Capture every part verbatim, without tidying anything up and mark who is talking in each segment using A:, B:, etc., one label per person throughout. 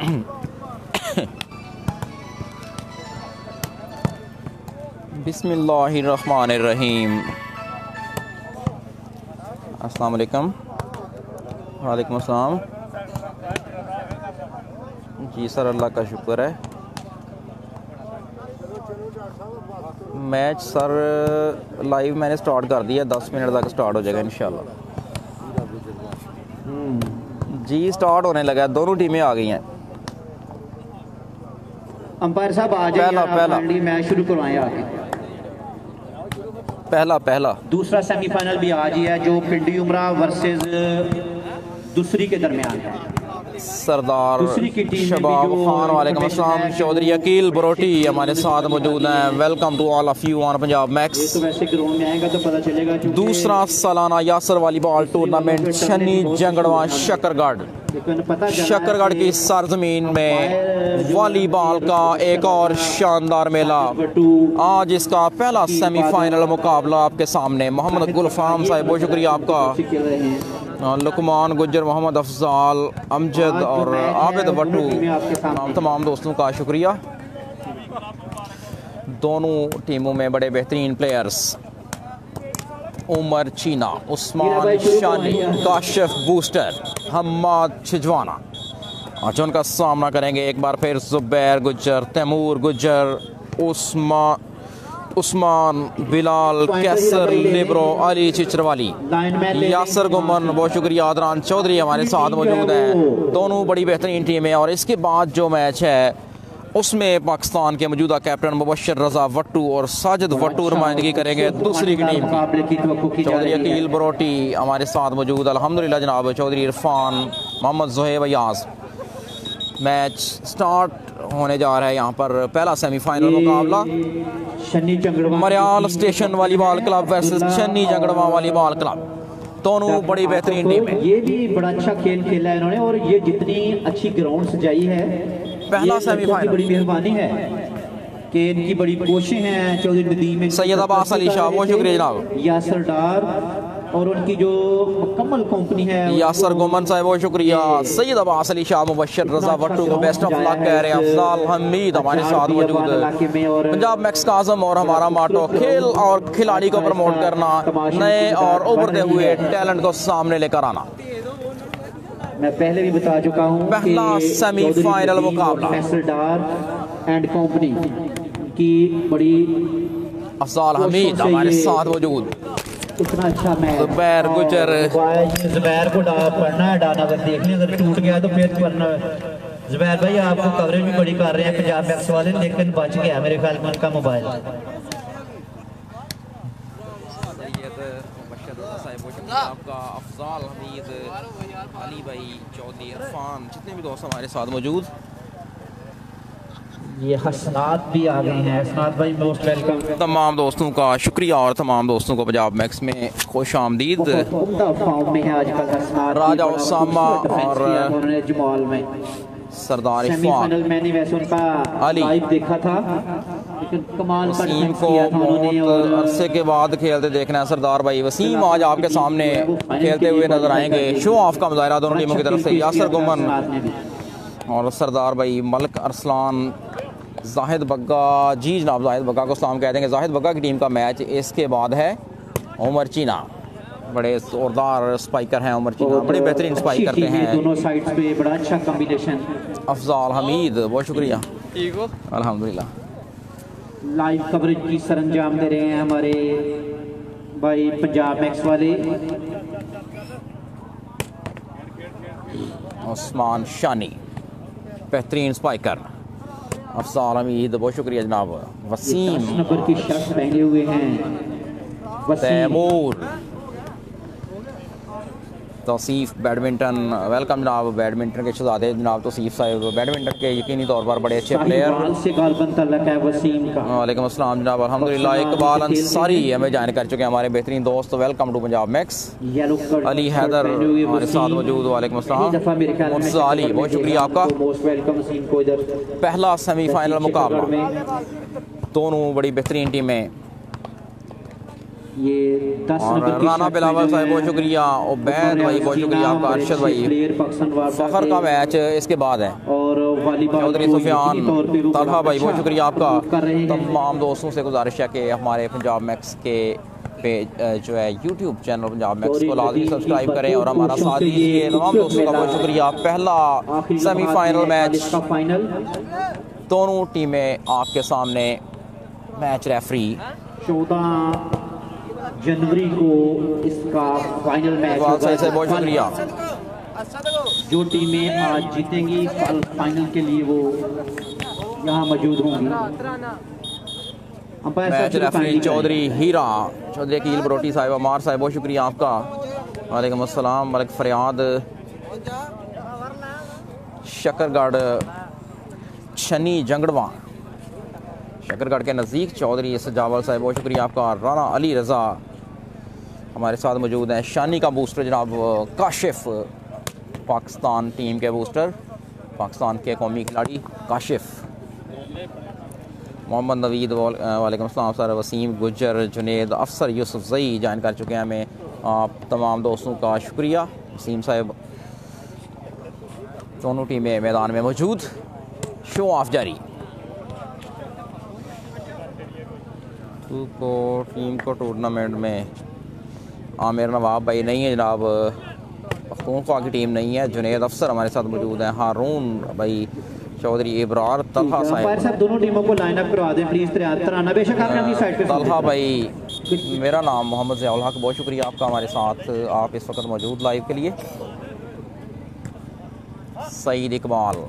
A: बिस्मिल्लाहिर्रहमानिर्रहीम। अस्सलाम वालेकुम। वालेकुम अस्सलाम। जी सर, अल्लाह का शुक्र है। मैच सर लाइव मैंने स्टार्ट कर दिया, दस मिनट तक स्टार्ट हो जाएगा इंशाल्लाह। जी स्टार्ट होने लगा, दोनों टीमें आ गई हैं।
B: अंपायर साहब आ जाइए,
A: पहला पहला
B: मैच शुरू करवाएं आगे।
A: पहला पहला
B: दूसरा सेमीफाइनल भी आज ही है, जो पिंडी उमरा वर्सेस दूसरी के दरमियान है।
A: सरदार शबाब खान, वालेकुम अस्सलाम। चौधरी अकील बरोटी हमारे साथ मौजूद हैं। Welcome to all of you on Punjab Max.
B: तो वैसे ग्राउंड में आएगा तो पता चलेगा।
A: दूसरा सालाना यासर वॉलीबॉल टूर्नामेंट छन्नी जंगड़वा शकरगढ़ शकरगढ़ की सरजमीन में वॉलीबॉल का एक और शानदार मेला। आज इसका पहला सेमीफाइनल मुकाबला आपके सामने। मोहम्मद गुलफाम साहब, बहुत शुक्रिया आपका। लुकमान गुज्जर, मोहम्मद अफजाल, अमजद और आबिद भट्टू, तमाम दोस्तों का शुक्रिया। दोनों टीमों में बड़े बेहतरीन प्लेयर्स उमर चीना, उस्मान शानी, काशिफ बूस्टर, हम्माद छिजवाना, आज उनका सामना करेंगे एक बार फिर जुबैर गुज्जर, तैमूर गुज्जर, उस्मान उस्मान बिलाल कैसर, लिब्रो, अली चिचरवाली, यासर गुमन, बहुत शुक्रिया। आदरान चौधरी हमारे साथ मौजूद हैं। दोनों बड़ी बेहतरीन टीमें। और इसके बाद जो मैच है उसमें पाकिस्तान के मौजूदा कैप्टन मुबशर रजा वट्टू और साजिद वट्टू नुमाइंदगी करेंगे दूसरी की टीम की। चौधरी अकील बरोटी हमारे साथ मौजूद, अल्हम्दुलिल्लाह जनाब। चौधरी इरफान, मोहम्मद ज़ुहैब अयाज। मैच स्टार्ट होने जा रहा है यहाँ पर। पहला सेमीफाइनल मुकाबला Mariyal station volleyball club versus छन्नी जंगड़वा वॉलीबॉल क्लब। दोनों बड़ी बेहतरीन टीम है।
B: ये भी बड़ा अच्छा खेल खेला है इन्होंने, और ये जितनी अच्छी ग्राउंड सजाई है,
A: पहला सेमीफाइनल
B: बड़ी मेहरबानी है कि इनकी बड़ी कोशिश हैं। चौधरी नदीम,
A: सैयद अब्बास अली शाह, बहुत शुक्रिया जनाब।
B: यासर डार और उनकी जो मुकम्मल कंपनी है,
A: यासर गुमन साहब, बहुत शुक्रिया। सैयद अब्बास अली शाह, मुबशर रजा वट्टू को बेस्ट ऑफ लक कह रहे हैं। अफजाल हमीद हमारे साथ मौजूद है। पंजाब मैक्स का आज़म और हमारा माटो खेल और खिलाड़ी को प्रमोट करना, नए और उभरते हुए टैलेंट को सामने लेकर आना।
B: मैं पहले भी बता चुका हूँ,
A: पहला सेमीफाइनल मुकाबला
B: एंड कंपनी की बड़ी
A: अफजाल हमीद हमारे साथ मौजूद।
B: इतना अच्छा मैच।
A: जुबैर गुजर,
B: जुबैर को डा पढ़ना है, डाना अगर देख लिया, अगर टूट गया तो फिर पढ़ना है। जुबैर भाई आपको कवरेज भी बड़ी कर रहे हैं पंजाब मैक्स वाले, लेकिन बच गया मेरे ख्याल में उनका मोबाइल।
A: आपका अफजाल हमीद, अली भाई, चौधरी इरफान, जितने भी दोस्त हमारे साथ मौजूद।
B: ये हसनात भी आ गए हैं। हसनात भाई मोस्ट वेलकम।
A: तमाम दोस्तों का शुक्रिया और तमाम दोस्तों को पंजाब मैक्स में खुश आमदीद।
B: फॉर्म में है आजकल हसनात,
A: राजा उसामा और
B: जमाल में
A: सरदार
B: इरफान। मैंने वैसे उनका लाइव देखा था, लेकिन कमाल
A: वसीम को बहुत अरसे के बाद खेलते देखना है। सरदार भाई वसीम आज आपके सामने खेलते हुए नजर आएंगे। शो ऑफ का मुजाहरा दोनों टीमों की तरफ से। यासर गुमन और सरदार भाई, मलक अरसलान, जाहिद बग्गा, जी जनाब जाहिद बग्गा को सलाम कह देंगे। जाहिद बग्गा की टीम का मैच इसके बाद है। उमर चीना, बड़े जोरदार स्पाइकर हैं उमर चीना, बड़े बेहतरीन स्पाइक करते हैं।
B: दोनों साइड्स पे बड़ा अच्छा कॉम्बिनेशन।
A: अफजाल हमीद, बहुत शुक्रिया। ठीक हो, अल्हम्दुलिल्लाह।
B: लाइव कवरेज की सरंजाम दे रहे हैं हमारे भाई पंजाब मैक्स वाले।
A: उस्मान शानी, बेहतरीन स्पाइकर। अफजाल हमीद, बहुत शुक्रिया जनाब। वसीम
B: नंबर की शर्ट पहने हुए हैं।
A: तैमूर, तौसीफ बैडमिंटन, वेलकम जनाब। बैडमिंटन के शहजादे जनाब तौसीफ साहब, बैडमिंटन के यकीनी तौर पर बड़े अच्छे प्लेयर।
B: से गालबन तल्लक है वसीम का।
A: वालेकुम अस्सलाम जनाब, अल्हम्दुलिल्लाह। इकबाल अंसारी हमें ज्वाइन कर चुके हैं, हमारे बेहतरीन दोस्त। Welcome to Punjab Max. Ali Haider हमारे साथ मौजूद, वालेकुम अस्सलाम। मुर्तज़ा अली, बहुत शुक्रिया आपका। पहला सेमीफाइनल मुकाबला, दोनों बड़ी बेहतरीन टीमें।
B: ये दस
A: और
B: नंबर की
A: राना
B: शॉट
A: बिलावल
B: जो
A: साहब
B: है,
A: बहुत शुक्रिया, उबैद भाई बहुत शुक्रिया आपका, अरशद भाई।
B: प्लेयर पाकिस्तान वार
A: फखर का मैच इसके बाद है।
B: और वॉलीबॉल
A: चौधरी
B: को
A: सुफियान
B: यकीनी तौर पे वो
A: तलहा भाई बहुत
B: अच्छा
A: शुक्रिया आपका।
B: कर रहे हैं।
A: तमाम दोस्तों से गुजारिश है कि हमारे पंजाब मैक्स के पेज जो है यूट्यूब चैनल पंजाब मैक्स को लाजमी सब्सक्राइब करें और हमारा साथ दीजिए। तमाम दोस्तों का बहुत शुक्रिया। पहला सेमीफाइनल मैच,
B: फाइनल
A: दोनों टीमें आपके सामने। मैच रेफरी
B: चौदह जनवरी को इसका फाइनल मैच होगा।
A: से बहुत शुक्रिया।
B: जो टीमें आज जीतेंगी फाइनल के लिए वो यहाँ मौजूद होंगी।
A: मैच रेफरी चौधरी हीरा, चौधरी अकील बरोटी साहिब, अमार साहब बहुत शुक्रिया आपका। वालेकुम अस्सलाम। मलिक फरियाद शकरगढ़ छनी जंगड़वा, शकरगढ़ के नज़दीक चौधरी सजावल साहब बहुत शुक्रिया आपका। राना अली रज़ा हमारे साथ मौजूद हैं। शानी का बूस्टर जनाब काशिफ, पाकिस्तान टीम के बूस्टर, पाकिस्तान के कौमी खिलाड़ी काशिफ। मोहम्मद नवीद वालेकुम अस्सलाम सर। वसीम गुजर, जुनेद, अफसर यूसुफ जई ज्वाइन कर चुके हैं हमें। आप तमाम दोस्तों का शुक्रिया। वसीम साहब, दोनों टीमें मैदान में मौजूद, शो ऑफ जारी। को टीम को टूर्नामेंट में आमिर नवाब भाई नहीं है जनाब, पख्तूनख्वा की टीम नहीं है। जुनेद अफसर हमारे साथ मौजूद हैं। हारून भाई, चौधरी इब्रार, तलहा साहब,
B: दोनों टीमों को लाइन अप करवा दें प्लीज। तराना बेशक आपने अपनी साइड पे
A: तलहा भाई। मेरा नाम मोहम्मद ज़ियाउल हक, बहुत शुक्रिया आपका हमारे साथ आप इस वक्त मौजूद लाइव के लिए। सईद इकबाल,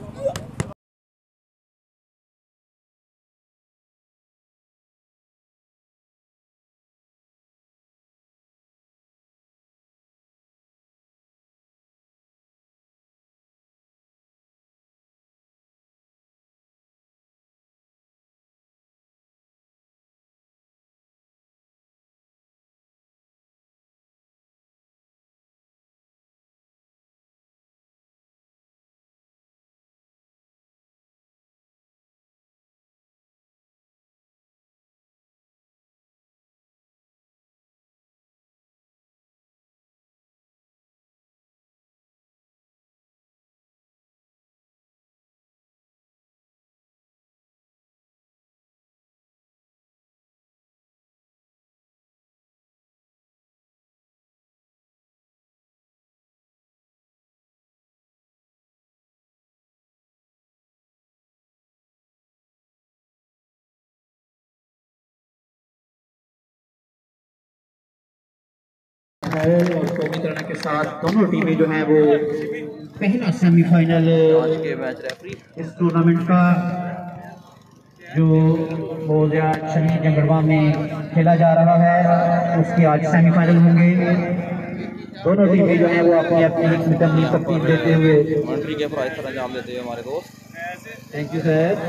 B: और कौमी तरह के साथ दोनों टीमें जो हैं वो पहला सेमीफाइनल
A: आज के मैच रेफरी
B: इस टूर्नामेंट का जो बोलिया शनी जंगड़वा में खेला जा रहा है उसके आज सेमीफाइनल होंगे। दोनों टीमें जो हैं वो अपनी अपनी अपनी तरतीब देते हुए
A: कमेंट्री के प्राइस पर अंजाम देते हुए हमारे दोस्त।
B: Thank you sir.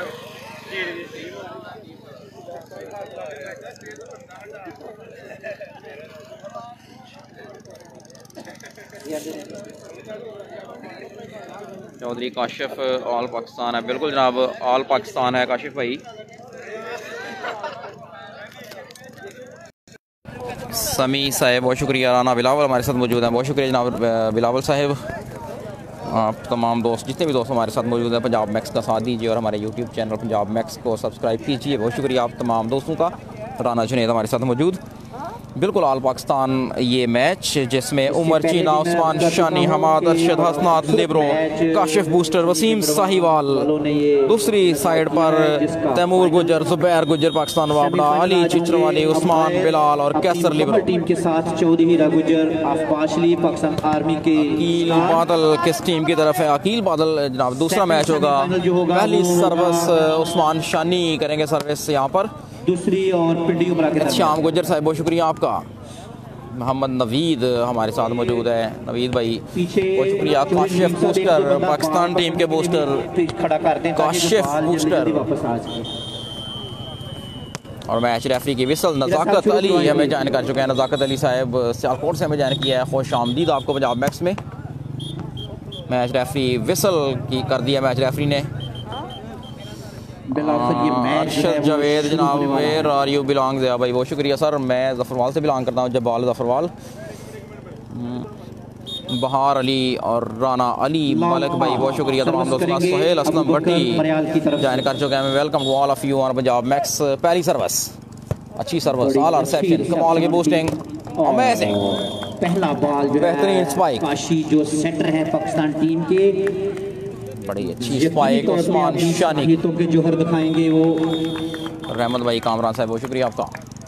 A: Chaudhary Kashif all Pakistan है, बिल्कुल जनाब ऑल पाकिस्तान है काशिफ भाई। समी साहब बहुत शुक्रिया। राना बिलावल हमारे साथ मौजूद हैं, बहुत शुक्रिया जनाब बिलावल साहब। आप तमाम दोस्त जितने भी दोस्त हमारे साथ मौजूद हैं पंजाब मैक्स का साथ दीजिए और हमारे यूट्यूब चैनल पंजाब मैक्स को सब्सक्राइब कीजिए। बहुत शुक्रिया आप तमाम दोस्तों का। राना जुनेद हमारे साथ मौजूद, बिल्कुल ऑल पाकिस्तान ये मैच जिसमें उमर चीना, उस्मान शानी, हमाद, अरशद हसनात, लिब्रो, काशिफ बूस्टर, वसीम साहिवाल, दूसरी साइड पर तैमूर गुजर, जुबैर गुजर पाकिस्तान वापड़ा, अली चिचरवाली, उस्मान बिलाल और कैसर लिब्रो।
B: टीम के साथ चौधरी हीरा गुजर, आफपाशली पाकिस्तान आर्मी के।
A: अकील बादल किस टीम की तरफ है? अकील बादल जनाब दूसरा मैच होगा। पहली सर्विस उस्मान शानी करेंगे सर्विस यहाँ पर,
B: दूसरी और पिंडी उमरा के
A: श्याम गुजर साहब बहुत शुक्रिया आपका। मोहम्मद नवीद हमारे साथ मौजूद है, नवीद भाई बहुत शुक्रिया। काशिफ बूस्टर पाकिस्तान टीम के बूस्टर
B: खड़ा करते हैं,
A: काशिफ बूस्टर। और मैच रेफरी की विसल नज़ाकत अली हमें ज्वाइन कर चुके हैं। नज़ाकत अली साहब सियालकोट से हमें ज्वाइन किया है। खुश आमदीद आपको पंजाब मैक्स में। मैच रेफरी विसल की कर दिया मैच रेफरी ने। अरशद जावेद जनाब, वेयर आर यू बिलोंग है भाई, बहुत शुक्रिया सर। मैं ज़फ़रवाल से बिलोंग करता हूँ, जबाल ज़फ़रवाल। बहार अली और राना अली मलिक भाई, बहुत शुक्रिया तमाम दोस्तों। सोहेल असलम भट्टी ज्वाइन कर चुके हैं। Welcome to all of you on Punjab Max. पहली सर्विस, अच्छी सर्विस, ऑल रिसेप्शन, कमाल की बूस्टिंग, अमेजिंग।
B: पहला बॉल जो
A: बेहतरीन स्पाइक,
B: काशी जो सेंटर है पाकिस्तान टीम के,
A: बड़ी अच्छी स्पाइक उस्मान शानी
B: तो के जोहर दिखाएंगे वो।
A: रहमत भाई कामरान साहब, बहुत शुक्रिया आपका।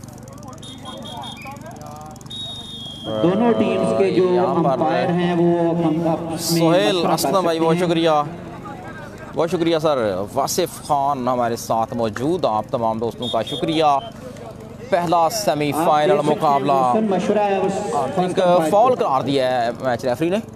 B: दोनों टीम्स के जो अंपायर हैं वो हम
A: सोहेल असलम भाई, बहुत शुक्रिया, बहुत शुक्रिया सर। वासिफ खान हमारे साथ मौजूद, आप तमाम दोस्तों का शुक्रिया। पहला सेमीफाइनल मुकाबला थिंक फॉल करार दिया है मैच रेफरी ने।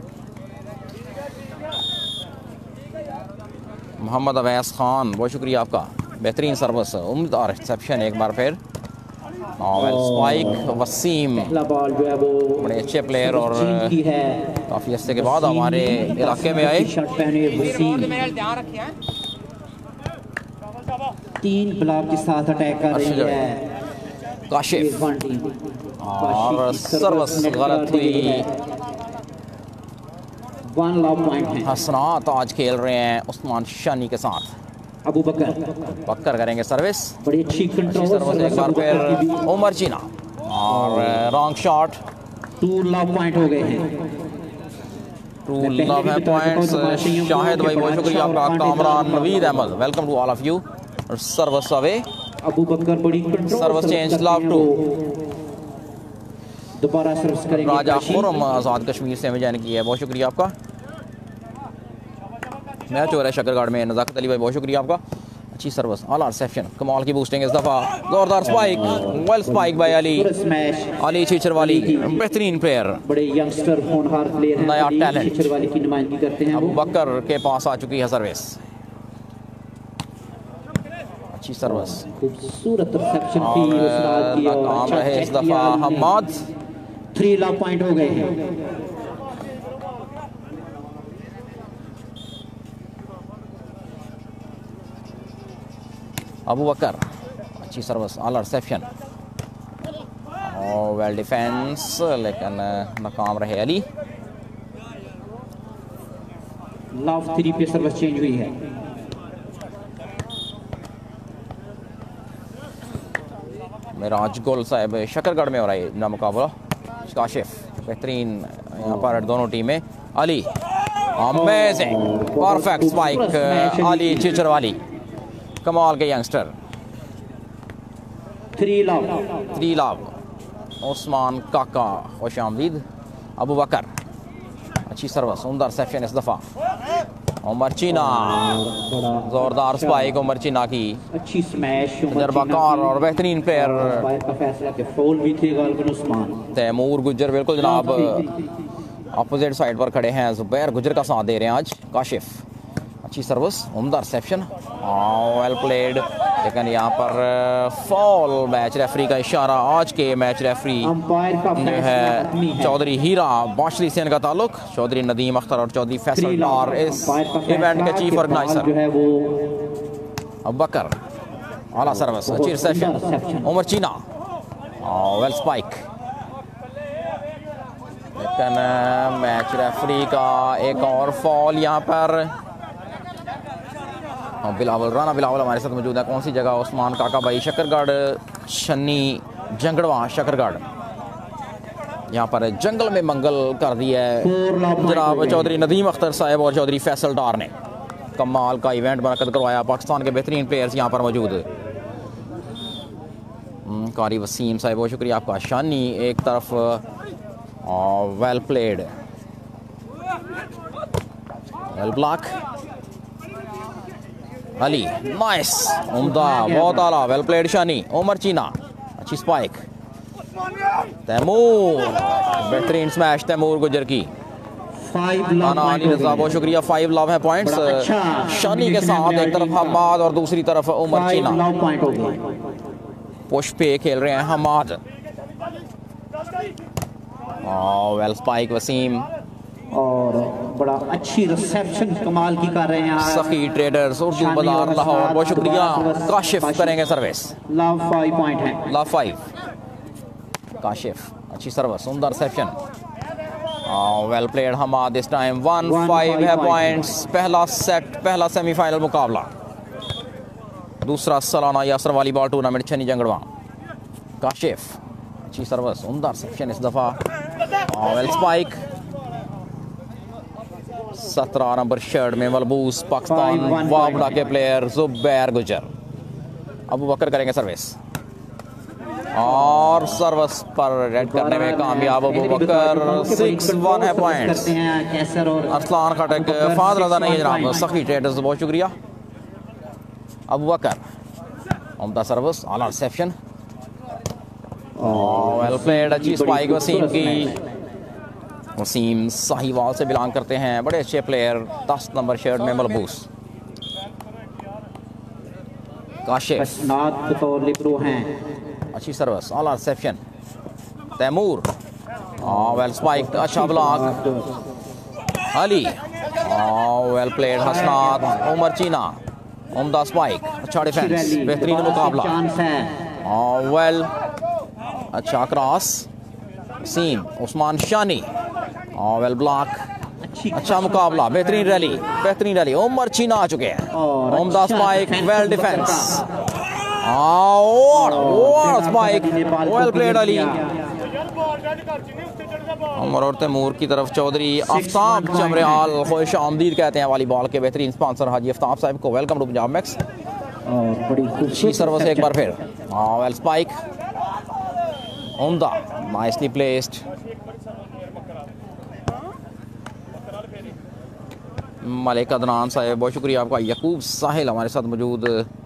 A: मोहम्मद अवैस खान, बहुत शुक्रिया आपका। बेहतरीन सर्विस, उम्दा रिसेप्शन एक बार फिर। स्पाइक वसीम, बड़े अच्छे प्लेयर और काफ़ी अर्से के बाद हमारे इलाके में आए।
B: तीन ब्लॉक के साथ अटैक कर रही है
A: काशिफ और सर्विस गलत हुई।
B: वन लव पॉइंट है।
A: हसनात आज खेल रहे हैं उस्मान शानी के साथ।
B: अबू बकर
A: बकर करेंगे सर्विस,
B: बड़ी अच्छी कंट्रोल
A: सर्विस एक बार फिर। उमर चीना और wrong shot.
B: Two love point हो गए हैं,
A: टू लव है पॉइंट्स। शाहिद भाई, बहुत शुक्रिया आपका। Kamran Naveed Ahmad, welcome to all of you. Service away,
B: Abu Bakar बड़ी control,
A: service change, love two.
B: दोबारा सर्विस करेंगे
A: राजा खुरम आज़ाद कश्मीर से हमें ज्वाइन किया है, बहुत शुक्रिया आपका। मैच हो रहा है शकरगढ़ में, नज़ाकत अली भाई, बहुत शुक्रिया आपका। अच्छी सर्विस, आला रिसेप्शन, कमाल की बूस्टिंग इस दफ़ा, जोरदार spike, well spike by Ali Ali Chhicharwali, बेहतरीन प्लेयर,
B: बड़े यंगस्टर होनहार प्लेयर हैं,
A: नया टैलेंट
B: छिचरवाली की नुमाइंदगी करते हैं।
A: अबू बकर के पास आ चुकी है सर्विस, अच्छी सर्विस,
B: खूबसूरत रिसेप्शन की उस्ताद की और
A: नाकाम
B: अच्छा
A: रहे इस
B: चेक
A: दफ़ा
B: किया।
A: हम्माद।
B: थ्री लव पॉइंट हो गए हैं।
A: अबू बकर, अच्छी सर्विस, आला रिसेप्शन और वेल डिफेंस, लेकिन नाकाम रहे अली।
B: लव थ्री पे सर्विस चेंज हुई है।
A: मिराज गुल साहब, शकरगढ़ में हो रहा है ना मुकाबला। काशिफ, बेहतरीन यहाँ पर दोनों टीमें। Ali, amazing, perfect spike, Ali Chhicharwali, कमाल के youngster.
B: Three love
A: three love, Usman Kaka, खुश आमदीद। अबू बकर, अच्छी सर्विस, उम्दा रिसेप्शन इस दफ़ा। उमर चीना, जोरदार स्पाइक उमर चीना की,
B: अच्छी स्मैश,
A: तजर्बाकार और बेहतरीन प्लेयर
B: का फैसला के फौल भी थे गालिबन उस्मान।
A: तैमूर गुजर, बिल्कुल जनाब अपोजिट साइड पर खड़े हैं, जुबैर गुजर का साथ दे रहे हैं आज। काशिफ, अच्छी सर्विस, उम्दा रिसेप्शन, वेल प्लेड, लेकिन यहाँ पर फॉल। मैच रेफरी का इशारा, आज के मैच रेफरी जो है चौधरी हीरा बाशरी से इनका ताल्लुक। चौधरी नदीम अख्तर और चौधरी फैसल डार इस इवेंट के चीफ ऑर्गेनाइजर। अबू बकर, आला सर्विस, अच्छी reception, Umar Cheena, well spike, लेकिन मैच रेफरी का एक और फॉल यहाँ पर। बिलावल, राना बिलावल हमारे साथ मौजूद है। कौन सी जगह? उस्मान काका भाई, शकरगढ़, शनी जंगड़वा शकरगढ़। यहाँ पर जंगल में मंगल कर दिया है जनाब चौधरी नदीम अख्तर साहब और चौधरी फैसल डार ने। कमाल का इवेंट मुनक़्क़द करवाया, पाकिस्तान के बेहतरीन प्लेयर्स यहाँ पर मौजूद। कारी वसीम साहब, बहुत शुक्रिया आपका। शानी एक तरफ, well played, well block. Ali, nice, उम्दा, बहुत आला, वेल प्लेड शानी। उमर चीना, अच्छी स्पाइक। तैमूर, बेहतरीन स्मैश तैमूर गुजर की। आना अली रजा, बहुत शुक्रिया। फाइव लव है पॉइंट्स शानी के साथ, एक तरफ हमाद और दूसरी तरफ उमर चीना। पुश पे खेल रहे हैं हमाद। वेल स्पाइक वसीम,
B: और बड़ा अच्छी रिसेप्शन कमाल की कर रहे हैं
A: सखी ट्रेडर्स उर्दू बाजार लाहौर, बहुत शुक्रिया। काशिफ करेंगे सर्विस,
B: लव फाइव पॉइंट है,
A: लव फाइव। काशिफ अच्छी सर्विस, उमदा reception, well played Hammad. This time one five है पॉइंट्स। पहला सेट, पहला सेमीफाइनल मुकाबला, दूसरा सालाना यासर वॉलीबॉल टूर्नामेंट छन्नी जंगड़वा। काशिफ अच्छी सर्विस, उमदा रिसेप्शन इस दफा, वेल स्पाइक। सत्रह नंबर शर्ट में मलबूस पाकिस्तान वाबड़ा के प्लेयर जुबैर गुजर। अबू बकर करेंगे सर्विस और सर्विस पर रेड करने में कामयाब अबू बकर। सिक्स वन है पॉइंट्स। अरसलान खटक फादर अदा नहीं जनाब, सखी ट्रेडर्स बहुत शुक्रिया। अबू बकर उम्दा सर्विस, आला रिसेप्शन, वेल प्लेड। अच्छी स्पाइक वसीम की। वसीम साहिवाल से बिलोंग करते हैं, बड़े अच्छे प्लेयर। दस नंबर शर्ट में मलबूस। काशिफ अच्छी सर्विस, आला रिसेप्शन। तैमूर वेल स्पाइक, अच्छा block. Ali well played. Hasnat Umar Cheena, उम्दा स्पाइक, अच्छा डिफेंस, बेहतरीन मुकाबला। वेल अच्छा क्रॉस। सीम उस्मान शानी, वेल ब्लॉक, अच्छा मुकाबला, बेहतरीन रैली, बेहतरीन रैली। उमर चीना आ चुके हैं, उम्दा spike, well defence, spike, well played Ali. Umar और तैमूर की तरफ चौधरी आफ्ताब चमरियाल खुश आमदीद कहते हैं वॉलीबॉल के बेहतरीन स्पॉन्सर हाजी आफ्ताब साहब को। Welcome to Punjab max. अच्छी सर्विस एक बार फिर, वेल स्पाइक, उम्दा, नाइसली प्लेस्ड। मलिक अदनान साहब बहुत शुक्रिया आपका। यकूब साहिल हमारे साथ मौजूद।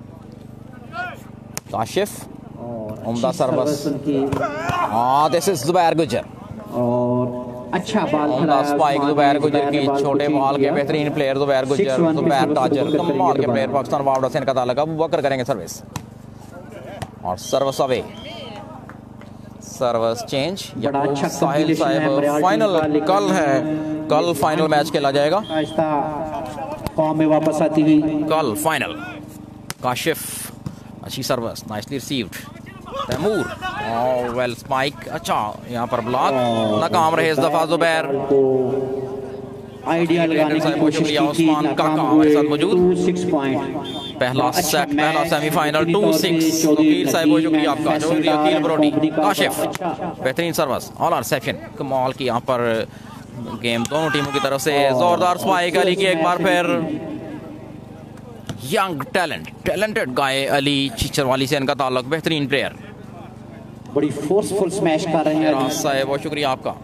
A: काशिफ उम्दा सर्विस, हाँ दिस इज जुबैर गुजर
B: और अच्छा बाल,
A: उम्दा स्पाइक जुबैर गुजर की। छोटे बॉल के बेहतरीन प्लेयर जुबैर गुजर, जुबैर ताजर कमाल के प्लेयर। पाकिस्तान वावड़ा से इनका ताल्लुक। अबू बकर करेंगे सर्विस और service away, service change. Yaqoob Sahil साहब फाइनल कल है, कल फाइनल मैच खेला जाएगा,
B: फॉर्म में वापस आती हुई
A: कल फाइनल। काशिफ अच्छी service, nicely received. Taimur well spike, अच्छा यहाँ पर ब्लॉक, नाकाम रहे इस दफा जुबैर।
B: आइडिया लगाने की कोशिश की थी,
A: हमारे साथ मौजूद।
B: सिक्स पॉइंट
A: पहला सेट, पहला सेमीफाइनल टू सिक्स। वकील साहब बहुत शुक्रिया आपका, शुक्रिया वकील बरोटी। काशिफ बेहतरीन सर्विस, ऑल रिसेप्शन कमाल की यहाँ पर गेम दोनों टीमों की तरफ से। जोरदार स्पाइक अली की एक बार फिर। Young talent, talented guy Ali Chicharwali से इनका ताल्लुक, बेहतरीन प्लेयर,
B: बड़ी फोर्सफुल स्मैश कर रहे हैं
A: साहब बहुत शुक्रिया आपका।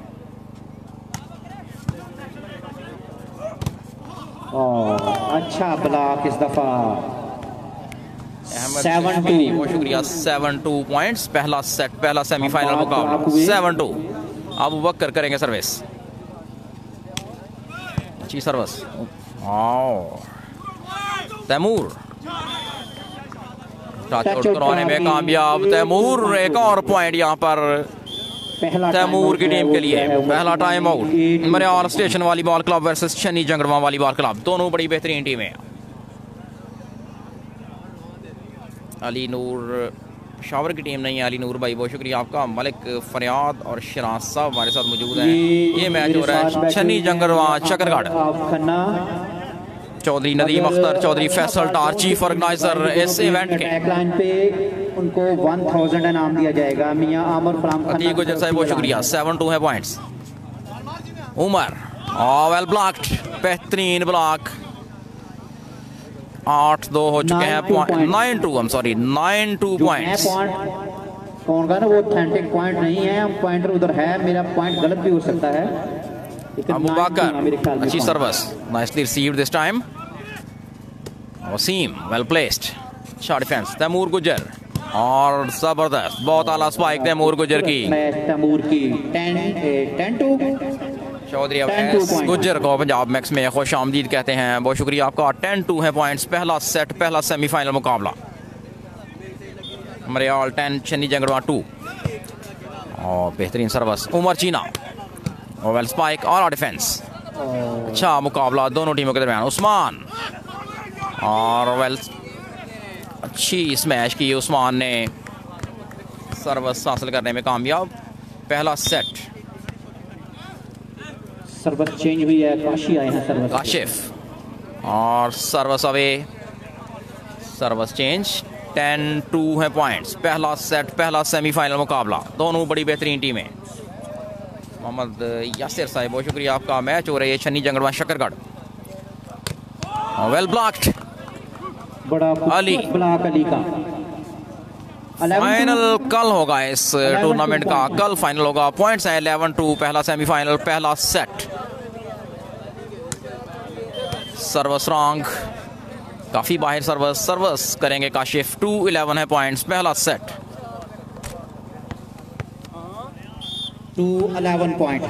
B: अच्छा ब्लॉक इस दफा।
A: सेवन टू बहुत शुक्रिया। सेवन टू पॉइंट्स, पहला सेट, पहला सेमीफाइनल मुकाबला सेवन टू। अबू बकर करेंगे सर्विस, अच्छी सर्विस। तैमूर टच आउट करवाने में कामयाब। तैमूर एक और पॉइंट यहाँ पर तैमूर की टीम के लिए। पहला time out. Mariyal station volleyball club versus छन्नी जंगड़वा वॉलीबॉल क्लब, दोनों बड़ी बेहतरीन टीमें। अली नूर शावर की टीम नहीं है, अली नूर भाई बहुत शुक्रिया आपका। मलिक फरियाद और शराज साहब हमारे साथ मौजूद हैं। ये मैच हो रहा है छन्नी जंगड़वा चकरगढ़। चौधरी नदीम अख्तर, चौधरी फैसल टार चीफ ऑर्गेनाइजर इस इवेंट के।
B: बैकलाइन पे उनको वन थाउजेंड इनाम दिया जाएगा। मियां आमर फराम
A: अतीक गुजर साहब बहुत शुक्रिया। सेवन टू है पॉइंट्स। उमर वेल ब्लॉक्ड, बेहतरीन ब्लॉक। आठ दो हो चुके हैं। Nine two I am sorry nine two points.
B: कौन का ना वो ऑथेंटिक पॉइंट नहीं है, पॉइंटर उधर है, मेरा पॉइंट गलत भी हो सकता है।
A: अबू बकर अच्छी service, nicely received this time. Waseem well placed, अच्छा डिफेंस। तैमूर गुजर और जबरदस्त, बहुत आला स्पाइक तैमूर गुजर की।
B: तैमूर की टेन टू।
A: चौधरी अवैस गुजर को पंजाब मैक्स में खुश आमदीद कहते हैं, बहुत शुक्रिया आपका। टेन टू है पॉइंट्स, पहला सेट, पहला सेमीफाइनल मुकाबला। मरियाल टेन, छन्नी जंगड़वा टू। और बेहतरीन service Umar Cheena, well spike और डिफेंस। अच्छा मुकाबला दोनों टीमों के दरमियान। उस्मान और वेल अच्छी स्मैश की उस्मान ने, सर्विस हासिल करने में कामयाब। पहला सेट
B: सर्विस चेंज हुई है, काशी आए हैं सर्विस
A: काशिफ और service away, service change. Ten two है पॉइंट्स। पहला सेट, पहला सेमीफाइनल मुकाबला, दोनों बड़ी बेहतरीन टीमें। मोहम्मद यासिर साहब बहुत शुक्रिया आपका। मैच हो रही है छन्नी जंगड़वा शकरगढ़। वेल ब्लॉक्ड,
B: बड़ा
A: अली
B: ब्लॉक अली का।
A: फाइनल कल होगा इस टूर्नामेंट का, कल फाइनल होगा। पॉइंट्स हैं इलेवन टू। पहला सेमीफाइनल, पहला सेट। सर्विस रॉन्ग, काफी बाहर सर्विस, सर्विस करेंगे काशिफ। टू इलेवन है पॉइंट्स। पहला सेट
B: टू इलेवन पॉइंट।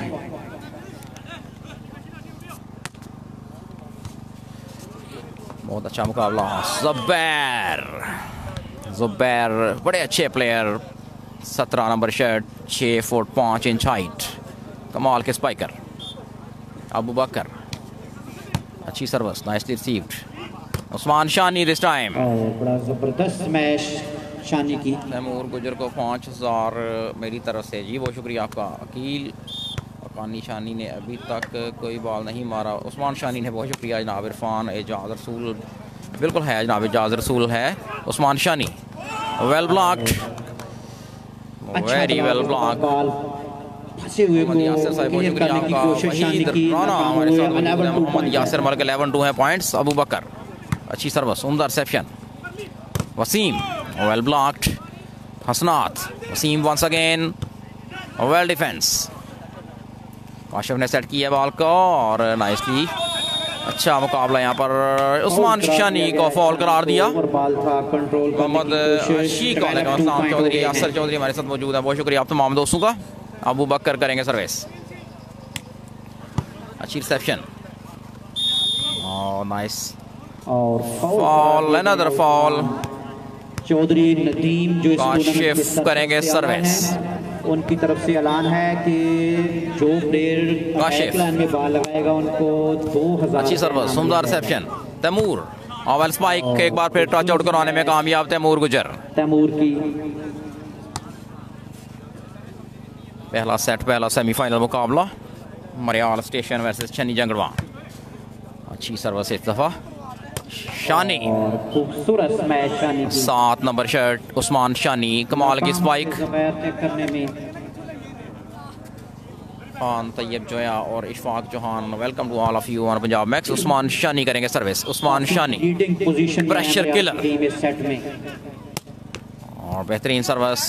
A: बहुत अच्छा मुकाबला। जुबैर, जुबैर बड़े अच्छे प्लेयर। सत्रह नंबर शर्ट, छः फुट पाँच इंच हाइट, कमाल के स्पाइकर। अबू बकर, अच्छी service, nicely received. Usman Shani this time.
B: बड़ा जबरदस्त मैच शानी की।
A: तैमूर गुजर को पाँच हज़ार मेरी तरफ से जी, बहुत शुक्रिया आपका। अकील अकानी शानी ने अभी तक कोई बॉल नहीं मारा। उस्मान शानी ने बहुत शुक्रिया जनाब। इरफान एजाज रसूल, बिल्कुल है जनाब, एजाज रसूल है। Usman Shani well blocked, very well blocked.
B: फंसे हुए को
A: यासिर साहब बहुत शुक्रिया आपका। वहीद राना हमारे साथ मौजूद है। मोहम्मद यासिर मलिक इलेवन टू है पॉइंट्स। अबू बकर अच्छी सर्विस, उम्दा reception. Waseem well blocked. Hasnat, Waseem once again, well defence. Kashif ने सेट किया बॉल को और नाइसली अच्छा मुकाबला यहाँ पर। उस्मान शानी को फॉल करार दिया। मोहम्मद शीख वालेकुम अस्सलाम चौधरी, यासर चौधरी हमारे साथ मौजूद है, बहुत शुक्रिया आप तमाम दोस्तों का। अबू बकर करेंगे सर्विस, अच्छी रिसेप्शन और नाइस
B: और
A: fall, another fall.
B: Chaudhry Nadeem जो
A: काशिफ करेंगे सर्विस,
B: उनकी तरफ से ऐलान है कि जो प्लेयर
A: काशिफ
B: लाइन में बॉल लगाएगा उनको दो हजार।
A: अच्छी सर्विस, सुंदर रिसेप्शन। तैमूर और स्पाइक एक बार फिर टच आउट कराने में कामयाब तैमूर गुजर।
B: तैमूर की
A: पहला सेट, पहला सेमीफाइनल मुकाबला। मरियाल स्टेशन वर्सेस छन्नी जंगड़वा। अच्छी सर्विस इस दफा। शानी,
B: खूबसूरत मैच शानी की।
A: सात नंबर शर्ट उस्मान शानी, कमाल की स्पाइक।
B: करने में
A: खान तैयब जोया और Ishfaq Chauhan, welcome to all of you on Punjab Max. Usman Shani करेंगे service. Usman Shani
B: leading position में
A: प्रेशर किलर
B: इस सेट में
A: और बेहतरीन सर्विस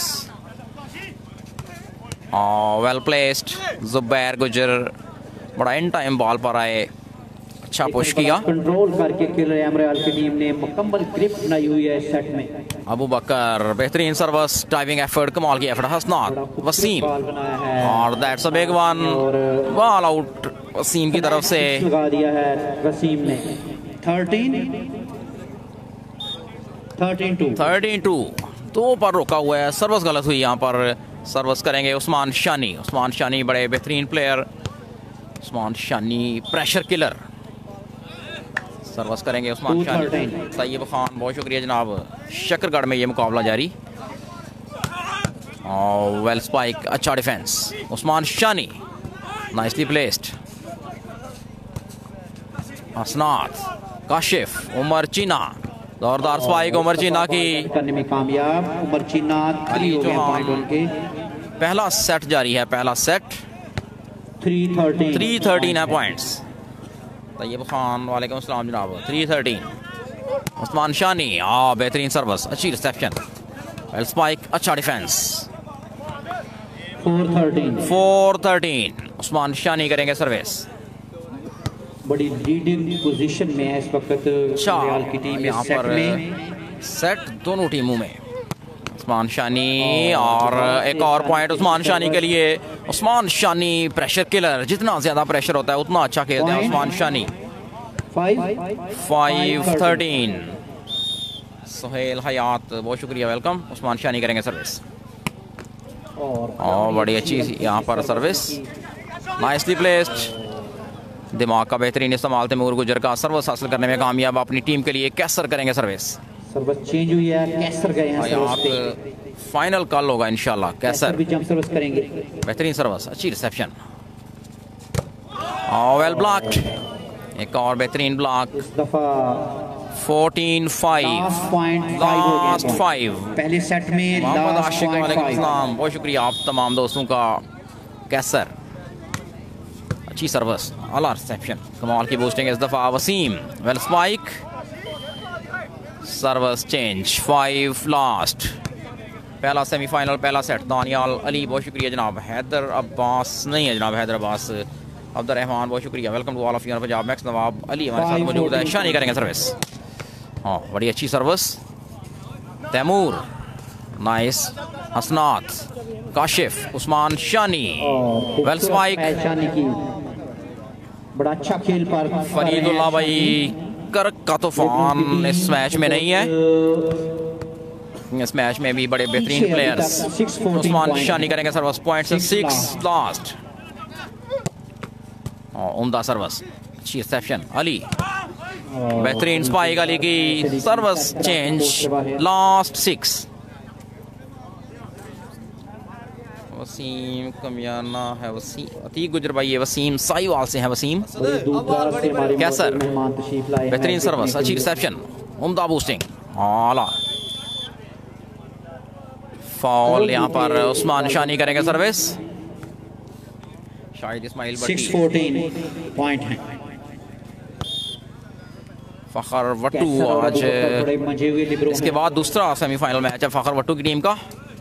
A: और वेल प्लेस्ड। जुबैर गुजर बड़ा इन टाइम बॉल पर आए, अच्छा पुश किया।
B: कंट्रोल करके खेल रहे एमरेल की टीम ने मुकम्मल ग्रिप बनाई हुई है इस सेट में।
A: अबू बकर बेहतरीन सर्विस, टाइविंग एफर्ट, कमाल की एफर्ट। हसनात, वसीम और that's a big one, ball out Waseem की तरफ से
B: लगा दिया है वसीम ने। Thirteen thirteen two
A: thirteen two दो पर रोका हुआ है। सर्विस गलत हुई यहाँ पर। सर्विस करेंगे उस्मान शानी। उस्मान शानी बड़े बेहतरीन player. Usman Shani pressure killer. Service करेंगे उस्मान शानी। तैयब खान बहुत शुक्रिया जनाब। शकरगढ़ में ये मुकाबला जारी और वेल स्पाइक, अच्छा defence. Usman Shani nicely placed. Hasnat, Kashif, Umar Cheena, जोरदार स्पाइक उमर चीना की
B: करने में कामयाब। उमर चीना थ्री हो गए पॉइंट उनके।
A: पहला सेट जारी है, पहला set.
B: Three thirteen
A: three thirteen है पॉइंट्स। तैयब खान वालेकुम अस्सलाम जनाब। Three thirteen. उस्मान शानी आ बेहतरीन सर्विस, अच्छी रिसेप्शन, वेल स्पाइक, अच्छा defence.
B: Four thirteen
A: four thirteen Usman Shani करेंगे सर्विस।
B: बड़ी लीडिंग पोजीशन में है इस वक्त रियाल की टीम
A: यहाँ
B: इस सेट
A: पर
B: में।
A: सेट दोनों टीमों में। उस्मान शानी और एक और पॉइंट उस्मान शानी के लिए। उस्मान शानी प्रेशर किलर, जितना ज्यादा प्रेशर होता है उतना अच्छा खेलते हैं उस्मान शानी। Five thirteen. सुहेल हयात बहुत शुक्रिया, वेलकम। उस्मान शानी करेंगे सर्विस और बड़ी अच्छी यहाँ पर सर्विस, नाइसली प्लेस्ड। दिमाग का बेहतरीन इस्तेमाल तैमूर गुजर का सर्विस हासिल करने में कामयाब। अपनी टीम के लिए कैसर करेंगे सर्विस।
B: सर्विस चेंज हुई है, कैसर गए हैं सर्विस पे।
A: फाइनल कल होगा इंशाल्लाह। कैसर
B: भी जंप सर्विस करेंगे।
A: बेहतरीन सर्विस, अच्छी रिसेप्शन, वेल ब्लॉक्ड। एक और बेहतरीन ब्लॉक।
B: इस दफा
A: फोर्टीन फाइव लास्ट फाइव
B: पहले सेट में।
A: मोहम्मद आशिक वालेकुम अस्सलाम, बहुत शुक्रिया आप तमाम दोस्तों का। कैसर अच्छी सर्विस, आला रिसेप्शन, कमाल की बूस्टिंग इस दफा। Waseem well spike, service change, five last. पहला सेमीफाइनल, पहला सेट। दानियाल अली बहुत शुक्रिया जनाब। हैदर अब्बास नहीं है जनाब, हैदर अब्बास अब्दुल रहमान बहुत शुक्रिया। Welcome to all of you Punjab Max. Nawab Ali हमारे साथ मौजूद है। शानी करेंगे सर्विस, हाँ बड़ी अच्छी service. Taimur nice, Hasnat, Kashif, Usman Shani well spike.
B: बड़ा अच्छा खेल पर
A: फरीदुल्लाह भाई कर्क का तूफान इस मैच में नहीं है। इस मैच में भी बड़े बेहतरीन प्लेयर्स। उस्मान शानी करेंगे सर्विस, पॉइंट सिक्स लास्ट। उम्दा सर्विस, अच्छी रिसेप्शन। अली बेहतरीन स्पाइक, अली की service change, last six. Waseem कमियाना है, वसीम अतीक गुजर भाई है, वसीम साहिवाल से है। वसीम कैसर बेहतरीन सर्विस, अच्छी रिसेप्शन, उम्दा बूस्टिंग, आला। फॉल यहाँ पर उस्मान शानी करेंगे सर्विस। शाहिद इस्माइल भट्टी
B: पॉइंट है।
A: फखर वट्टू आज इसके बाद दूसरा सेमीफाइनल मैच है फखर वट्टू की टीम का।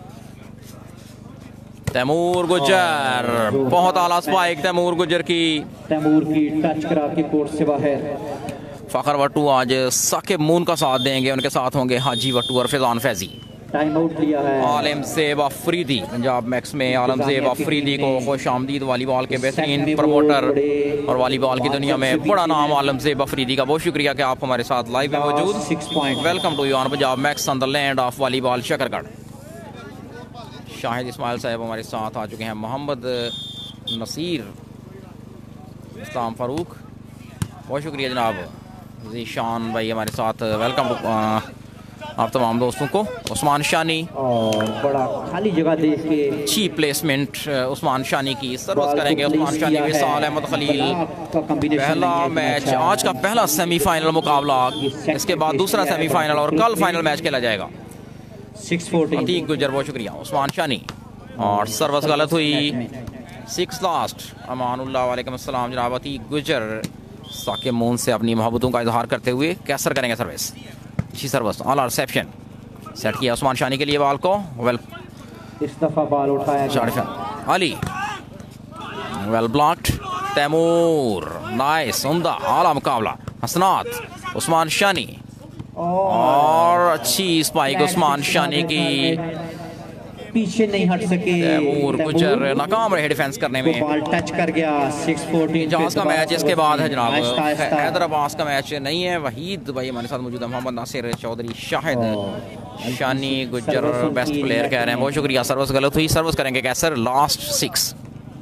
A: तैमूर गुजर बहुत आला स्पाइक, तैमूर गुजर की
B: तैमूर की टच करा के कोर्ट से बाहर।
A: फखर वट्टू आज साकिब मून का साथ देंगे, उनके साथ होंगे हाजी वट्टू और फैजान फैजी।
B: टाइम आउट लिया है
A: आलम ज़ेब अफरीदी पंजाब मैक्स में। आलम ज़ेब अफरीदी को खुश आमदीद, वॉलीबॉल के बेहतरीन प्रमोटर और वॉलीबॉल की दुनिया में बड़ा नाम आलम ज़ेब अफरीदी का। बहुत शुक्रिया कि आप हमारे साथ लाइव में मौजूद। Welcome to you on Punjab Max on the land of volleyball Shakargarh. Shahid Ismail साहब हमारे साथ आ चुके हैं। मोहम्मद नसीर, इस्लाम फारूक बहुत शुक्रिया जनाब। जीशान भाई हमारे साथ, वेलकम टू आप तमाम दोस्तों को। उस्मान शानी
B: और बड़ा खाली जगह देख के
A: अच्छी प्लेसमेंट उस्मान शानी की, सर्विस करेंगे उस्मान शानी। विसाल अहमद खलील पहला मैच, आज का पहला सेमीफाइनल मुकाबला, इसके बाद दूसरा सेमीफाइनल और कल फाइनल मैच खेला जाएगा। अतीक गुजर बहुत शुक्रिया। उस्मान शानी और सर्विस गलत हुई, सिक्स लास्ट। अमानुल्लाह वालेकुम अस्सलाम जनाब। अतीक गुजर साकिब मून से अपनी मोहब्बतों का इजहार करते हुए कैसर करेंगे सर्विस, अच्छी सर्विस, आला रिसेप्शन। सेट किया उस्मान शानी के लिए बॉल को, वेल
B: इस दफा बॉल उठाया
A: Ali, well blocked. Taimur nice, उम्दा आला मुकाबला। हसनात, उस्मान शानी और अच्छी स्पाइक उस्मान शानी की,
B: पीछे नहीं हट सके।
A: तैमूर गुजर नाकाम रहे डिफेंस करने में,
B: बॉल टच कर गया। सिक्स फोर्टीन
A: जहाज का मैच इसके बाद है जनाब। हैदर अब्बास का मैच नहीं है। वहीद भाई हमारे साथ मौजूद है। मोहम्मद नासिर चौधरी, शाहिद शानी गुजर बेस्ट प्लेयर कह रहे हैं, बहुत शुक्रिया। सर्विस गलत हुई, सर्विस करेंगे कैसर, लास्ट सिक्स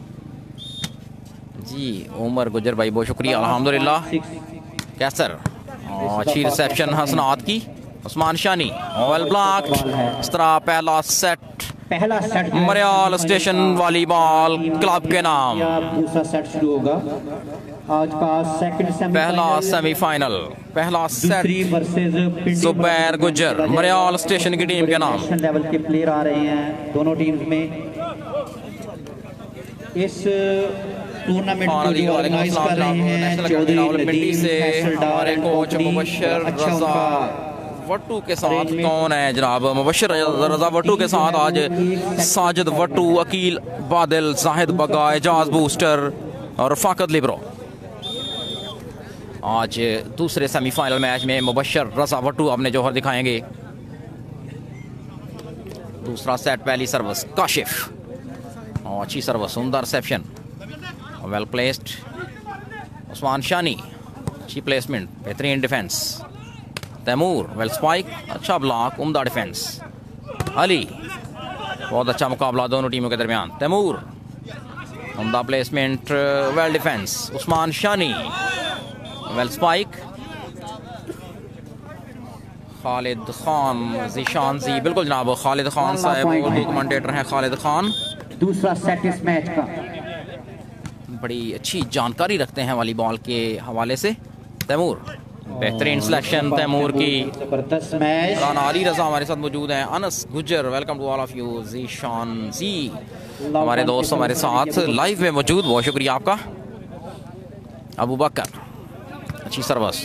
A: जी। उमर गुजर भाई बहुत शुक्रिया, अल्हम्दुलिल्लाह। कैसर अच्छी रिसेप्शन हसनात की, उस्मान शानी वेल ब्लॉक्ड। इस तरह पहला सेट
B: पहला set
A: Mariyal station volleyball club के नाम
B: दूसरा सेट शुरू होगा। आज का सेकंड सेमीफाइनल,
A: पहला सेमीफाइनल, पहला set
B: versus
A: Zubair Gujar Mariyal station की टीम के नाम।
B: लेवल के प्लेयर आ रहे हैं दोनों टीम्स में। इस टूर्नामेंट को जो ऑर्गेनाइज कर रहे हैं चौधरी नदीम
A: से हमारे कोच मुबश्शिर
B: अच्छा
A: रजा वट्टू के साथ कौन है जनाब? मुबश्शिर रजा वट्टू के साथ आज साजिद वट्टू, अकील बादल, जाहिद बगा, एजाज बूस्टर और फाकत लिब्रो। आज दूसरे सेमीफाइनल मैच में मुबश्शिर रजा वट्टू अपने जौहर दिखाएंगे। दूसरा सेट, पहली सर्विस काशिफ, और अच्छी सर्विस, सुंदर reception, well placed. Usman Shani अच्छी प्लेसमेंट, बेहतरीन डिफेंस। तैमूर वेल स्पाइक, अच्छा ब्लॉक, उम्दा डिफेंस। अली बहुत अच्छा मुकाबला दोनों टीमों के दरमियान। तैमूर उम्दा placement, well defence, Usman Shani, well spike, Khalid Khan, Zeeshan ji, बिल्कुल जनाब खालिद खान साहब और कमेंटेटर हैं खालिद खान।
B: दूसरा सेट इस मैच का।
A: बड़ी अच्छी जानकारी रखते हैं वॉलीबॉल के हवाले से। तैमूर, बेहतरीन सिलेक्शन तैमूर की।
B: जबरदस्त मैच।
A: राना अली रजा हमारे साथ मौजूद हैं। Anas Gujjar, welcome to all of you. Zeeshan ji हमारे दोस्त हमारे साथ लाइव में मौजूद, बहुत शुक्रिया आपका। अबू बकर, अच्छी सर्विस,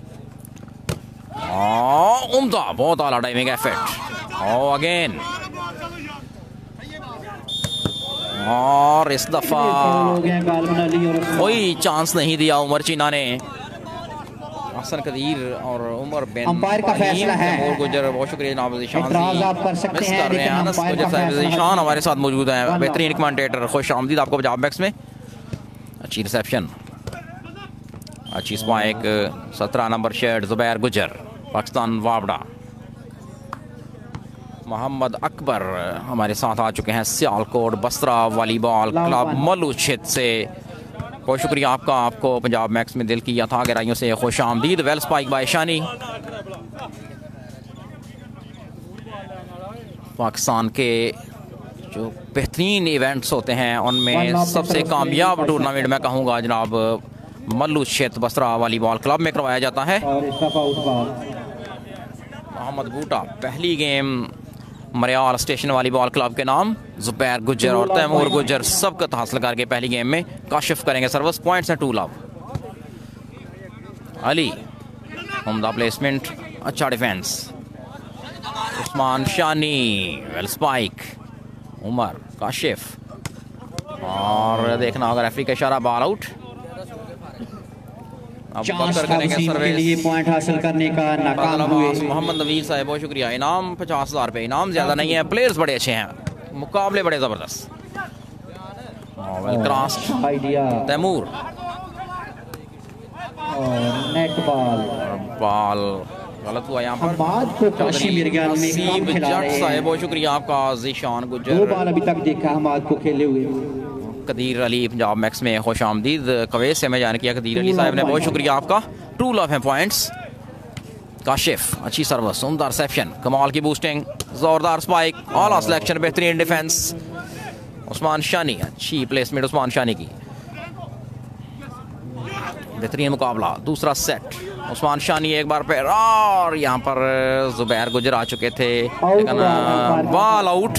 A: उम्दा, बहुत आला टाइमिंग एफर्ट। और अगेन, और इस दफा कोई चांस नहीं दिया उमर चीना ने। हसन कदीर और उमर बिन
B: अंपायर का फैसला है।
A: और गुजर, बहुत शुक्रिया जनाब जीशान जी।
B: आप कर सकते
A: मिस
B: हैं,
A: कर रहे हैं। अनस गुजर साहब, जीशान हमारे साथ मौजूद हैं, बेहतरीन कमेंटेटर। खुश आमदीद आपको पंजाब मैक्स में। अच्छी रिसेप्शन, अच्छी स्पाइक, सत्रह नंबर शर्ट जुबैर गुजर, पाकिस्तान वावड़ा। मोहम्मद अकबर हमारे साथ आ चुके हैं, सियालकोट बसरा वॉलीबॉल क्लब मलूचित से। बहुत शुक्रिया आपका, आपको पंजाब मैक्स में दिल की अथाह गहराइयों से खुश आमदीद। Well spike by Shani. Pakistan के जो बेहतरीन इवेंट्स होते हैं उनमें सबसे कामयाब टूर्नामेंट मैं कहूँगा जनाब मलूचित बसरा वॉलीबॉल क्लब में करवाया जाता है। मोहम्मद बूटा, पहली game Mariyal station volleyball club के नाम। जुबैर गुज्जर और तैमूर गुज्जर सबकत हासिल करके पहली गेम में काशिफ करेंगे सर्विस। पॉइंट्स हैं टू लव। अली, उम्दा प्लेसमेंट, अच्छा defence, Usman Shani, well spike, Umar Kashif, और देखना होगा रेफरी का इशारा, बॉल आउट।
B: पॉइंट हासिल करने का नाकाम हुए
A: मोहम्मद नवीर साहब, बहुत शुक्रिया। इनाम पचास हजार रुपये, इनाम ज्यादा नहीं है, प्लेयर्स बड़े अच्छे हैं, मुकाबले बड़े जबरदस्त। Well cross, Taimur,
B: net ball,
A: ball गलत हुआ यहाँ पर। साहब, बहुत शुक्रिया आपका। जीशान गुज्जर,
B: दो बॉल अभी तक देखा हमाद को खेले हुए।
A: कदीर अली पंजाब मैक्स में खुश आमदीद। कवैत से मैं जान किया कदीर अली साहब ने, बहुत शुक्रिया आपका। टू लव है पॉइंट्स। काशिफ, अच्छी सर्विस, उम्दा रिसेप्शन, कमाल की बूस्टिंग, जोरदार स्पाइक, ऑल सिलेक्शन, बेहतरीन डिफेंस। उस्मान शानी, अच्छी प्लेसमेंट उस्मान शानी की, बेहतरीन मुकाबला। दूसरा सेट, उस्मान शानी एक बार पे, और यहाँ पर जुबैर गुजर आ चुके थे, लेकिन बॉल आउट।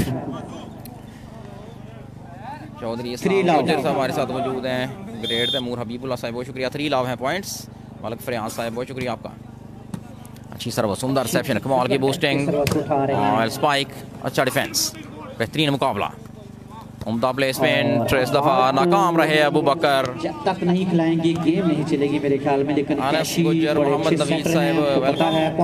A: चौधरी गुजर साहब हमारे साथ मौजूद हैं। ग्रेट तैमूर हबीबुल्लाह साहब, बहुत शुक्रिया। थ्री लव हैं पॉइंट्स। मलक फरियाद साहब, बहुत शुक्रिया आपका। अच्छी सर्विस, सुंदर रिसेप्शन, कमाल की बूस्टिंग, स्पाइक, अच्छा डिफेंस, बेहतरीन मुकाबला। उम्दा प्लेसमेंट, इस दफा नाकाम रहे अबू बकर।
B: जब तक नहीं खिलाएंगे गेम नहीं चलेगी मेरे ख्याल में। लेकिन
A: मोहम्मद नवीद साहब,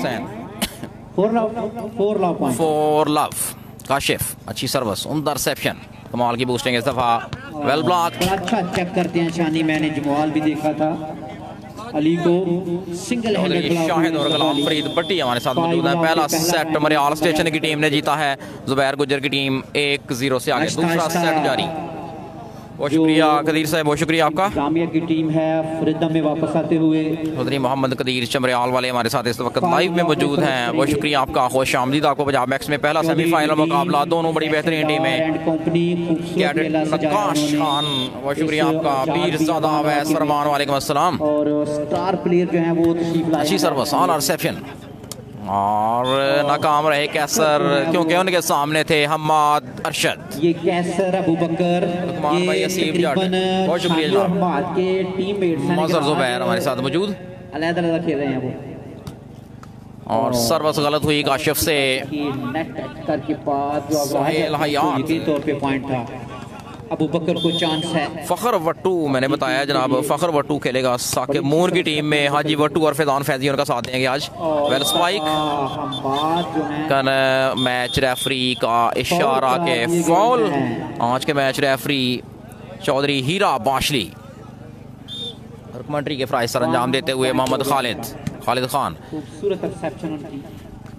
A: फोर लव, काशिफ, अच्छी सर्विस, उम्दा रिसेप्शन, कमाल की बूस्टिंग इस दफा, वेल ब्लॉक।
B: अच्छा चेक करते हैं शानी, मैंने जमाल भी देखा था। अली को सिंगल हैंडेड
A: शाहिद और गुलाम फरीद भट्टी हमारे साथ मौजूद है। पहला सेट मरियाल स्टेशन की टीम ने जीता है, जुबैर गुज्जर की टीम एक जीरो से आगे। दूसरा सेट जारी। बहुत शुक्रिया कदीर साहब, बहुत शुक्रिया आपका।
B: जामिया की टीम है फरीदा में वापस आते हुए।
A: चौधरी मोहम्मद कदीर चमरियाल वाले हमारे साथ इस वक्त लाइव में मौजूद हैं, बहुत शुक्रिया आपका। खुश आमदीद आपको पंजाब मैक्स में। पहला सेमीफाइनल मुकाबला, दोनों बड़ी बेहतरीन टीमें। कैडेट नक्काश खान, बहुत शुक्रिया आपका। पीरज़ादा अवैस फरमान, वालेकुम अस्सलाम।
B: और स्टार प्लेयर जो है वो तशरीफ लाए।
A: अच्छी सर्विस, ऑल रिसेप्शन, और नाकाम रहे कैसर, क्योंकि उनके सामने थे हम्माद अरशद।
B: ये कैसर अबू बकर, ये तकरीबन
A: बहुत शुक्रिया
B: हम्माद के टीममेट्स हैं।
A: मज़र जुबैर हमारे साथ मौजूद,
B: अलग-अलग खेल रहे हैं वो।
A: और सर्विस गलत हुई काशिफ से।
B: नेट टच करके बाद जो
A: सुहेल हयात
B: के तौर पे पॉइंट था। अबू बकर को चांस है।
A: फ़खर वट्टू, मैंने बताया जनाब फ़खर वट्टू खेलेगा साकिब मूर की टीम में। हाजी वट्टू और फैजान फैजी उनका साथ देंगे आज। वेल स्पाइक, कन मैच रेफरी का इशारा के फॉल। आज के मैच रेफरी चौधरी हीरा बाशली, कमेंट्री के फ्राइज सर अंजाम देते हुए मोहम्मद खालिद खालिद खान।
B: खूबसूरत रिसेप्शन उनकी,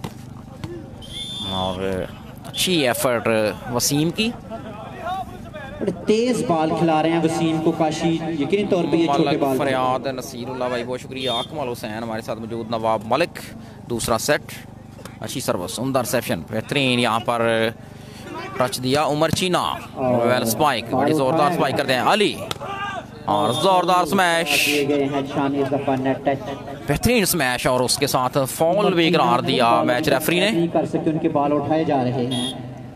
A: और अच्छी एफर्ट वसीम की।
B: बड़े तेज बाल खिला रहे हैं वसीम को काशी, यकीनी तौर पे ये छोटे बाल।
A: फरियाद नसीरुल्लाह भाई बहुत शुक्रिया। अकमल हुसैन हमारे साथ मौजूद। नवाब मलिक दूसरा सेट, अच्छी सर्विस, उम्दा रिसेप्शन, बेहतरीन यहाँ पर टच दिया। उमर चीना वेल स्पाइक, बड़ी जोरदार स्पाइक करते हैं अली और जोरदार स्मैश, बेहतरीन स्मैश और उसके साथ फॉल भी करार दिया मैच रेफरी ने।
B: नहीं कर सकते, उनके बाल उठाए जा रहे हैं।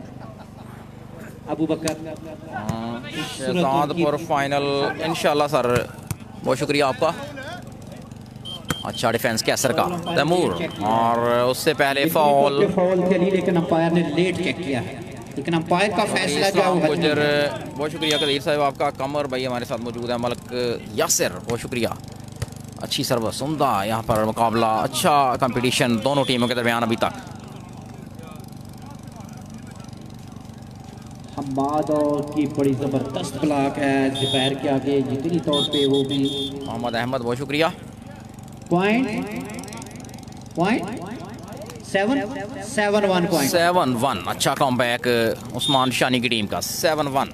B: अबू बकर
A: शहजादपुर फाइनल इंशाल्लाह सर, बहुत शुक्रिया आपका। अच्छा डिफेंस कैसर का तैमूर, और उससे पहले फॉल
B: फॉल के लिए, लेकिन अंपायर ने लेट चेक किया है, लेकिन अंपायर का फैसला जो है
A: गुजर। बहुत शुक्रिया कदीर साहब आपका। कमर भाई हमारे साथ मौजूद है। मलक यासिर बहुत शुक्रिया। अच्छी सर्विस, उम्दा यहाँ पर मुकाबला, अच्छा कंपटीशन दोनों टीमों के दरमियान अभी तक।
B: हम्माद और की बड़ी ज़बरदस्त ब्लॉक है जुबैर के आगे, यकीनी तौर पे वो भी।
A: मोहम्मद अहमद बहुत शुक्रिया।
B: Point point seven seven one point
A: seven one अच्छा कमबैक उस्मान शानी की टीम का। सेवन वन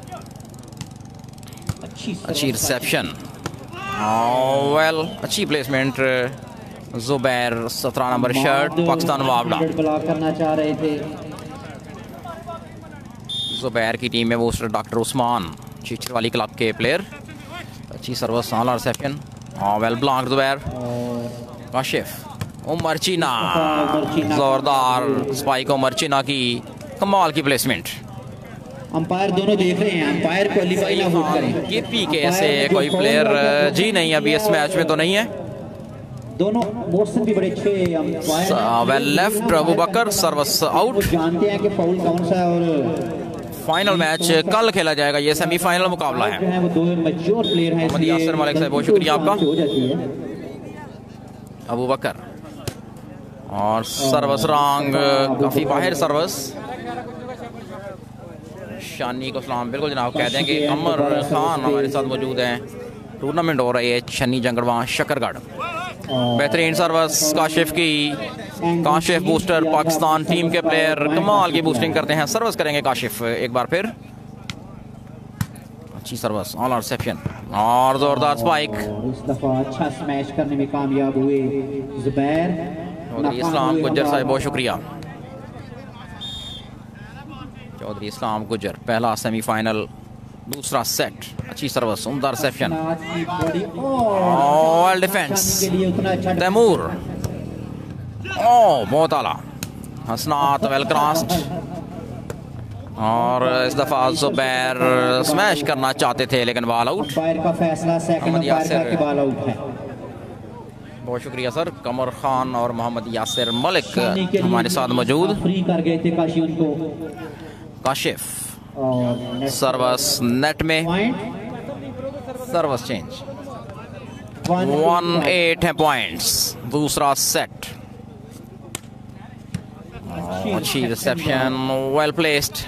A: अच्छी रिसेप्शन, वेल अच्छी प्लेसमेंट। जुबैर सत्रह नंबर शर्ट पाकिस्तान वावड़ा
B: ब्लॉक करना चाह रहे थे।
A: जुबैर की टीम में वो डॉक्टर उस्मान चिचर वाली क्लब के प्लेयर। अच्छी सर्विस, आला reception, well block Zubair. Kashif Umar Cheena, जोरदार स्पाइक उमर चीना की, कमाल की प्लेसमेंट।
B: अंपायर दोनों देख रहे हैं, अंपायर क्वालीफाई ना वोट करें।
A: के पी के से कोई प्लेयर जी नहीं अभी इस मैच में तो नहीं है।
B: दोनों मोशन भी बड़े अच्छे।
A: Well left Abu Bakar, service out.
B: जानते हैं कि फाउल कौन सा है और
A: फाइनल मैच कल खेला जाएगा, ये सेमीफाइनल मुकाबला है।
B: वो दो मैच्योर प्लेयर हैं।
A: मोहम्मद यासिर मलिक साहब बहुत शुक्रिया आपका। अबू बकर और सर्विस रॉन्ग, काफी बाहर सर्विस। शानी को सलाम, बिल्कुल जनाब कह दें कि अमर खान हमारे साथ मौजूद हैं। टूर्नामेंट हो रही है शनी जंगड़वा शकरगढ़। बेहतरीन सर्विस काशिफ की, काशिफ बूस्टर पाकिस्तान टीम के प्लेयर कमाल की बूस्टिंग करते हैं। सर्विस करेंगे काशिफ एक बार फिर, अच्छी सर्विस, ऑल रिसेप्शन और जोरदार स्पाइक।
B: इस दफा अच्छा स्मैश करने में कामयाब हुए जुबैर।
A: चौधरी इस्लाम गुज्जर साहब बहुत शुक्रिया। चौधरी इस्लाम गुज्जर, पहला सेमीफाइनल दूसरा सेट, अच्छी सर्विस, उम्दा रिसेप्शन, ऑल डिफेंस। तैमूर ओ बहुत आला, हसनात वेल क्रॉस्ड, और इस दफा जुबैर स्मैश करना चाहते थे लेकिन बॉल आउट।
B: अंपायर का फैसला सेकंड अंपायर का बॉल आउट है।
A: बहुत शुक्रिया सर। कमर खान और मोहम्मद यासिर मलिक हमारे साथ मौजूद।
B: फ्री कर गए थे काशी उनको।
A: काशिफ सर्विस नेट में, सर्विस चेंज, वन एट है पॉइंट्स दूसरा सेट। अच्छी रिसेप्शन, वेल प्लेस्ड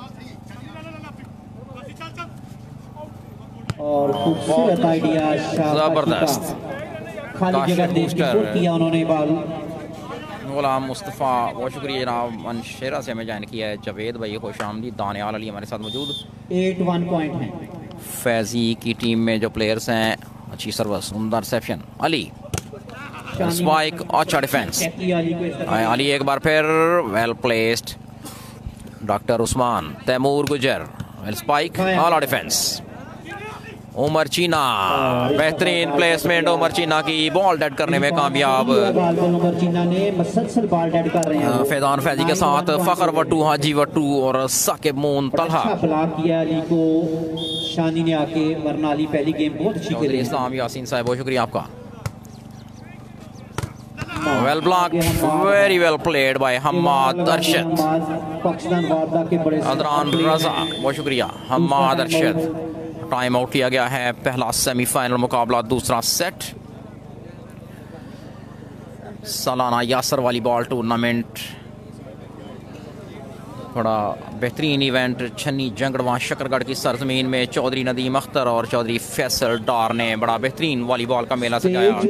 B: और खूबसूरत आइडिया,
A: जबरदस्त।
B: खाली जगह देख के शूट किया उन्होंने बॉल।
A: गुलाम मुस्तफ़ा बहुत शुक्रिया जनाब। मनशेरा से हमें ज्वाइन किया है। जवेद भाई खुश आमदी। दानियाल अली हमारे साथ मौजूद।
B: एट वन पॉइंट है।
A: फैजी की टीम में जो प्लेयर्स हैं, अच्छी सर्विस, उम्दा रिसेप्शन, अली स्पाइक, अच्छा डिफेंस। अली एक बार फिर well placed. Doctor Usman, Taimur गुजर, well spike, all defence. Umar Cheena, बेहतरीन प्लेसमेंट उमर चीना की, बॉल डेड करने में कामयाब।
B: उमर चीना ने मसलसल बॉल डेड कर रहे हैं।
A: फैजान फैजी के साथ फखर वट्टू, हाजी वट्टू और साकिब मून तलहा।
B: अच्छा ब्लॉक किया अली को शानी ने आके, वरना अली पहली गेम बहुत अच्छी खेली।
A: इस्लाम यासीन साहब बहुत शुक्रिया आपका। Well block, very well played by Hammad Arshad.
B: Pakistan वारदा के बड़े
A: अदरान रजा बहुत शुक्रिया। हम्माद अरशद, टाइम आउट लिया गया है। पहला सेमीफाइनल मुकाबला दूसरा सेट। सालाना यासर वाली बॉल टूर्नामेंट, बड़ा बेहतरीन इवेंट छन्नी जंगड़वा शकरगढ़ की सरजमीन में चौधरी नदीम अख्तर और चौधरी फैसल डार ने बड़ा बेहतरीन वॉलीबॉल का मेला सजाया।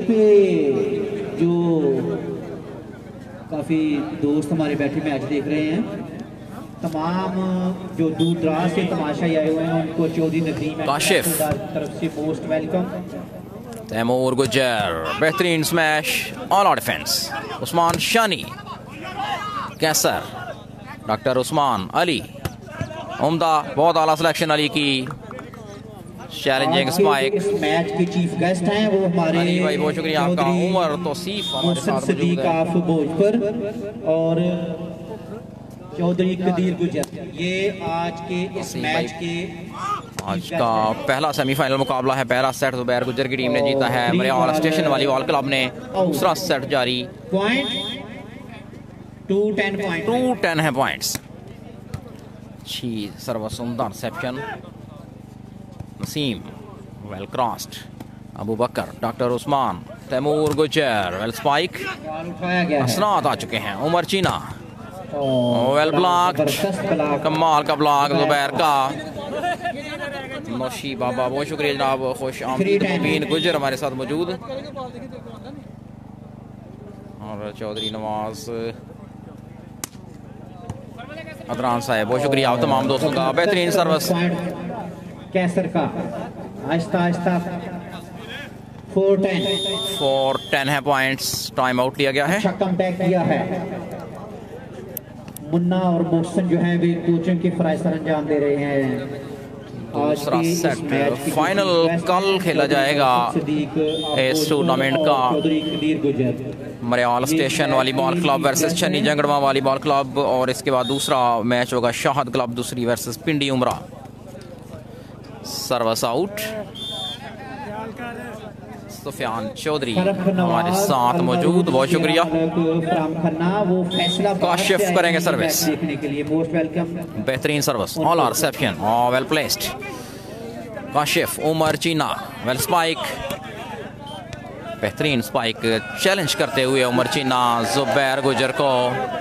B: जो काफी दोस्त हमारे बैठे मैच देख रहे हैं, तमाम जो दूर दराज से तमाशाई आए हुए हैं उनको चौधरी नदीम
A: काशिफ
B: तरफ से मोस्ट वेलकम।
A: तैमूर गुज्जर बेहतरीन smash all out defence. Usman Shani, Qaiser, doctor Usman Ali, उम्दा, बहुत आला सिलेक्शन अली की। Challenging spike.
B: इस मैच के चीफ गेस्ट हैं वो हमारे
A: अली भाई, बहुत शुक्रिया आपका। उमर तौसीफ हमारे साथ मौजूद है।
B: और चौधरी कदीर गुजर। ये आज के इस मैच के
A: आज का पहला सेमीफाइनल मुकाबला है। पहला सेट जुबैर गुज्जर की टीम ने जीता है। मरियाल स्टेशन वॉलीबॉल क्लब ने दूसरा सेट जारी।
B: Point two ten point
A: two ten है पॉइंट्स। अच्छी सर्विस, उम्दा reception. Naseem well crossed. Abu Bakar, doctor Usman, Taimur Gujjar well spike.
B: उठाया गया है।
A: असनात आ चुके हैं। Umar Cheena well block. कमाल का ब्लॉक जुबैर का। नौशी बाबा, बहुत शुक्रिया जनाब। खुश आमदीद मुबीन गुज्जर हमारे साथ मौजूद। और चौधरी नवाज अदरान साहब, बहुत शुक्रिया आप तमाम दोस्तों का। बेहतरीन सर्विस
B: कैसर का। आहिस्ता आहिस्ता फोर टेन
A: फोर टेन है पॉइंट्स। टाइम आउट लिया गया है।
B: अच्छा कमबैक किया है। मुन्ना और मोहसिन जो हैं वे कोचिंग की फराइज सर अंजाम दे रहे हैं।
A: दूसरा सेट फाइनल कल खेला जाएगा इस टूर्नामेंट का। Mariyal station volleyball club versus छन्नी जंगड़वा वॉलीबॉल क्लब, और इसके बाद दूसरा मैच होगा शाहद क्लब दूसरी वर्सेस पिंडी उमरा। Service out. सुफियान चौधरी हमारे साथ मौजूद, बहुत शुक्रिया। काशिफ करेंगे सर्विस। बेहतरीन service, all are reception, well placed. Kashif, Umar Cheena well spike. बेहतरीन स्पाइक चैलेंज करते हुए उमर चीना जुबैर गुजर को।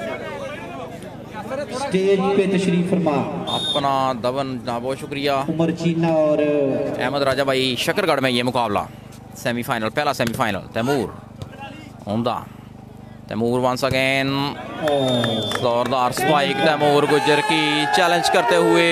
B: स्टेज पे तशरीफ फरमा
A: अपना दवन, बहुत शुक्रिया।
B: उमर चीना और
A: अहमद राजा भाई, शकरगढ़ में ये मुकाबला सेमीफाइनल, पहला सेमीफाइनल। तैमूर उम्दा, तैमूर वंस अगेन जोरदार स्पाइक तैमूर गुज्जर की चैलेंज करते हुए।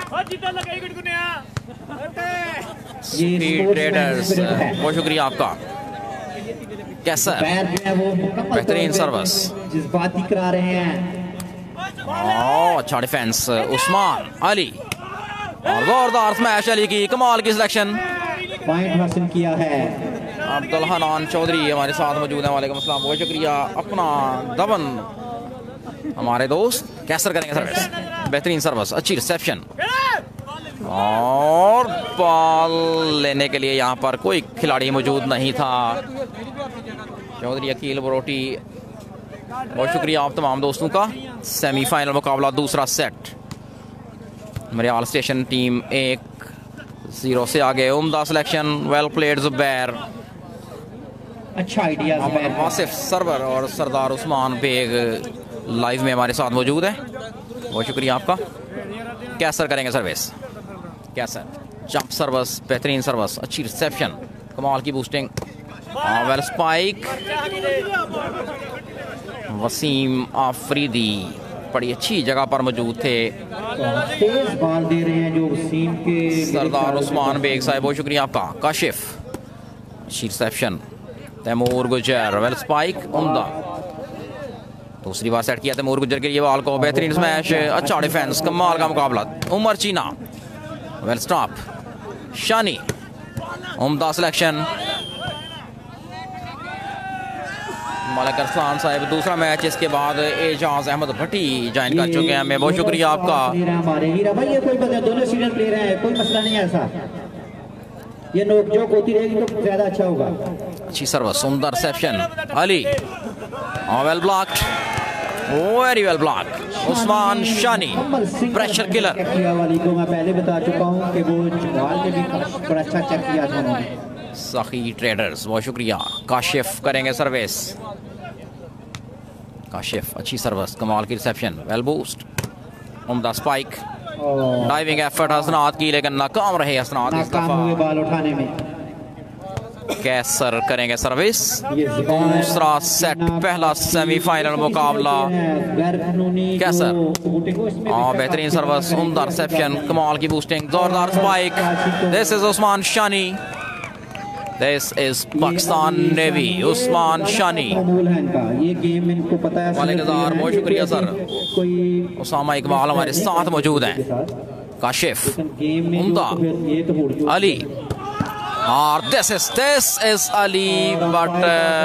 A: स्पीड ट्रेडर्स, बहुत शुक्रिया आपका। कैसा बेहतरीन सर्विस,
B: जज्बाती करा रहे हैं।
A: अच्छा डिफेंस उस्मान अली, और जोरदार स्मैश अली की। कमाल की सिलेक्शन,
B: पॉइंट हासिल किया है।
A: अब्दुल हनान चौधरी हमारे साथ मौजूद हैं। वालेकुम अस्सलाम, बहुत शुक्रिया। अपना दबन हमारे दोस्त कैसर करेंगे सर्विस। बेहतरीन सर्विस, अच्छी रिसेप्शन, और बॉल लेने के लिए यहाँ पर कोई खिलाड़ी मौजूद नहीं था। चौधरी अकील बरोटी, बहुत शुक्रिया आप तमाम दोस्तों का। सेमीफाइनल मुकाबला दूसरा सेट। मरियाल स्टेशन टीम एक जीरो से आगे। उम्दा सिलेक्शन, वेल प्लेड जुबैर।
B: अच्छा आइडिया।
A: वासिफ सरवर और सरदार उस्मान बेग लाइव में हमारे साथ मौजूद है, बहुत शुक्रिया आपका। कैसर करेंगे सर्विस। कैसर जंप सर्विस, बेहतरीन सर्विस, अच्छी रिसेप्शन, कमाल की boosting, well spike. Waseem Afridi बड़ी अच्छी जगह पर मौजूद थे।
B: तेज बॉल दे रहे हैं जो वसीम के।
A: सरदार उस्मान बेग साहब, बहुत शुक्रिया आपका। काशिफ, अच्छी reception, Taimur Gujjar well spike, उम्दा। दूसरी बार सेट किया तैमूर गुज्जर के लिए बॉल को। बेहतरीन स्मैश, अच्छा डिफेंस, कमाल का मुकाबला। Umar Cheena well stop. शानी, उम्दा सिलेक्शन। मलिक अरसलान साहब, दूसरा मैच इसके बाद एजाज अहमद भट्टी ज्वाइन कर चुके हैं। मैं बहुत शुक्रिया आपका।
B: हमारे हीरा भाई, ये कोई बता, दोनों सीनियर प्लेयर हैं, कोई मसला नहीं है ऐसा। ये नोकझोंक होती रहेगी तो ज्यादा अच्छा होगा।
A: अच्छी सर्विस, सुंदर reception Ali, well blocked, very well block. Usman Shani, pressure killer.
B: वाली को मैं पहले बता चुका हूँ कि वो बॉल में भी बड़ा अच्छा चेक किया था उन्होंने।
A: सखी ट्रेडर्स, बहुत शुक्रिया। काशिफ करेंगे सर्विस। काशिफ, अच्छी सर्विस, कमाल की रिसेप्शन, वेल बूस्ट, उम्दा स्पाइक, डाइविंग एफर्ट हसनात की, लेकिन नाकाम रहे हसनात इस दफा।
B: बॉल उठाने में।
A: कैसर करेंगे सर्विस। दूसरा सेट, पहला सेमीफाइनल मुकाबला कैसर। और बेहतरीन सर्विस, उम्दा रिसेप्शन, कमाल की बूस्टिंग, जोरदार spike. This is Usman Shani, this is Pakistan navy, Usman Shani. वालेकुम, बहुत शुक्रिया सर। उसामा इकबाल हमारे साथ मौजूद हैं। काशिफ, उम्दा, अली, और this is this is Ali, but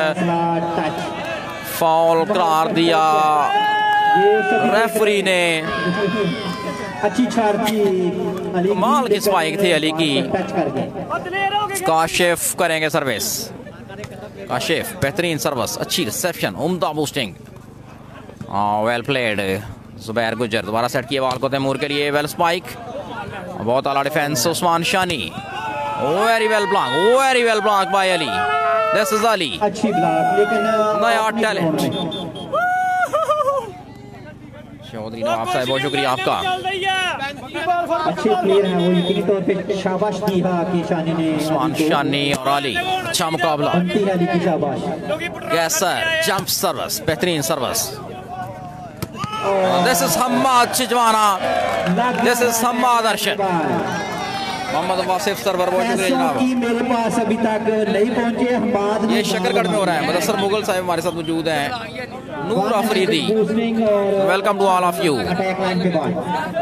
A: foul करार दिया रेफरी ने।
B: अच्छी
A: कमाल की स्पाइक थी अली की। काशिफ करेंगे सर्विस। काशिफ, बेहतरीन सर्विस, अच्छी रिसेप्शन, उम्दा बूस्टिंग, वेल प्लेड। जुबैर गुजर दोबारा सेट किए बॉल को तैमूर के लिए, वेल स्पाइक, बहुत आला defence. Usman Shani, very well block, very well block by Ali. This is Ali,
B: अच्छी ब्लॉक, लेकिन
A: नया टैलेंट। चौधरी नवाब साहब, बहुत शुक्रिया आपका।
B: अच्छे प्लेयर हैं वो, यकीनी तौर पे शाबाश दी है कि शानी ने।
A: उस्मान शानी और अली, अच्छा मुकाबला।
B: अली की शाबाश।
A: कैसर, जंप सर्विस, बेहतरीन service. This is Hammad Chhijwana, this is Hammad Arshad. Mohammad Wasif Sarwar, बहुत शुक्रिया जनाब।
B: मेरे पास अभी तक नहीं पहुंचे हम्माद।
A: ये शकरगढ़ में हो रहा है। मुदस्सर मुगल साहब हमारे साथ मौजूद हैं। Noor Afridi, welcome to all of you.
B: Attack line के बाद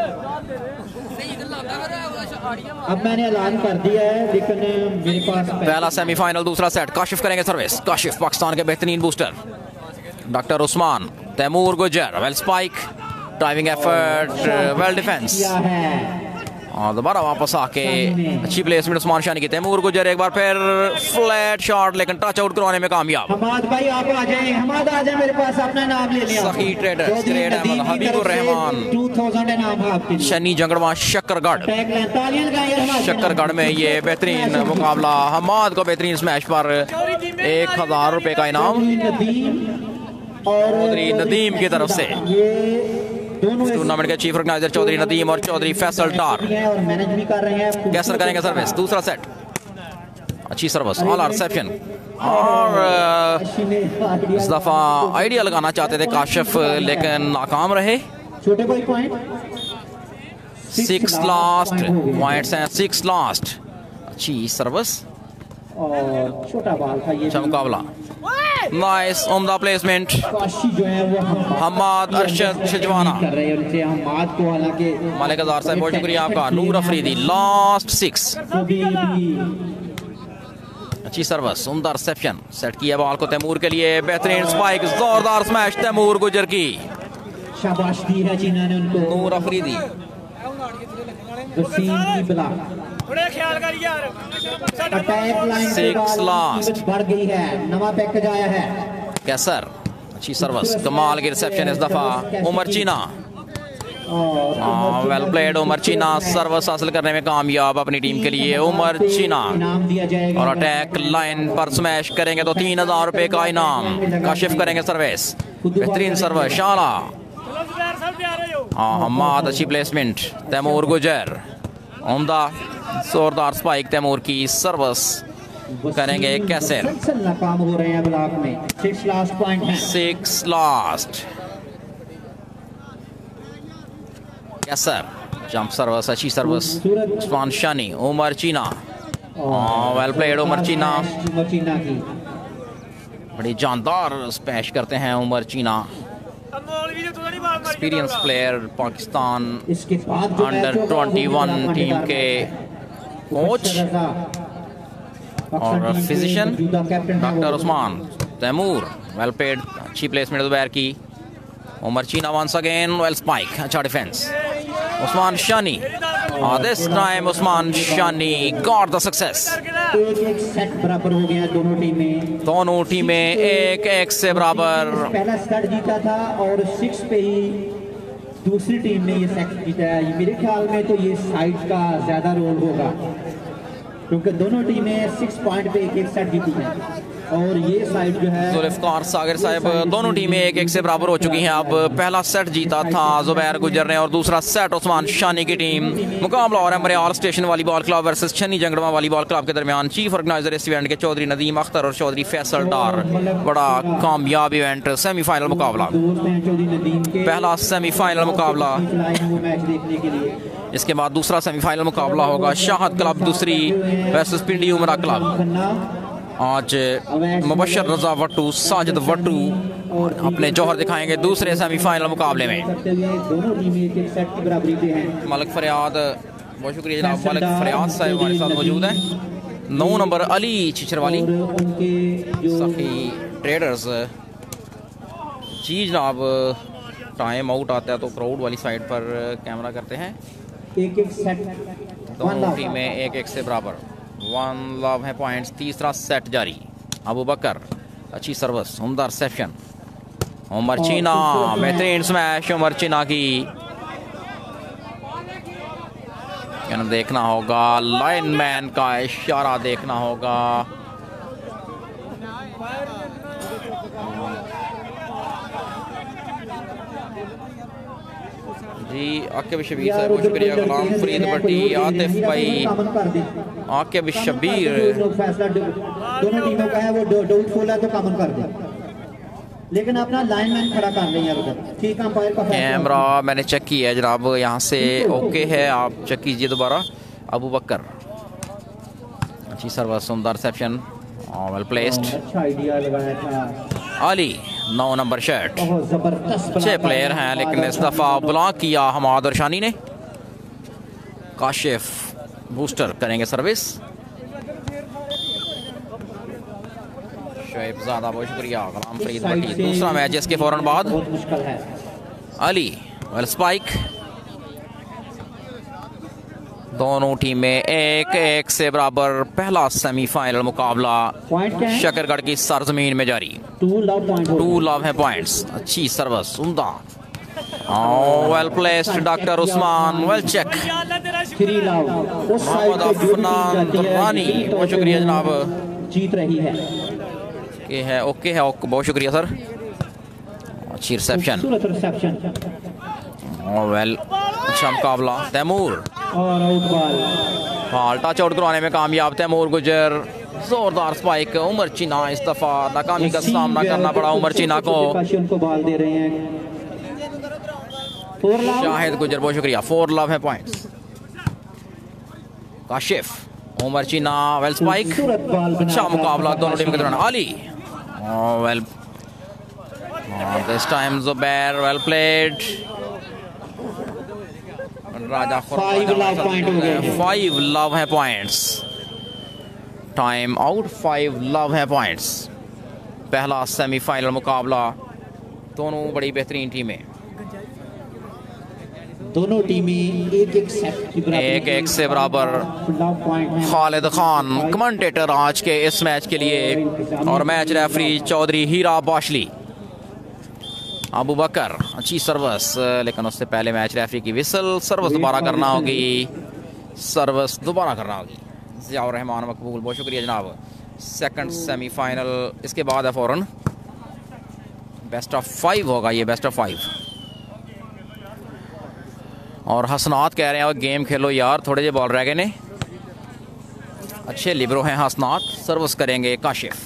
B: अब मैंने ऐलान कर दिया है, लेकिन मेरे पास
A: पहला सेमीफाइनल, दूसरा सेट। काशिफ करेंगे सर्विस। काशिफ पाकिस्तान के बेहतरीन बूस्टर। डॉक्टर उस्मान, तैमूर गुजर, well spike, driving effort, well defence. और दोबारा वापस आके अच्छी प्लेसमेंट उस्मान शानी की। तैमूर गुजर एक बार फिर फ्लैट शॉट, लेकिन टच आउट करवाने में कामयाब।
B: हमाद भाई आप आ जाएं, हमाद आ जाएं मेरे पास, अपना नाम ले लिया।
A: सही ट्रेडर्स, ग्रेट अहमद, हबीबुर रहमान,
B: दो हज़ार इनाम है आपके लिए।
A: शनी जंगड़वा, शकरगढ़। शकरगढ़ में ये बेहतरीन मुकाबला। हमाद को बेहतरीन स्मैश पर एक हजार रुपए का इनाम चौधरी नदीम की तरफ से। टूर्नामेंट के चीफ ऑर्गेनाइजर चौधरी नदीम और चौधरी फैसल डार। कैसर करेंगे सर्विस। दूसरा सेट, अच्छी सर्विस, ऑल रिसेप्शन। और इस दफा आइडिया लगाना चाहते थे काशिफ, लेकिन नाकाम रहे।
B: छोटे भाई पॉइंट
A: सिक्स लास्ट पॉइंट्स हैं, सिक्स लास्ट। अच्छी सर्विस
B: और छोटा बॉल था ये।
A: अच्छा मुकाबला, नाइस, उम्दा प्लेसमेंट।
B: जो है वो
A: हम्माद अरशद छिजवाना
B: कर रहे हैं उनसे। हम्माद को हालांकि
A: मालिक हजार साहब, बहुत शुक्रिया आपका। Noor Afridi, last six. अच्छी सर्विस, उम्दा रिसेप्शन, सेट किया बॉल को तैमूर के लिए, बेहतरीन स्पाइक, जोरदार स्मैश तैमूर गुजर की।
B: शाबाश दी है चीना ने उनको।
A: Noor Afridi,
B: attack line
A: six last
B: बढ़ गई है, नवा पैकेज आया है।
A: कैसर, अच्छी सर्विस, कमाल की रिसेप्शन इस दफा। Umar Cheena, well played. उमर चीना सर्विस हासिल करने में कामयाब अपनी टीम के लिए। उमर चीना और अटैक लाइन पर स्मैश करेंगे तो तीन हजार रुपए का इनाम। काशिफ करेंगे सर्विस, बेहतरीन सर्विस, शाला। हम्माद, अच्छी प्लेसमेंट। तैमूर गुजर, उम्दा, जोरदार स्पाइक। तैमूर की सर्विस करेंगे कैसे।
B: नाकाम हो रहे हैं ब्लॉक में। सिक्स लास्ट पॉइंट है।
A: Six last. Qaiser, jump service, अच्छी service. Usman Shani, Umar Cheena, well played. Umar चीना,
B: चीना की
A: बड़ी जानदार स्मैश करते हैं Umar Cheena. Experience player, Pakistan under twenty one team के कोच और physician doctor Usman. Taimur, well played, अच्छी प्लेसमेंट जुबैर की। Umar Cheena once again, well spike, अच्छा defence. Usman Shani, this time Usman Shani got the success.
B: एक एक सेट बराबर हो गया दोनों टीमें।
A: दोनों टीमें एक एक से बराबर।
B: पहला सेट जीता था और सिक्स पे ही दूसरी टीम ने ये सेट जीता है। मेरे ख्याल में तो ये साइड का ज्यादा रोल होगा, क्योंकि दोनों टीमें सिक्स पॉइंट पे एक एक सेट जीती हैं। और ये साइड जो है
A: जुल्फकार सागर साहब, दोनों टीमें एक एक से बराबर हो चुकी हैं। अब पहला सेट जीता था जुबैर गुजर ने और दूसरा सेट उस्मान शानी की टीम। मुकाबला और है all station volleyball club versus छन्नी जंगड़वा वॉलीबॉल क्लब के दरमियान। चीफ ऑर्गेनाइजर इस इवेंट के चौधरी नदीम अख्तर और चौधरी फैसल डार। बड़ा कामयाब इवेंट, सेमीफाइनल मुकाबला, पहला सेमीफाइनल मुकाबला। इसके बाद दूसरा सेमीफाइनल मुकाबला होगा शाहद क्लब दूसरी वर्सेस पिंडी उमरा क्लब। आज मुबशर रजा वट्टू साजिद वट्टू अपने जौहर दिखाएंगे दूसरे सेमीफाइनल मुकाबले में। मलिक फरियाद, बहुत शुक्रिया जनाब, मलिक फरियाद साहब हमारे साथ मौजूद हैं। नौ नंबर अली छिछरवाली सखी ट्रेडर्स जी जनाब। टाइम आउट आता है तो क्राउड वाली साइड पर कैमरा करते हैं।
B: एक एक सेट
A: दोनों टीमें एक एक से बराबर, वन लव है पॉइंट्स। तीसरा सेट जारी। अबू बकर अच्छी सर्विस, उम्दा रिसेप्शन। उमर चीना बेहतरीन स्मैश उमर चीना की। देखना होगा लाइनमैन का इशारा, देखना होगा। जी आकिब शबीर साहब बहुत शुक्रिया। गुलाम फरीद भट्टी, आतिफ भाई, आकिब शबीर।
B: दोनों टीमों का है वो डाउटफुल है तो कॉमन कर दे, लेकिन अपना लाइनमैन खड़ा कर लेंगे उधर। ठीक अंपायर का
A: कैमरा मैंने चेक किया है जनाब, यहाँ से ओके है, आप चेक कीजिए दोबारा। अबू बकर अच्छी सर्विस, सुंदर रिसेप्शन, वेल प्लेस्ड।
B: अच्छा आइडिया लगाया था
A: अली नौ नंबर शर्ट, अच्छे प्लेयर हैं लेकिन इस दफा ब्लॉक किया हमाद और शानी ने। काशिफ बूस्टर करेंगे सर्विस। शोएब ज़ादा बहुत शुक्रिया। गुलाम फरीद भट्टी, दूसरा मैच इसके फौरन बाद। Ali well spike. दोनों टीमें एक एक से बराबर। पहला सेमीफाइनल मुकाबला शकरगढ़ की सरजमीन में जारी। टू लव है पॉइंट्स। अच्छी सर्विस, उम्दा, well placed doctor Usman, well check. Mohammad Afnan Durrani, बहुत शुक्रिया जनाब,
B: जीत रही है
A: के है ओके है, ओके बहुत शुक्रिया सर। अच्छी रिसेप्शन, वेल अच्छा मुकाबला। तैमूर
B: और out ball,
A: ball touch out करवाने में कामयाब तैमूर गुजर। जोरदार स्पाइक। उमर चीना इस दफा नाकामी का सामना करना पड़ा उमर चीना को।
B: उनको बॉल दे रहे हैं
A: शाहिद गुजर, बहुत शुक्रिया। फोर लव है points. Kashif Umar Cheena well spike. अच्छा मुकाबला दोनों टीम के दौरान। Ali well this time Zubair well played. Raja
B: five love point हो गए।
A: फाइव लव है points. Time out, five love है पॉइंट्स। पहला सेमीफाइनल मुकाबला, दोनों बड़ी बेहतरीन टीमें,
B: दोनों टीमें एक एक सेट की
A: एक एक से बराबर। खालिद खान कमेंटेटर आज के इस मैच के लिए, और मैच रेफरी चौधरी हीरा बाशली। अबू बकर अच्छी सर्विस, लेकिन उससे पहले मैच रेफरी की विसल। सर्विस दोबारा करना होगी, सर्विस दोबारा करना होगी। ज़ियाउर रहमान मकबूल, बहुत शुक्रिया जनाब। सेकंड सेमीफाइनल इसके बाद है फौरन। बेस्ट ऑफ फाइव होगा ये, बेस्ट ऑफ फाइव। और हसनात कह रहे हैं गेम खेलो यार, थोड़े जे बॉल रह गए ने। अच्छे लिबरो हैं हसनात। सर्विस करेंगे काशिफ।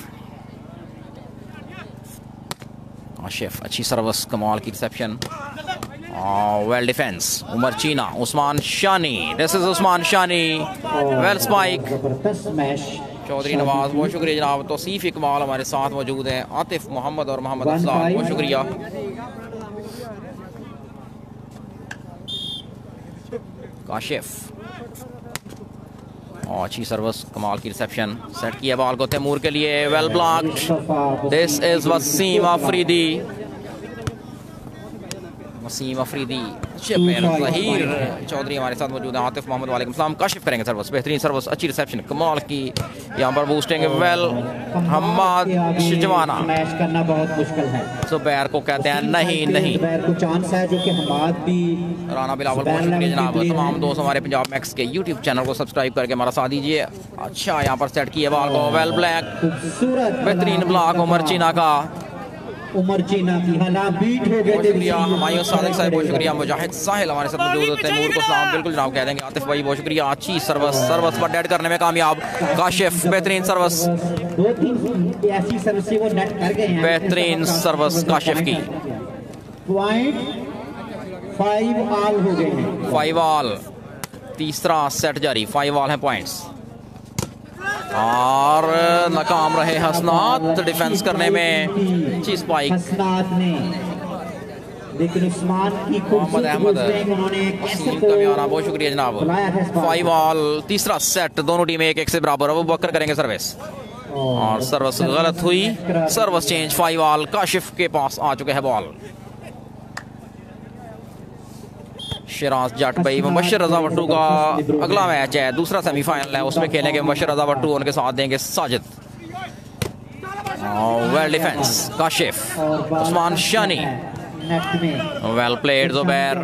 A: काशिफ अच्छी सर्विस, कमाल की reception, well defence. Umar Cheena, Usman Shani, this is Usman Shani, well spike. Chaudhry Nawaz, बहुत शुक्रिया जनाब। तौसीफ इकबाल हमारे साथ मौजूद हैं। आतिफ मोहम्मद और मोहम्मद अफजाल, बहुत शुक्रिया। काशिफ और अच्छी सर्विस, कमाल की रिसेप्शन। सेट किया बॉल को तैमूर के लिए, well blocked. This is Waseem Afridi, Waseem Afridi, Zaheer Chaudhry हमारे साथ मौजूद है, आतिफ मोहम्मद वालेकुम सलाम। काशिफ करेंगे सर्विस, बेहतरीन सर्विस, अच्छी रिसेप्शन, कमाल की यहाँ पर बूस्टिंग, वेल हम्माद शिजवाना
B: करना बहुत मुश्किल है।
A: जुबैर को कहते हैं नहीं नहीं
B: जुबैर को चांस है, जो कि हम्माद भी।
A: राना बिलावल बहुत शुक्रिया जनाब। तमाम दोस्त हमारे पंजाब मैक्स के यूट्यूब चैनल को सब्सक्राइब करके हमारा साथ दीजिए। अच्छा यहाँ पर सेट किया बॉल को, वेल ब्लैक, बेहतरीन ब्लॉक उमर चीना का,
B: उमर चीना की हालात बीट हो गए।
A: शुक्रिया हमायूं सादिक साहब, बहुत शुक्रिया। मुजाहिद साहिल हमारे साथ मौजूद होते हैं, नूर को सलाम, बिल्कुल जनाब कह देंगे। आतिफ भाई बहुत शुक्रिया। अच्छी सर्विस, सर्विस पर डेड करने में कामयाब काशिफ, बेहतरीन सर्विस,
B: दो तीन ऐसी सर्विस वो नेट कर गए हैं।
A: बेहतरीन सर्विस काशिफ की।
B: पॉइंट फाइव ऑल हो गए हैं,
A: फाइव ऑल, तीसरा सेट जारी, फाइव ऑल है पॉइंट्स। और नाकाम रहे हसनात डिफेंस करने में, अच्छी स्पाइक
B: हसनात ने, लेकिन उस्मान की
A: मोहम्मद अहमद, बहुत शुक्रिया जनाब। फाइव ऑल, तीसरा सेट, दोनों टीमें एक एक से बराबर। अब बकर करेंगे सर्विस और सर्विस गलत हुई, service change, five all, Kashif के पास आ चुके हैं बॉल। शिराज जट भाई, मुबशर रजा वट्टू का अगला मैच है, दूसरा सेमीफाइनल है, उसमें खेलेंगे मुबशर रजा वट्टू, उनके साथ देंगे Sajid. Well defence Kashif, Usman Shani, well played Zubair,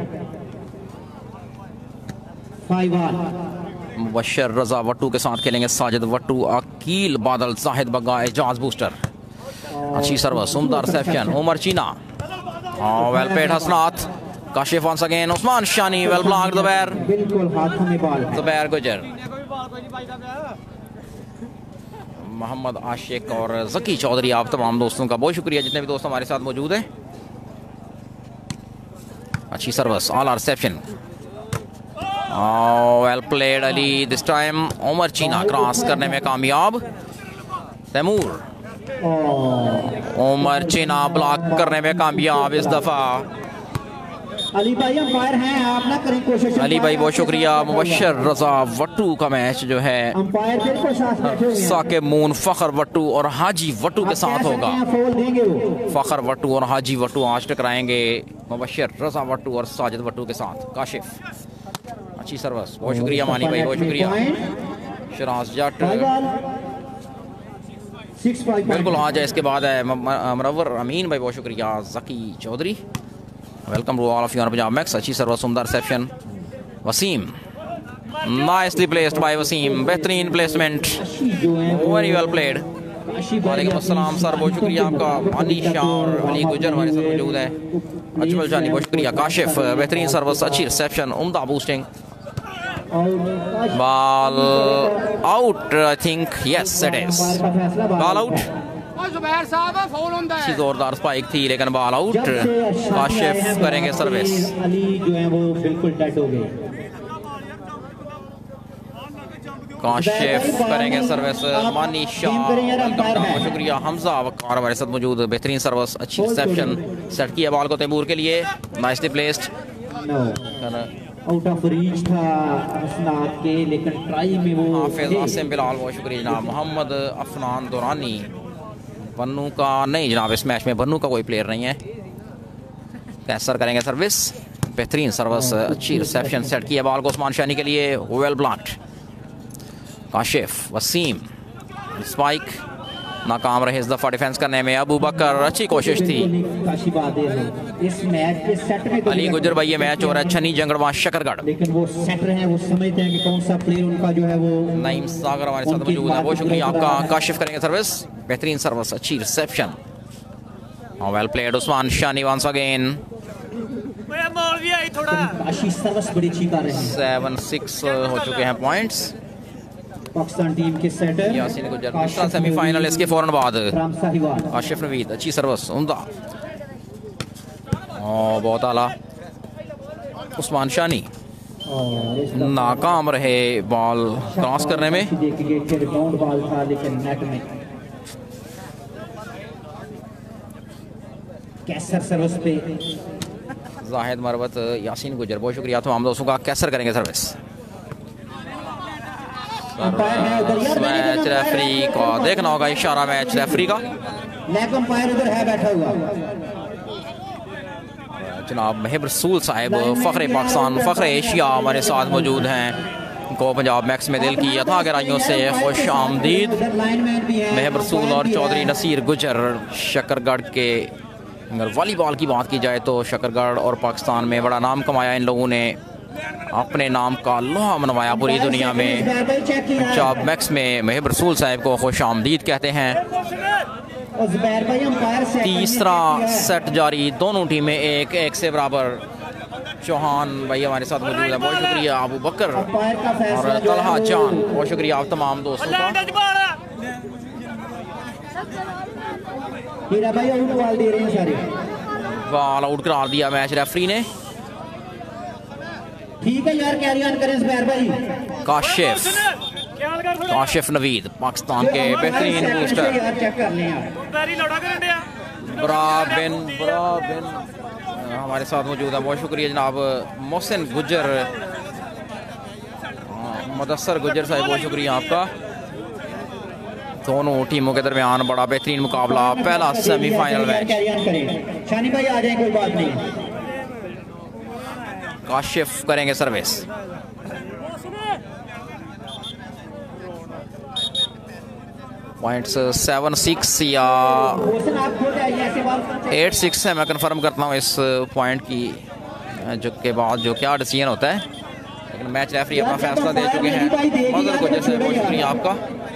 A: Mubashar Raza Wattoo के साथ खेलेंगे साजिद वट्टू, अकील बादल, जाहिद बग्गा, एजाज बूस्टर। अच्छी सर्विस, उम्दा reception, Umar Cheena, well played Hasnat, Kashif once again, Usman Shani, well blocked, Zubair,
B: बिल्कुल हाथों में बॉल है।
A: जुबैर गुजर, मोहम्मद आशिक और जकी चौधरी, आप तमाम दोस्तों का बहुत शुक्रिया, जितने भी दोस्त हमारे साथ मौजूद हैं। अच्छी सर्विस, आला reception, well played Ali, this time Umar Cheena cross करने में कामयाब, तैमूर, उमर चीना ब्लॉक करने में कामयाब इस दफा।
B: अली भाई अंपायर हैं, आप ना करें कोशिश।
A: अली भाई बहुत शुक्रिया। मुबशर रजा वट्टू का मैच जो है
B: अंपायर बिल्कुल साथ बैठे हुए हैं।
A: साकिब मून, फखर वट्टू और हाजी वट्टू के साथ होगा। फखर वट्टू और हाजी वट्टू आज टकराएंगे, मुबशर रजा वट्टू और साजिद वट्टू के साथ। काशिफ, अच्छी सर्विस, बहुत शुक्रिया मानी भाई, बहुत शुक्रिया। शिराज जट बिल्कुल आ जाए, इसके बाद है मरवर अमीन भाई, बहुत शुक्रिया। Zaki Chaudhry, welcome to all of your Punjab max. अच्छी सर्विस, उम्दा reception, Waseem, nicely placed by Waseem, बेहतरीन प्लेसमेंट, वेरी वेल प्लेड। वालेकुम अस्सलाम सर, बहुत शुक्रिया आपका। अनीशा और अली गुजर हमारे साथ मौजूद है, अजमल जानी, बहुत शुक्रिया। काशिफ, बेहतरीन सर्विस, अच्छी रिसेप्शन, उम्दा boosting, ball out, I think yes it is, ball out. अच्छी जोरदार स्पाइक थी लेकिन बॉल आउट। काशिफ करेंगे सर्विस,
B: अली जो है वो बिल्कुल डेड हो गए।
A: काशिफ करेंगे सर्विस, मानी शाह, बहुत शुक्रिया। हमजा वकार हमारे साथ मौजूद, बेहतरीन सर्विस, अच्छी रिसेप्शन, सेट किया बॉल को तैमूर के लिए, nicely placed,
B: out of reach था हसनात के, लेकिन ट्राई में वो
A: हाफिज आसिम बिलाल, बहुत शुक्रिया जनाब। मोहम्मद अफनान दुरानी, बन्नू का नहीं जनाब, इस मैच में बन्नू का कोई प्लेयर नहीं है। कैसर करेंगे सर्विस, बेहतरीन सर्विस, अच्छी रिसेप्शन, सेट किया बॉल को उस्मान शानी के लिए, well blocked. Kashif, Waseem, spike नाकाम रहे इस दफा डिफेंस करने में। अबू बकर, अच्छी कोशिश थी।
B: इस मैच के सेट में
A: अली गुजर भाई, ये मैच हो रहा है छनी जंगड़वा शकरगढ़,
B: लेकिन वो सेटर हैं, वो समझते हैं कि कौन सा प्लेयर उनका जो है वो।
A: नईम सागर हमारे साथ मौजूद है, बहुत शुक्रिया आपका। काशिफ करेंगे सर्विस, बेहतरीन सर्विस, अच्छी reception, well played, Usman Shani once again,
B: service बड़ी अच्छी कर रहे हैं।
A: सेवन सिक्स हो चुके हैं पॉइंट्स
B: पाकिस्तान टीम के सेटर
A: यासीन गुजर। दूसरा सेमीफाइनल इसके फौरन बाद काशिफ नवीद, अच्छी सर्विस, उम्दा, बहुत आला। उस्मान शानी नाकाम रहे बॉल क्रॉस करने में।
B: बॉल था लेकिन नेट में। कैसर सर्विस पे
A: जाहिद मरवत, यासीन गुजर, बहुत शुक्रिया तमाम दोस्तों का। कैसर करेंगे सर्विस, मैच रेफरी का देखना होगा, इशारा मैच रेफरी का।
B: लेग अंपायर उधर है बैठा हुआ,
A: जनाब महब रसूल साहब फ़ख्र पाकिस्तान फ़ख्र एशिया हमारे साथ मौजूद हैं, को पंजाब मैक्स में दिल की अथा गहराइयों से खुश आमदीद। महब रसूल और चौधरी नसीर गुजर शकरगढ़ के, अगर वॉलीबॉल की बात की जाए तो शकरगढ़ और पाकिस्तान में बड़ा नाम कमाया इन लोगों ने, अपने नाम का लोहा मनवाया पूरी दुनिया में। पंजाब मैक्स में महब रसूल साहब को खुश आमदीद कहते हैं। तीसरा सेट जारी, दोनों टीमें एक एक से बराबर। चौहान भाई हमारे साथ मौजूद है, बहुत शुक्रिया। अबू बकर और तलहा जान, बहुत शुक्रिया आप तमाम दोस्तों का। बॉल आउट करार दिया मैच रेफरी ने।
B: ठीक है यार, कैरी ऑन करें ज़ुबैर भाई।
A: काशिफ काशिफ नवीद पाकिस्तान के बेहतरीन बूस्टर। बराबिन बराबिन हमारे साथ मौजूद है, बहुत शुक्रिया जनाब। मोहसिन गुजर, मुदस्सर गुजर साहब, बहुत शुक्रिया आपका। दोनों टीमों के दरमियान बड़ा बेहतरीन मुकाबला, पहला सेमीफाइनल मैच।
B: शानी भाई आ जाए, कोई बात नहीं।
A: काशिफ करेंगे सर्विस। पॉइंट्स सेवन सिक्स या एट सिक्स है, मैं कंफर्म करता हूँ इस पॉइंट की जो के बाद जो क्या डिसीजन होता है, लेकिन मैच रेफरी अपना फैसला दे चुके हैं। मदर को जैसे बहुत शुक्रिया आपका।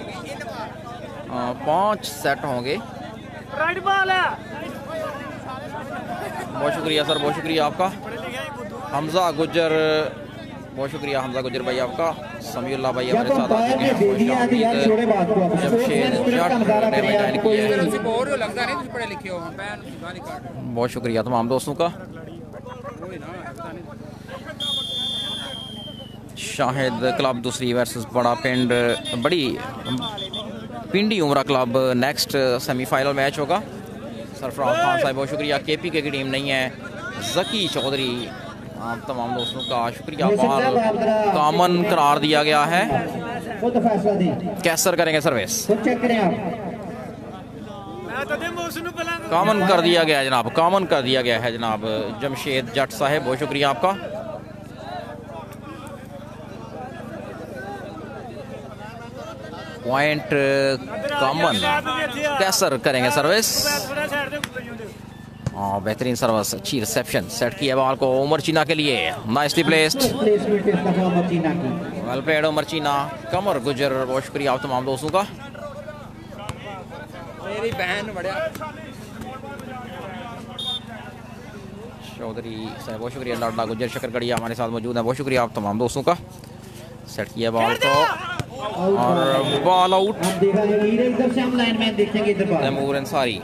A: पांच सेट होंगे। बहुत शुक्रिया सर, बहुत शुक्रिया आपका। हमजा गुजर, बहुत शुक्रिया हमजा गुजर भाई आपका। समीउल्लाह भाई हमारे साथ आ चुके हैं। बहुत शुक्रिया तमाम दोस्तों का। शाहिद क्लब दूसरी वर्सेस बड़ा पिंड, बड़ी पिंडी उमरा क्लब नेक्स्ट सेमीफाइनल मैच होगा। सरफराज खान साहब बहुत शुक्रिया। के पी के की टीम नहीं है। जकी चौधरी, आप तमाम दोस्तों का शुक्रिया। बॉल कॉमन करार दिया गया है। कैसर करेंगे सर्विस। कॉमन कर दिया गया है जनाब, कॉमन कर दिया गया है जनाब जमशेद जट साहब, बहुत शुक्रिया आपका। पॉइंट कॉमन, कैसर करेंगे सर्विस। हाँ बेहतरीन सर्विस, अच्छी रिसेप्शन, सेट किया बॉल को उमर चीना के लिए, nicely placed, well played Umar Cheena. Qamar गुजर, बहुत शुक्रिया आप तमाम दोस्तों का। मेरी बहन बढ़िया चौधरी साहब, बहुत शुक्रिया। लाडला गुजर शकरगढ़िया हमारे साथ मौजूद है, बहुत शुक्रिया आप तमाम दोस्तों का। सेट किया बॉल को और बॉल आउट। तैमूर अंसारी,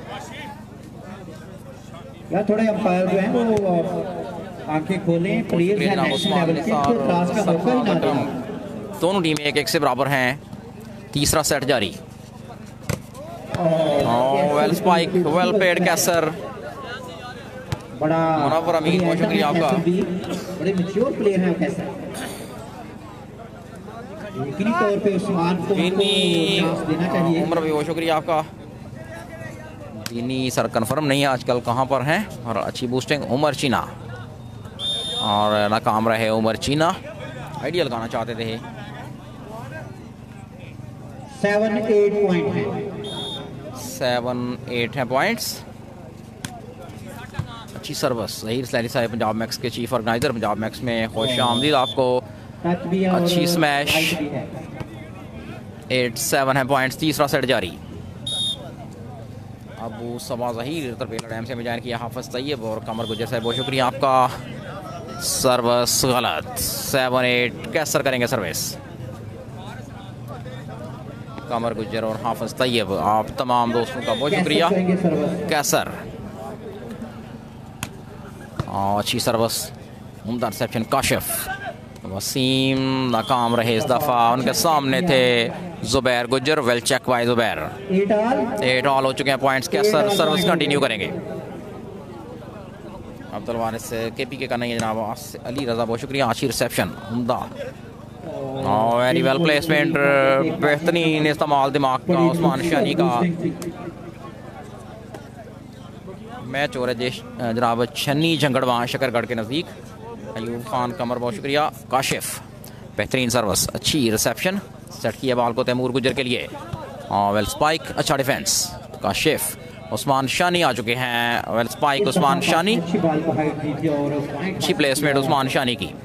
B: यार थोड़े अंपायर जो हैं वो आंखें खोलें प्लीज।
A: दोनों टीमें एक एक से बराबर हैं। तीसरा सेट जारी। Well spike, well played Qaiser.
B: बड़ा
A: मुनव्वर अमीन, बहुत शुक्रिया आपका।
B: बड़े मैच्योर प्लेयर हैं कैसर। यकीनी तौर पे उस्मान को देना चाहिए।
A: उमर भी बहुत शुक्रिया आपका। दीनी सर कंफर्म नहीं है आजकल कहाँ पर हैं, और अच्छी बूस्टिंग उमर चीना, और नाकाम रहे उमर चीना। आइडिया लगाना चाहते थे।
B: सेवन एट पॉइंट है,
A: सेवन एट है पॉइंट्स। अच्छी सर्विस। जहीर सैनी साहब पंजाब मैक्स के चीफ ऑर्गेनाइजर, पंजाब मैक्स में खुश आमदीद आपको। अच्छी स्मैश। एट सेवन है पॉइंट्स। तीसरा सेट जारी। अबू सबा जहीर तरपेला डैम से मिजान किया हाफिज तैयब और कमर गुजर साहब, बहुत शुक्रिया आपका। सर्विस गलत। सेवन एट कैसर करेंगे सर्विस। कमर गुजर और हाफिज तैयब, आप तमाम दोस्तों का बहुत शुक्रिया। कैसर, अच्छी सर्विस, उम्दा रिसेप्शन। काशिफ, वसीम नाकाम रहे इस दफ़ा, उनके सामने थे Zubair Gujar. Well check by Zubair. Eight all हो चुके हैं पॉइंट्स। कैसर सर्विस कंटिन्यू करेंगे। अब्दुल वारिस के पी के का नहीं है जनाब। अली रजा, बहुत शुक्रिया। अच्छी रिसेप्शन, उम्दा, वेरी वेल प्लेसमेंट, बेहतरीन इस्तेमाल दिमाग का उस्मान शानी का। मैच हो रहा है जनाब छन्नी झंगड़वा शकरगढ़ के नज़दीक। अयूब खान कमर, बहुत शुक्रिया। काशिफ बेहतरीन सर्विस, अच्छी रिसेप्शन, सेट किया बॉल को तैमूर गुजर के लिए। वेल स्पाइक, अच्छा डिफेंस। काशिफ, उस्मान शानी आ चुके हैं। वेल स्पाइक उस्मान शानी, अच्छी प्लेसमेंट उस्मान शानी की।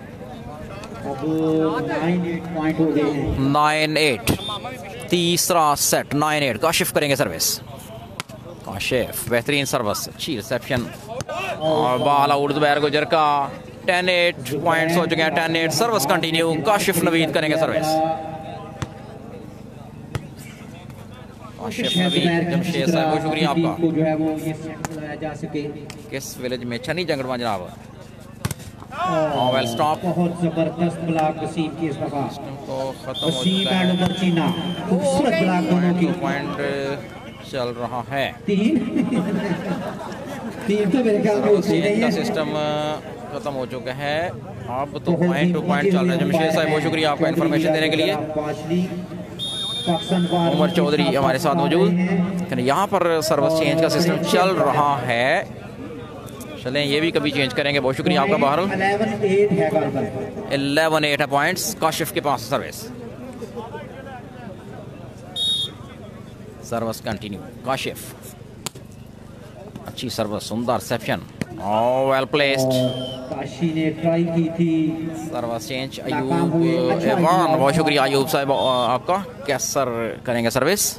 A: नाइन एट, तीसरा सेट नाइन एट। काशिफ करेंगे सर्विस। काशिफ बेहतरीन सर्विस, अच्छी रिसेप्शन और बॉल आउट जुबैर गुजर का। टेन एट पॉइंट्स हो चुके हैं। Ten eight, service continue. Kashif Naveed करेंगे सर्विस। काशिफ नवीद, जमशेद साहब बहुत शुक्रिया आपका। किस विलेज में? छन्नी झंगड़वा जनाब। वेल स्टॉप,
B: बहुत जबरदस्त ब्लॉक वसीम की इस दफा
A: तो खत्म हो
B: वसीम
A: चुका
B: एंड
A: है।
B: उमरचीना, खूबसूरत ब्लॉक दोनों की।
A: पॉइंट चल रहा है।
B: तीन तीन तो मेरे ख्याल में होती नहीं
A: का
B: है।
A: सिस्टम खत्म हो चुका है। अब तो पॉइंट टू पॉइंट चल रहा है। जमशेद साहब बहुत शुक्रिया आपका इन्फॉर्मेशन देने के लिए। उमर चौधरी हमारे साथ मौजूद। यहाँ पर सर्विस चेंज का सिस्टम चल रहा है। चलें ये भी कभी चेंज करेंगे। बहुत शुक्रिया आपका। बहरहाल इलेवन एट है पॉइंट्स काशिफ के पास। Service service continue. काशिफ, अच्छी सर्विस, सुंदर रिसेप्शन, वेल प्लेस्ड।
B: काशी ने ट्राई की थी।
A: Service change. अयूब एवान, बहुत शुक्रिया अयूब साहब आपका। कैसर करेंगे सर्विस।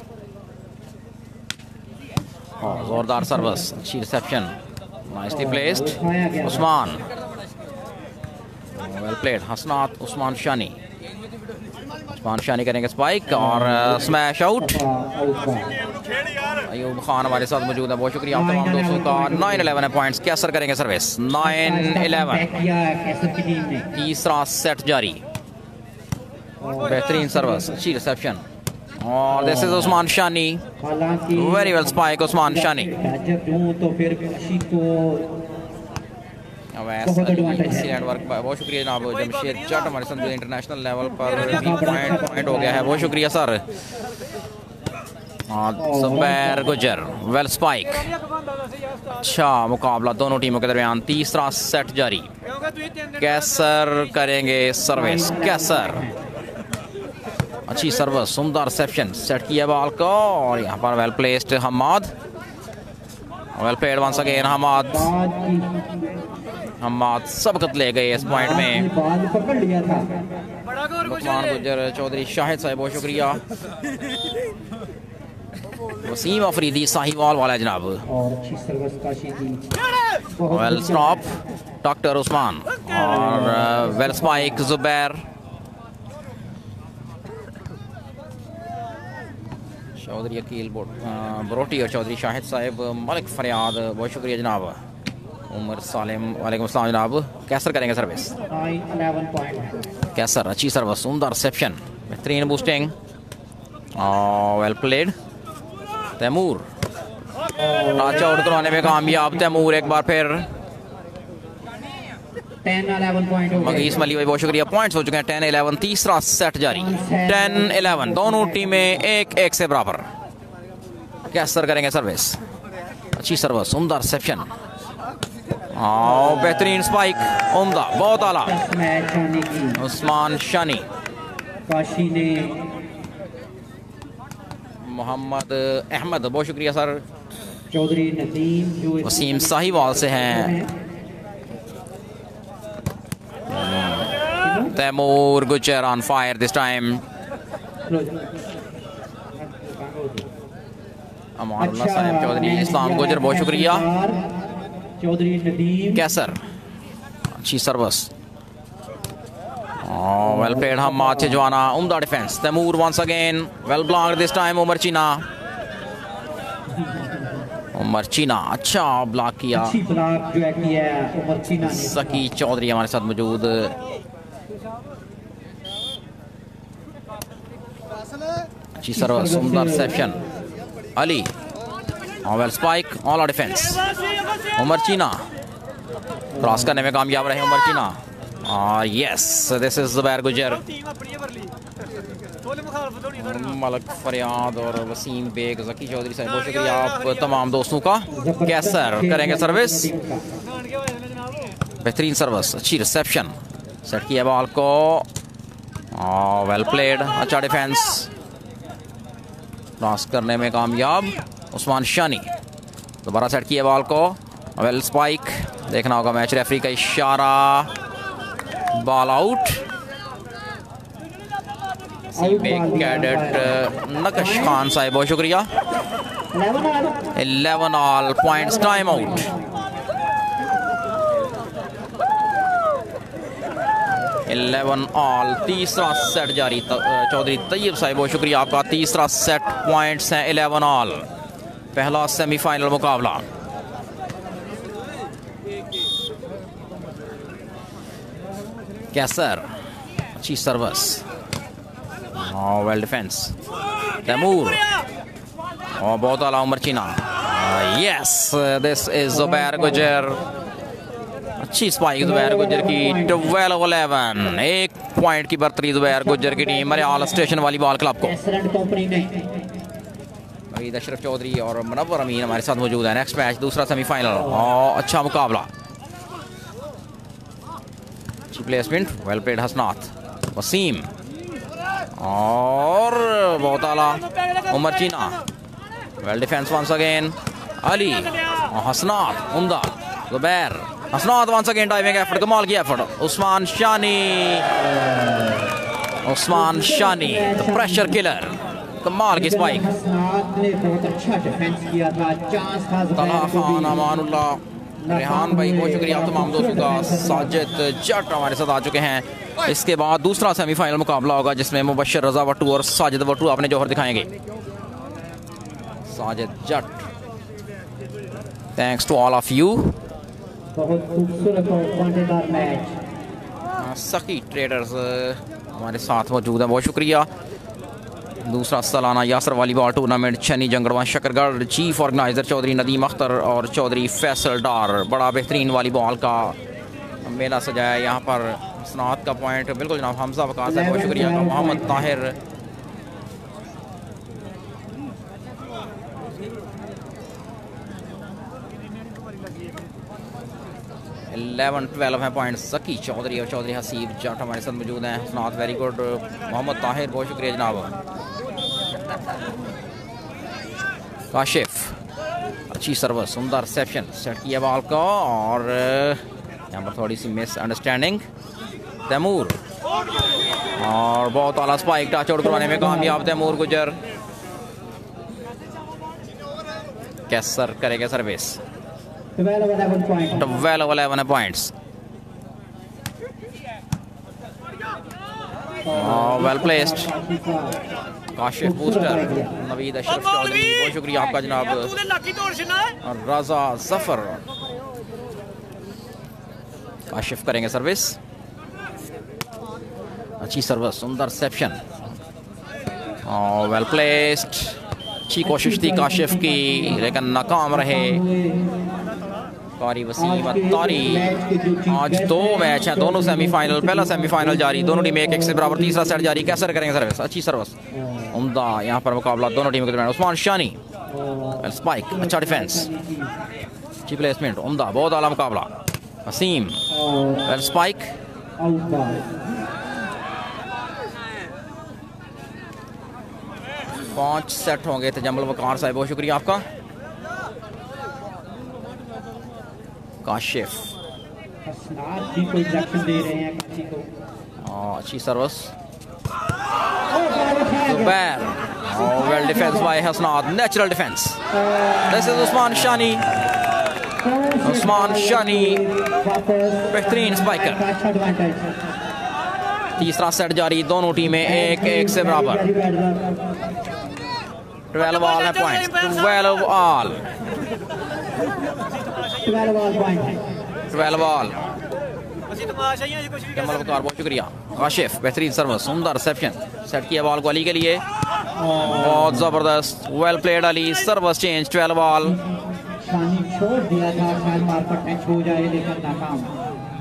A: जोरदार सर्विस, अच्छी reception, nicely placed. Usman, well played. Hasnat Usman Shani. Usman Shani करेंगे स्पाइक और स्मैश आउट। अयूब खान हमारे साथ मौजूद है। बहुत शुक्रिया आप तमाम दोस्तों का। नाइन इलेवन है पॉइंट्स। कैसर करेंगे सर्विस। नाइन इलेवन, तीसरा सेट जारी। बेहतरीन सर्विस, अच्छी रिसेप्शन और this is Usman Shani. Very well spike Usman Shani.
B: तो फिर काशी को
A: वर्क, बहुत शुक्रिया जनाब। जमशेद जट हमारे साथ इंटरनेशनल लेवल पर पॉइंट पॉइंट हो गया है। बहुत शुक्रिया sir. Zubair Gujjar, well spike, अच्छा मुकाबला दोनों टीमों के दरमियान। तीसरा सेट जारी। कैसर करेंगे सर्विस। कैसर, अच्छी सर्विस, सुंदर रिसेप्शन, सेट किया बॉल को और यहाँ पर well placed. Hammad, well played once again. Hammad Hammad सबकत ले गए इस पॉइंट में।
B: पकड़ लिया था
A: उस्मान गुजर चौधरी शाहिद साहब बहुत शुक्रिया। वसीम अफरीदी साहिवाल वाला जनाब।
B: और अच्छी सर्विस काशी की।
A: वेल स्टॉप डॉक्टर उस्मान और वेल स्पाइक जुबैर। चौधरी अकील बरोटी और चौधरी शाहिद साहब। मलिक फरियाद बहुत शुक्रिया जनाब। उमर सालिम वालेकुम अस्सलाम जनाब। कैसर करेंगे सर्विस। कैसर, अच्छी सर्विस, सुंदर रिसेप्शन, बेहतरीन बूस्टिंग और well played. Taimur touch out करवाने में कामयाब। तैमूर एक बार फिर। मगीस मली भाई बहुत शुक्रिया। पॉइंट्स हो चुके हैं टेन इलेवन। तीसरा सेट जारी। टेन इलेवन, दोनों टीमें एक एक से बराबर। कैसर करेंगे सर्विस। अच्छी सर्विस, उम्दा रिसेप्शन और बेहतरीन स्पाइक, उम्दा, बहुत आला। उस्मान शानी।
B: काशी ने
A: मोहम्मद अहमद बहुत शुक्रिया सर।
B: चौधरी नदीम
A: वसीम साहिवाल से हैं। Taimur Gujar on fire this time. Amanullah साहब चौधरी इस्लाम गुजर बहुत शुक्रिया।
B: चौधरी नदीम।
A: कैसर, अच्छी सर्विस, वेल प्लेड। हम छिजवाना, उम्दा defence. Taimur once again, well blocked this time. Umar Cheena, Umar चीना अच्छा ब्लॉक किया।
B: अच्छी ब्लॉक जो है किया उमर चीना ने।
A: सकी चौधरी हमारे साथ मौजूद। अच्छी सर्विस, सुंदर reception. Ali well spike, all defence. Umar Cheena cross करने में कामयाब रहे। उमर चीना और यस, दिस इज जुबैर गुजर। मलक फरियाद और वसीम बेग, जकी चौधरी साहब, बहुत शुक्रिया आप तमाम दोस्तों का। कैसर करेंगे सर्विस, बेहतरीन सर्विस, अच्छी रिसेप्शन, सेट किया बॉल को, वेल प्लेड, अच्छा डिफेंस, क्रॉस करने में कामयाब उस्मान शानी, दोबारा सेट किया बॉल को, वेल स्पाइक, देखना होगा मैच रेफरी का इशारा, ball out. Cadet Naqsh Khan साहब, बहुत शुक्रिया। Eleven all, points, time out. Eleven all, तीसरा सेट जारी, चौधरी तैयब साहब, बहुत शुक्रिया आपका। तीसरा सेट, पॉइंट्स हैं इलेवन ऑल, पहला सेमीफाइनल मुकाबला। कैसर, अच्छी सर्विस, वेल डिफेंस, तैमूर, और बहुत आला उमर चीना, यस दिस इज जुबैर गुजर, अच्छी स्पाइक जुबैर गुजर की, ट्वेल्व इलेवन, एक पॉइंट की बर्तरी जुबैर गुजर की team Maryal station volleyball club को। अभी अशरफ चौधरी और मुनव्वर अमीन हमारे साथ मौजूद है। नेक्स्ट मैच, दूसरा सेमीफाइनल, और अच्छा मुकाबला, अच्छी placement, well played Hasnat, Waseem, और बहुत आला Umar Cheena, well defence once again, Ali, Hasnat, उम्दा, Zubair, Hasnat once again, diving effort, कमाल की effort, Usman Shani, Usman Shani the pressure killer, कमाल की स्पाइक, तलहा खान, अमानुल्लाह, रेहान भाई, बहुत शुक्रिया आप तमाम दोस्तों का। साजिद जट हमारे साथ आ चुके हैं। इसके बाद दूसरा सेमीफाइनल मुकाबला होगा जिसमें मुबशर रजा वट्टू और साजिद वट्टू अपने जौहर दिखाएंगे। Sajid Jat, thanks to all of you.
B: बहुत खूबसूरत और मजेदार मैच।
A: सखी ट्रेडर्स हमारे साथ मौजूद है, बहुत शुक्रिया। दूसरा सालाना Yasir volleyball tournament Chhanni Jangarwa Shakargarh, chief organiser Chaudhry Nadeem Akhtar और चौधरी फैसल डार, बड़ा बेहतरीन वॉलीबॉल का मेला सजाया यहाँ पर। स्नात का पॉइंट बिल्कुल जनाब हमजा वकास है, बहुत शुक्रिया। मोहम्मद ताहिर, इलेवन ट्वेल्व है पॉइंट। सकी चौधरी और चौधरी हसीब जट हमारे साथ मौजूद हैं। स्नात वेरी गुड। मोहम्मद ताहिर, बहुत शुक्रिया जनाब। काशिफ, अच्छी सर्विस, सुंदर रिसेप्शन, सेट किया बॉल को, और यहाँ पर थोड़ी सी मिस अंडरस्टैंडिंग। तैमूर, और बहुत आला स्पाइक, टच आउट करवाने में कामयाब तैमूर गुजर। कैसर करेगा service, twelve eleven points, well placed. Kashif booster, Naveed Ashraf Chaudhry, बहुत शुक्रिया आपका जनाब। रजा जफर, काशिफ करेंगे सर्विस, अच्छी सर्विस, सुंदर रिसेप्शन, और वेल प्लेस्ड। अच्छी कोशिश थी काशिफ की लेकिन नाकाम रहे। कारी वसीम अत्तारी, आज दो मैच हैं, दोनों सेमीफाइनल, पहला सेमीफाइनल जारी, दोनों टीम एक एक से बराबर, तीसरा सेट जारी। कैसे करेंगे सर्विस, अच्छी सर्विस, उम्दा यहाँ पर मुकाबला दोनों टीमों के दरमियान। उस्मान शानी, स्पाइक, अच्छा डिफेंस, अच्छी प्लेसमेंट, उम्दा, बहुत आला मुकाबला। वसीम, स्पाइक, पांच सेट होंगे। तजम्मुल वकार साहब, बहुत शुक्रिया आपका। काशिफ, अच्छी service, Zubair, well defence by Hasnat, natural defence. This is Usman Shani, Usman Shani बेहतरीन स्पाइकर। तीसरा सेट जारी, दोनों टीमें एक एक से बराबर। ट्वेल्व ऑल है point, twelve all, twelve all. बहुत शुक्रिया। काशिफ, बेहतरीन सर्विस, सुंदर रिसेप्शन, सेट किया बॉल को अली के लिए, बहुत जबरदस्त, well played Ali, service change, twelve all.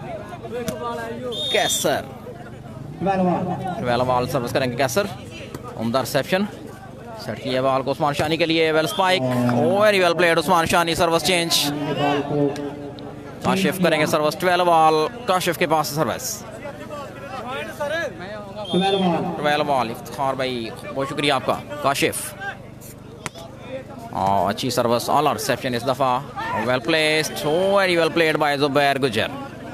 A: Qaiser, twelve all service करेंगे कैसर, उम्दा रिसेप्शन, सेट किया बॉल को उस्मान शानी के लिए, well spike, very well played Usman Shani, service change, Kashif करेंगे सर्विस, ट्वेल्व बॉल काशिफ के पास सर्विस, ट्वेल्व बॉल इफ्तिखार भाई बहुत शुक्रिया आपका काशिफ, और अच्छी सर्विस, ऑल रिसेप्शन इस दफा, well placed, very well played by Zubair Gujjar,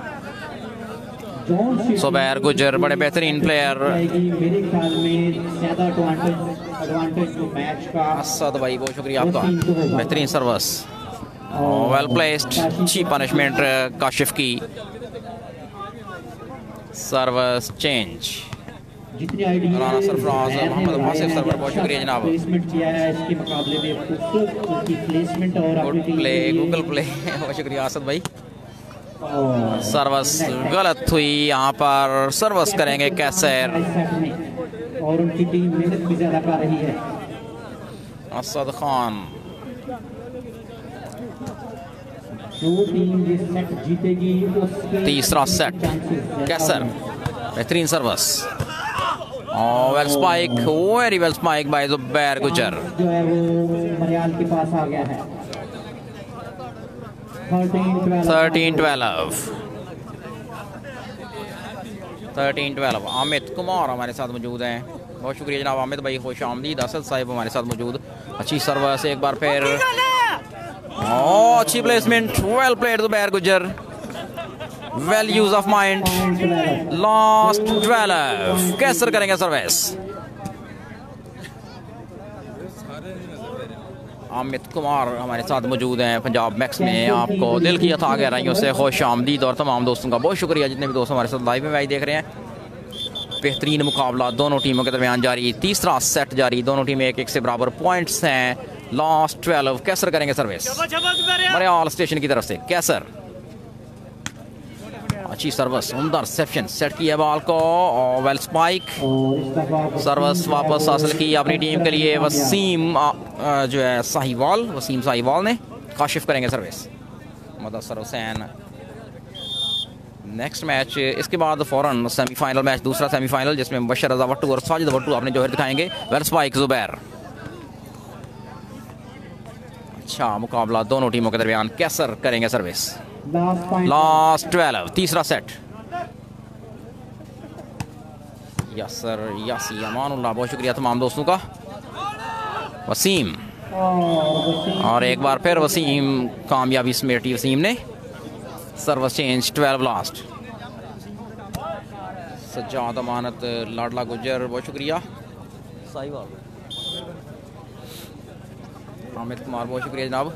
A: Zubair गुजर बड़े बेहतरीन प्लेयर,
B: मेरे ख्याल में ज्यादा एडवांटेज तो मैच का,
A: असद भाई बहुत शुक्रिया आपका, बेहतरीन सर्विस, वेल प्लेस्ड, अच्छी पनिशमेंट काशिफ की, सर्विस चेंज,
B: जितनी आइडिया
A: राना सरफराज, मोहम्मद वासिफ सरवर बहुत शुक्रिया जनाब,
B: प्लेसमेंट किया है इसके मुकाबले में खूबसूरत उनकी प्लेसमेंट और
A: गुड प्ले, गूगल प्ले बहुत शुक्रिया असद भाई, सर्विस गलत हुई यहाँ पर, सर्विस करेंगे कैसर,
B: और उनकी टीम मेहनत भी ज्यादा कर रही है,
A: असद खान,
B: जो टीम ये सेट जीतेगी उसके
A: तीसरा सेट कैसर, बेहतरीन सर्विस, और well spike, very well spike by Zubair Gujjar,
B: जो है वो मरियाल के पास आ गया है,
A: thirteen twelve, thirteen twelve, Amit Kumar हमारे साथ मौजूद हैं, बहुत शुक्रिया जनाब अमित भाई, खुश आमदीद, असद साहिब हमारे साथ मौजूद, अच्छी सर्विस एक बार फिर, ओ अच्छी placement, well played Zubair Gujjar, well use of mind, last twelve Qaiser करेंगे सर्विस, अमित कुमार हमारे साथ मौजूद हैं पंजाब मैक्स में, आपको दिल की अथा गहराइयों से खुश आमदीद, और तमाम दोस्तों का बहुत शुक्रिया जितने भी दोस्त हमारे साथ लाइव में मैच देख रहे हैं, बेहतरीन मुकाबला दोनों टीमों के दरमियान जारी, तीसरा सेट जारी, दोनों टीमें एक एक से बराबर पॉइंट्स हैं, लास्ट ट्वेल्व कैसर करेंगे सर्विस, मरियाल स्टेशन की तरफ से कैसर, अच्छी सर्विस, उम्दा रिसेप्शन, सेट किया बॉल को, और वेल स्पाइक, सर्विस वापस हासिल की अपनी टीम के लिए, वसीम आ, आ, जो है साहिवाल, वसीम साहिवाल ने, काशिफ करेंगे service, Mudassar Hussain, next match इसके बाद फौरन सेमीफाइनल मैच, दूसरा सेमीफाइनल जिसमें मुबशर रजा वट्टू और साजिद वट्टू अपने जौहर दिखाएंगे, वेल स्पाइक जुबैर, अच्छा मुकाबला दोनों टीमों के दरमियान, कैसर करेंगे सर्विस, लास्ट ट्वेल्व तीसरा सेट, यासर यासी अमानुल्लाह बहुत शुक्रिया तमाम दोस्तों का, वसीम, और एक बार फिर वसीम कामयाबी समेटी वसीम ने, service change, twelve last, Sajjad Amanat Ladla Gujjar बहुत शुक्रिया, साहिवाल अमित कुमार बहुत शुक्रिया जनाब,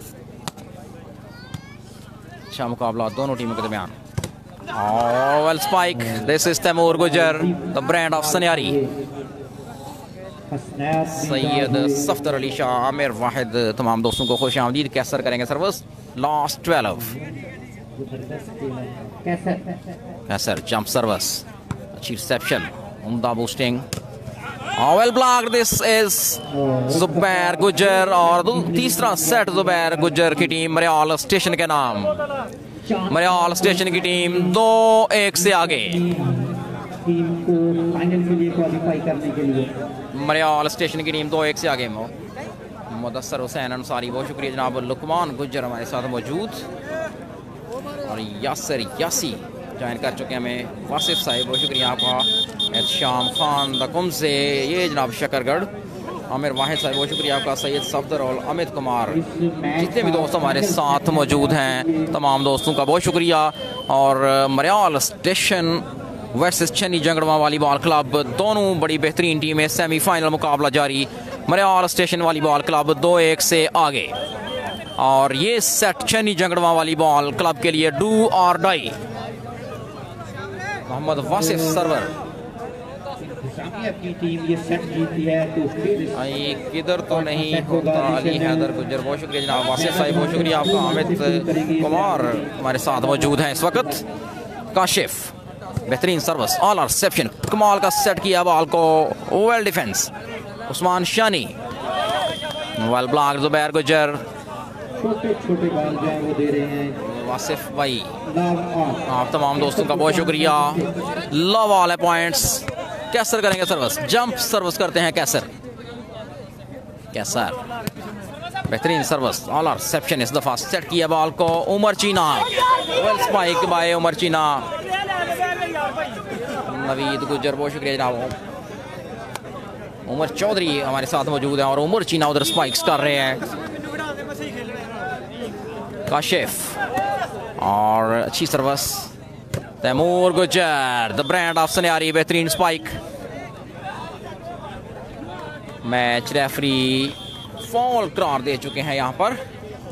A: अच्छा मुकाबला दोनों टीमों के दरमियान, well spike, this is Taimur Gujjar the brand of Sanyari, Syed Safdar Ali Shah, Aamir Wahid तमाम दोस्तों को खुश आमदीद, कैसर करेंगे service, last twelve Qaiser, jump service, अच्छी रिसेप्शन, उम्दा boosting, well blocked, this is Zubair Gujjar, और तीसरा सेट जुबैर गुजर की टीम मरियाल स्टेशन के नाम, मरियाल स्टेशन की टीम दो एक से आगे,
B: टीम को फाइनल के लिए क्वालीफाई करने के लिए,
A: मरियाल स्टेशन की टीम दो एक से आगे, मुदस्सर हुसैन अंसारी बहुत शुक्रिया जनाब, लुकमान गुजर हमारे साथ मौजूद, और यासर यासी ज्वाइन कर चुके हैं हमें, वासिफ साहिब बहुत शुक्रिया आपका, शाम खान दकुम से ये जनाब शकरगढ़, आमिर वाहिद साहब बहुत शुक्रिया आपका, सैयद सफदर और अमित कुमार, जितने भी दोस्त हमारे साथ मौजूद हैं तमाम दोस्तों का बहुत शुक्रिया, और मरियाल स्टेशन वर्सेस छन्नी जंगड़वा वॉलीबॉल क्लब, दोनों बड़ी बेहतरीन टीमें, सेमीफाइनल मुकाबला जारी, मरियाल स्टेशन वॉलीबॉल क्लब दो एक से आगे, और ये सेट छन्नी जंगड़वा वॉलीबॉल क्लब के लिए डू और डाई, मोहम्मद वासिफ सरवर,
B: अपनी टीम ये सेट जीती है तो
A: किधर तो नहीं होता, अली हैदर गुजर बहुत शुक्रिया जनाब, वासिफ साहिब बहुत शुक्रिया आपका, अमित कुमार हमारे साथ मौजूद हैं इस वक्त, काशिफ बेहतरीन सर्विस, ऑल रिसेप्शन, कमाल का सेट किया बॉल को, well defence, Usman Shani, well block Zubair Gujjar,
B: छोटे छोटे बॉल जो है वो दे रहे हैं,
A: वासिफ भाई आप तमाम दोस्तों का बहुत शुक्रिया, लव ऑल पॉइंट्स, कैसर करेंगे सर्विस, जंप सर्विस करते हैं कैसर, कैसर, बेहतरीन सर्विस, ऑलर रिसेप्शन, इस दफा सेट किया बॉल को Umar Cheena, well spike bye Umar चीना। नवीद गुजर, बहुत शुक्रिया जनाब। उमर चौधरी हमारे साथ मौजूद है और उमर चीना उधर स्पाइक्स कर रहे हैं। काशिफ और अच्छी service, Taimur Gujjar, the brand of सन्यारी, बेहतरीन स्पाइक। मैच रेफरी फॉल करार दे चुके हैं यहाँ पर।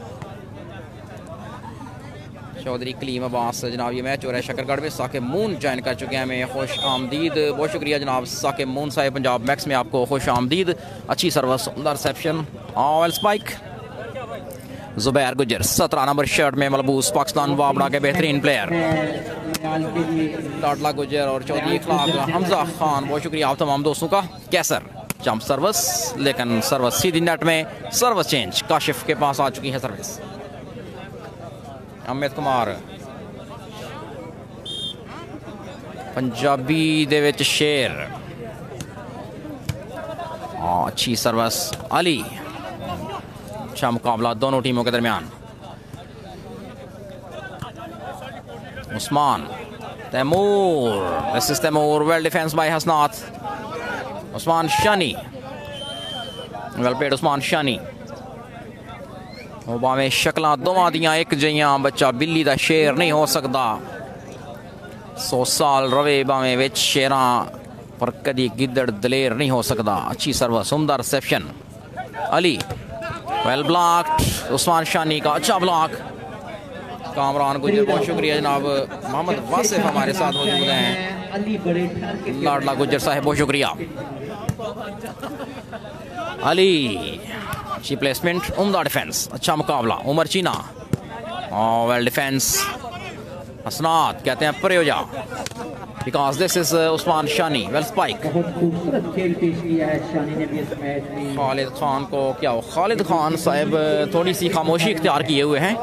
A: चौधरी कलीम अब्बास जनाब, ये मैच हो रहा है शकरगढ़ में। साकिब मून ज्वाइन कर चुके हैं हमें, खुश आमदीद, बहुत शुक्रिया जनाब साकिब मून साहब। पंजाब मैक्स में आपको खुश आमदीद। अच्छी सर्विस, उमदा रिसेप्शन और स्पाइक। जुबैर गुजर, सत्रह नंबर शर्ट में मलबूस, पाकिस्तान वाबड़ा के बेहतरीन प्लेयर। लाडला गुजर और चौधरी इखलाक, हमजा खान, बहुत शुक्रिया आप तमाम दोस्तों का। कैसर जंप सर्विस, लेकिन सर्विस सीधी नेट में। सर्विस चेंज, काशिफ के पास आ चुकी है सर्विस। अमित कुमार, पंजाबी दे विच शेर, अच्छी सर्विस। अली, अच्छा मुकाबला दोनों टीमों के दरमियान। Usman, Taimur, this is Taimur, well defence by Hasnat. Usman Shani, well played Usman Shani. भावें शक्लां दोवां दियां एक जिहियां, बच्चा बिल्ली दा शेर नहीं हो सकता। सौ साल रवे भावें विच शेरां, पर कदी गिद्दड़ दलेर नहीं हो सकता। अच्छी सर्विस, उम्दा reception. Ali, well blocked, Usman Shani का अच्छा ब्लॉक। कामरान गुजर, बहुत शुक्रिया जनाब। मोहम्मद वासिफ हमारे साथ मौजूद हैं। लाडला गुजर साहब, बहुत शुक्रिया। अली, अच्छी प्लेसमेंट, उम्दा डिफेंस, अच्छा मुकाबला। Umar Cheena, well defence. हसनात कहते हैं परे हो जा, because this is Usman Shani, well spike. Khalid Khan को क्या हो, खालिद खान साहब थोड़ी सी खामोशी इख्तियार किए हुए हैं।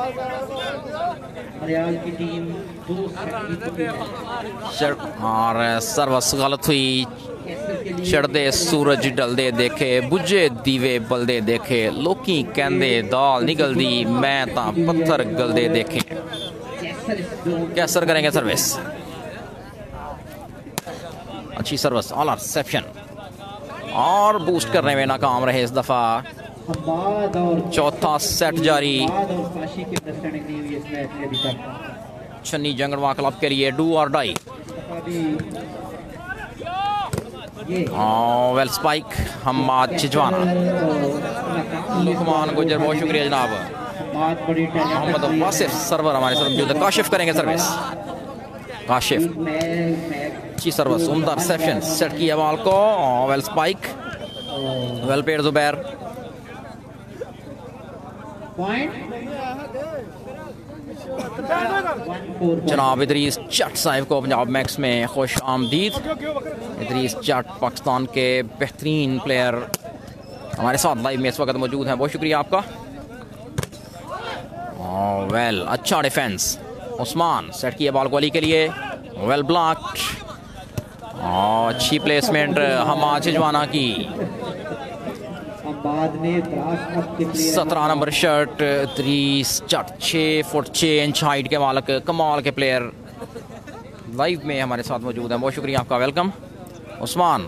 A: और सर्वस गलत हुई। चढ़दे सूरज ढलदे देखे, बुझे दीवे बलदे देखे, लोकी कहंदे दाल निकलदी, मैं तां पत्थर गलदे देखे। कैसर करेंगे सर्विस, अच्छी सर्विस, ऑल रिसेप्शन और बूस्ट करने में नाकाम रहे इस दफा। चौथा सेट जारी। छन्नी जंगड़वा क्लब के लिए डू और die. Well spike, Hammad Chhijwana. Luqman Gujjar, बहुत शुक्रिया जनाब। मोहम्मद वासिफ सर्वर हमारे साथ मौजूद है। काशिफ करेंगे सर्विस, काशिफ, अच्छी सर्विस, उम्दा रिसेप्शन, सेट किया बॉल को, well spike, well played Zubair. जनाब इदरीस जट साहिब को पंजाब मैक्स में खुश आमदीद। इदरीस जट पाकिस्तान के बेहतरीन प्लेयर हमारे साथ लाइव में इस वक्त मौजूद हैं, बहुत शुक्रिया आपका। वेल oh, अच्छा डिफेंस। उस्मान सेट किया बॉल को अली के लिए, वेल ब्लॉक्ड। oh, अच्छी प्लेसमेंट हम्माद छिजवाना की। सत्रह नंबर शर्ट, इदरीस जट, छः फुट छः इंच हाइट के मालक, कमाल के प्लेयर लाइव में हमारे साथ मौजूद हैं, बहुत शुक्रिया आपका, welcome. Usman,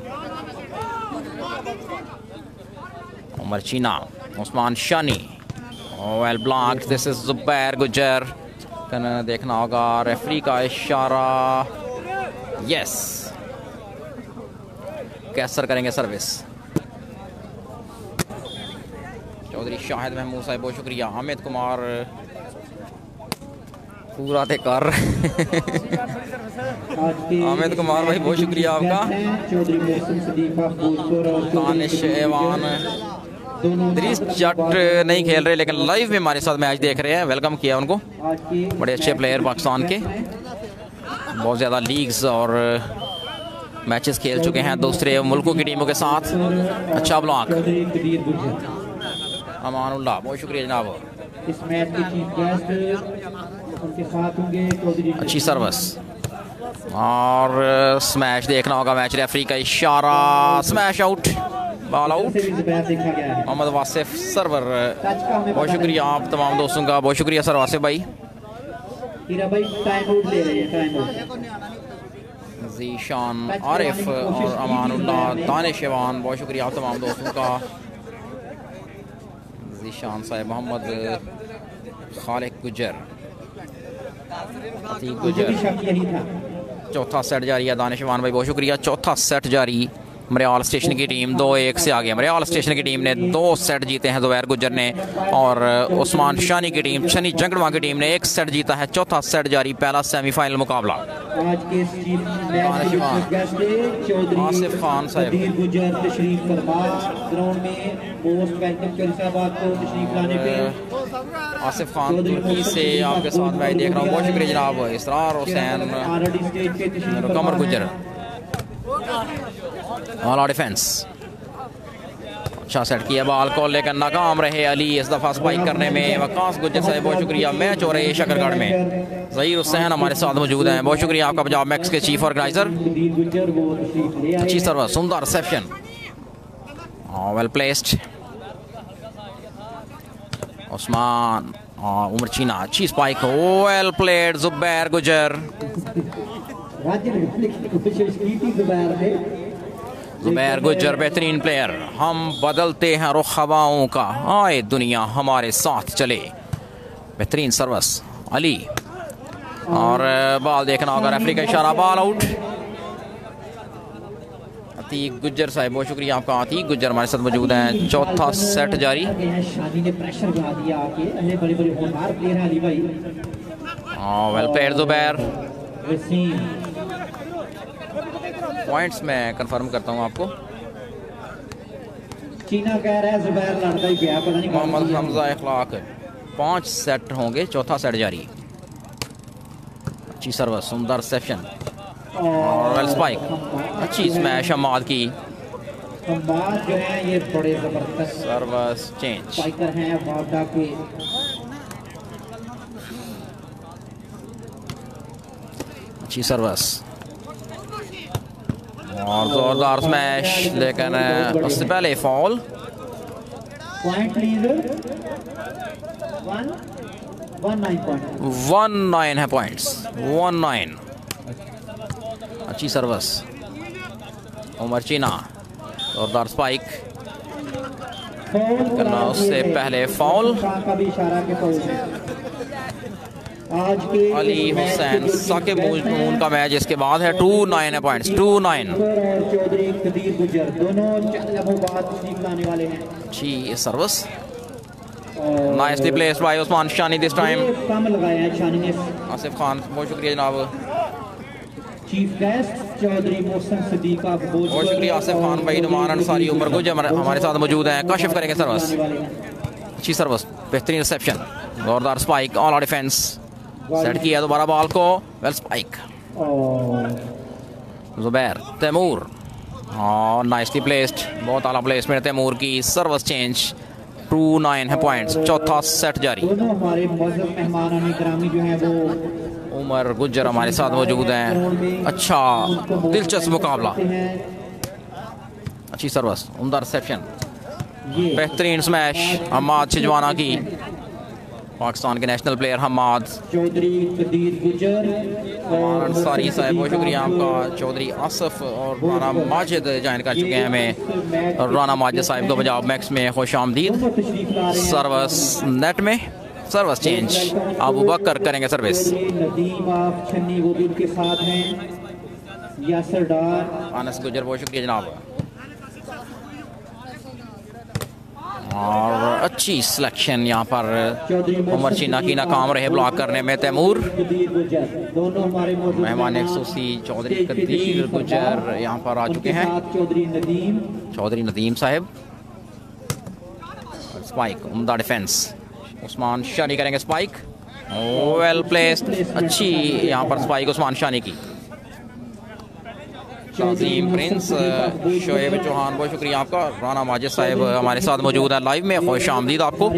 A: Umar Cheena, Usman Shani, well blocked. This is Zubair Gujjar, कन देखना होगा रेफरी का इशारा, यस। कैसर करेंगे सर्विस। चौधरी शाहिद महमूद साहब, बहुत शुक्रिया। हामिद कुमार पूरा थे कर हामिद कुमार भाई, बहुत शुक्रिया आपका। दानिश एवान, इदरीस जट नहीं खेल रहे लेकिन लाइव में हमारे साथ मैच देख रहे हैं, वेलकम किया उनको। बड़े अच्छे प्लेयर पाकिस्तान के, बहुत ज़्यादा लीग्स और मैचेस खेल चुके हैं दूसरे मुल्कों की टीमों के साथ। अच्छा ब्लॉक, अमानुल्लाह, बहुत शुक्रिया जनाब।
B: इस मैच के चीफ गेस्ट उनके साथ होंगे।
A: अच्छी सर्विस और स्मैश देखना होगा, मैच रेफरी का इशारा, smash out. Ball out. Muhammad Wasif Sarwar, बहुत शुक्रिया आप तमाम दोस्तों का, बहुत शुक्रिया सर वासिफ भाई। जीशान आरिफ और अमानुल्लाह दानिशवान, बहुत शुक्रिया आप तमाम दोस्तों का। जीशान साहब, मोहम्मद खालिक गुजर, अतीक गुजर। चौथा सेट जारी है दानिशवान भाई, बहुत शुक्रिया। चौथा सेट जारी, मरियाल स्टेशन की टीम दो एक से आगे। मरियाल स्टेशन की टीम ने दो सेट जीते हैं ज़ुबैर गुजर ने, और उस्मान शानी की टीम, शनी जंगड़वा की टीम ने एक सेट जीता है। चौथा सेट जारी, पहला सेमीफाइनल मुकाबला। आसिफ खान साहब, आसिफ खान तुर्की से आपके साथ मैच देख रहा हूँ, बहुत शुक्रिया जनाब। इसरार हुसैन, कमर गुजर, ऑल डिफेंस। अच्छा सेट किया बॉल को, लेकिन नाकाम रहे अली इस दफ़ा स्पाइक करने में। वकास गुजर साहब, बहुत शुक्रिया। मैच हो रहे शकरगढ़ में, ज़हीर हुसैन हमारे साथ मौजूद हैं, बहुत शुक्रिया आपका पंजाब मैक्स के चीफ ऑर्गेनाइजर। अच्छी सर्विस, सुंदर reception, well placed. Usman Umar Cheena, अच्छी स्पाइक, वेल प्लेड ज़ुबैर गुजर। ज़ुबैर गुजर बेहतरीन प्लेयर। हम बदलते हैं रुख हवाओं का, आए दुनिया हमारे साथ चले। बेहतरीन सर्विस अली, और बॉल देखना होगा, रेफरी का इशारा, बॉल आउट। अतीक गुजर साहब, बहुत शुक्रिया आपका। अतीक गुजर हमारे साथ मौजूद हैं। चौथा सेट जारी। Well played Zubair. पॉइंट्स मैं कंफर्म करता हूं आपको। चीना कह रहा है ज़ुबैर लड़ता ही गया, पता नहीं। मोहम्मद हमजा इखलाक, पांच सेट होंगे, चौथा सेट जारी। अच्छी सर्विस, सुंदर रिसेप्शन, और वेल स्पाइक, अच्छी स्मैश हमाद की। हमाद जो है ये बड़े जबरदस्त सर्विस चेंज स्पाइकर हैं वादा के। अच्छी सर्विस और जोरदार स्मैश, लेकिन उससे पहले फॉल। वन नाइन है पॉइंट्स, वन नाइन। अच्छी सर्विस उमर चीना, जोरदार स्पाइक करना, उससे पहले फॉल। अली हुसैन साकिब मून का मैच इसके बाद है। टू नाइन है पॉइंट्स, टू नाइन। अच्छी service, nicely placed by Usman Shani this time. Asif Khan, बहुत शुक्रिया जनाब। चीफ गेस्ट चौधरी मोहसिन सिद्दीक, बहुत शुक्रिया आसिफ खान भाई। नुमान अंसारी, उमर गुजर हमारे साथ मौजूद हैं। काशिफ करेंगे सर्विस, अच्छी सर्विस, बेहतरीन रिसेप्शन, जोरदार स्पाइक, ऑल डिफेंस। सेट किया दोबारा बॉल को, वेल स्पाइक। ज़ुबैर तैमूर, और नाइसली प्लेस्ड, बहुत आला प्लेसमेंट तैमूर की। सर्विस चेंज, टू नाइन है पॉइंट्स। चौथा सेट जारी। उमर गुजर हमारे साथ मौजूद हैं। अच्छा दिलचस्प मुकाबला, अच्छी सर्विस, उम्दा रिसेप्शन, बेहतरीन स्मैश हमाद छिजवाना की। पाकिस्तान के नेशनल प्लेयर हमाद चौधरी अंसारी साहब, बहुत शुक्रिया आपका। चौधरी आसफ और राना माजिद ज्वाइन कर चुके हैं हमें, और राना माजिद साहब को पंजाब मैक्स में खुश आमदीद। सर्विस नेट में, सर्विस चेंज, अबू बकर करेंगे सर्विस। अनस गुजर, बहुत शुक्रिया जनाब। और अच्छी सिलेक्शन यहाँ पर उमर चीना की, नाकाम रहे ब्लॉक करने में तैमूर। मेहमान एक्सूसी चौधरी कदीर गुजर यहाँ पर आ चुके हैं। चौधरी नदीम साहब, स्पाइक, उम्दा डिफेंस। उस्मान शानी करेंगे स्पाइक, वेल प्लेस्ड, अच्छी यहाँ पर स्पाइक उस्मान शानी की। शाजीम प्रिंस, शोएब चौहान, बहुत शुक्रिया आपका। राना माजिद साहब हमारे साथ मौजूद है लाइव में, खुश आमदीद आपको।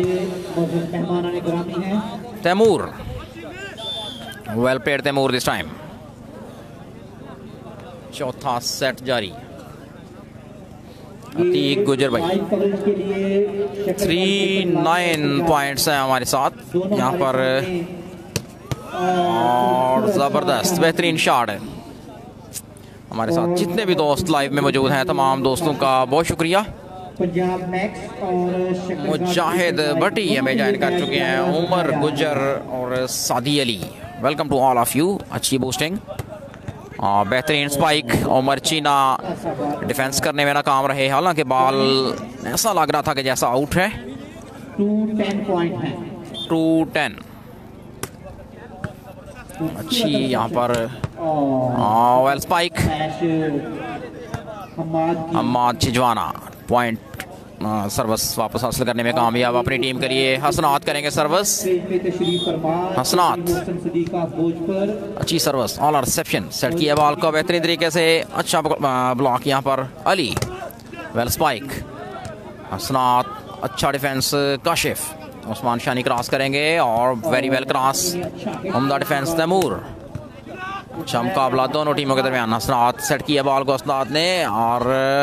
A: Taimur, well played Taimur this time. चौथा सेट जारी। अतीक गुजर भाई थ्री नाइन पॉइंट्स हैं हमारे साथ यहाँ पर, और ज़बरदस्त बेहतरीन शॉट है। हमारे साथ जितने भी दोस्त लाइव में मौजूद हैं तमाम दोस्तों का बहुत शुक्रिया। मुजाहिद भट्टी हमें ज्वाइन कर चुके हैं, उमर गुजर और Sadi Ali, welcome to all of you. अच्छी बूस्टिंग, बेहतरीन स्पाइक। उमर चीना डिफेंस करने में नाकाम रहे, हालांकि बॉल ऐसा लग रहा था कि जैसा आउट है। टू टेन अच्छी यहाँ पर well spike. Hammad Chhijwana point service वापस हासिल करने में कामयाब अपनी टीम के लिए। हसनात करेंगे सर्विस, हसनात अच्छी सर्विस, ऑल रिसेप्शन सेट किया बॉल को बेहतरीन तरीके से। अच्छा ब्लॉक यहाँ पर अली, वेल स्पाइक। हसनात अच्छा डिफेंस, काशिफ। उस्मान शानी क्रॉस करेंगे और वेरी वेल क्रॉस, उम्दा डिफेंस तैमूर। अच्छा मुकाबला दोनों टीमों के दरमियान। हसनात सेट किया बॉल को हसनात ने और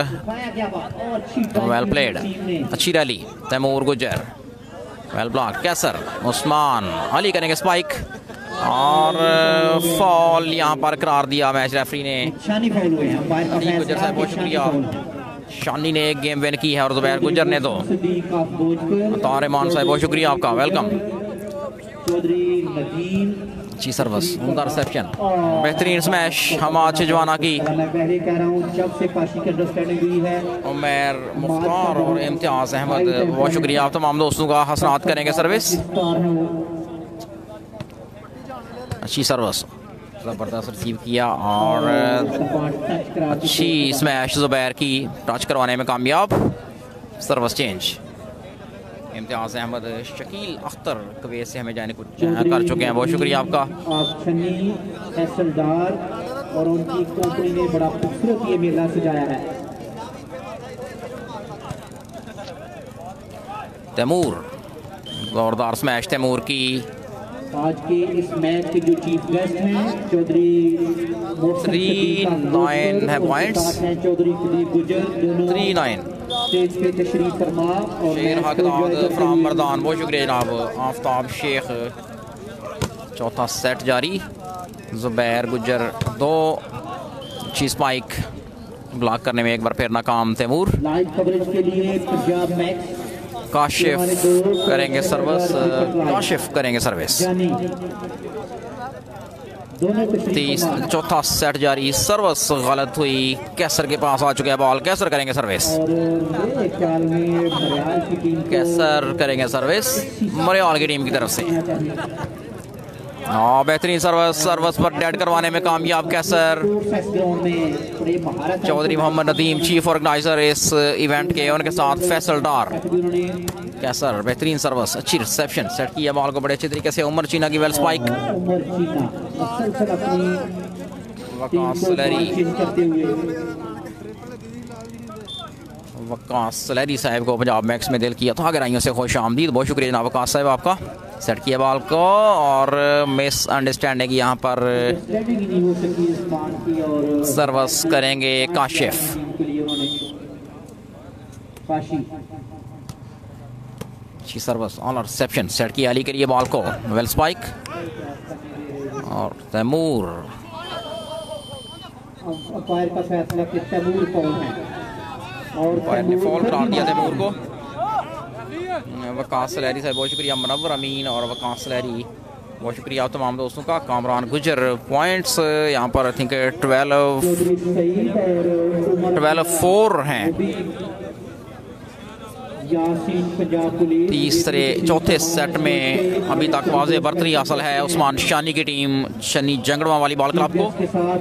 A: वेल प्लेड, अच्छी रैली। तैमूर गुजर, वेल ब्लॉक। कैसर, उस्मान अली करेंगे स्पाइक और फॉल यहाँ पर करार दिया मैच रेफरी ने। अली गुजर साहब बहुत शुक्रिया, शानी ने एक गेम विन की है और जुबैर गुजर ने दो। तारेमान साहब बहुत शुक्रिया आपका, वेलकम। अच्छी सर्विस, उमदा रिसेप्शन, बेहतरीन स्मैश हम्माद छिजवाना की। उमर मुख्तार और इम्तियाज अहमद बहुत शुक्रिया आप तमाम दोस्तों का। हसनात करेंगे सर्विस, अच्छी सर्विस, ज़बरदस्त रिसीव किया और अच्छी स्मैश जुबैर की, टच करवाने में कामयाब। सर्विस चेंज, इम्तियाज अहमद शकील अख्तर कवेस से हमें जाने को कर चुके हैं, बहुत शुक्रिया आपका।
B: और उनकी कंपनी ने बड़ा खूबसूरत ये मेला सजाया है।
A: तैमूर, जोरदार स्मैश तैमूर की।
B: आज के इस मैच के जो चीफ गेस्ट हैं चौधरी
A: थ्री नाइन है points,
B: Chaudhry Kuldeep Gujjar
A: three nine
B: stage पे तशरीफ फरमा और
A: शेर हकदाद फ्राम मर्दान बहुत शुक्रिया जनाब। आफ्ताब शेख चौथा सेट जारी। जुबैर गुजर दो, अच्छी स्पाइक, ब्लॉक करने में एक बार फिर नाकाम तैमूर।
B: लाइव कवरेज के लिए पंजाब मैक्स
A: काशिफ करेंगे सर्विस, काशिफ करेंगे सर्विस। तीस चौथा सेट जारी, सर्विस गलत हुई, कैसर के पास आ चुके हैं बॉल, कैसर करेंगे सर्विस, कैसर करेंगे सर्विस मरियाल की टीम की तरफ से। हाँ बेहतरीन सर्विस, सर्विस पर डेड करवाने में कामयाब कैसर। चौधरी मोहम्मद नदीम चीफ ऑर्गेनाइजर इस इवेंट के, उनके साथ फैसल डार। कैसर बेहतरीन सर्विस, अच्छी रिसेप्शन, सेट किया बॉल को बड़े अच्छे तरीके से। उमर चीना की वेल स्पाइक, वकास सलैरी, वकास सलैरी साहब को पंजाब मैक्स में दिल किया था गहराइयों से खुश आमदीद, बहुत शुक्रिया जनाब वकास साहब आपका। सेट किया बॉल को और मिस अंडरस्टैंडिंग यहाँ पर सर्विस करेंगे काशिफ। अच्छी सर्विस, ऑन रिसेप्शन, सेट किया अली के लिए बॉल को, वेल स्पाइक और तैमूर।
B: अंपायर का फैसला कि तैमूर फाउल है और
A: अंपायर ने फाउल करार दिया तैमूर को। वकास सलैरी साहब बहुत शुक्रिया, मुनव्वर अमीन और वकास सलैरी बहुत शुक्रिया आप तमाम दोस्तों का। कामरान गुजर पॉइंट्स यहाँ पर I think twelve twelve four हैं। तीसरे चौथे सेट में अभी तक वाज़े बर्तरी हासिल है उस्मान शानी की टीम शनी जंगड़वा वाली बॉल क्लब को।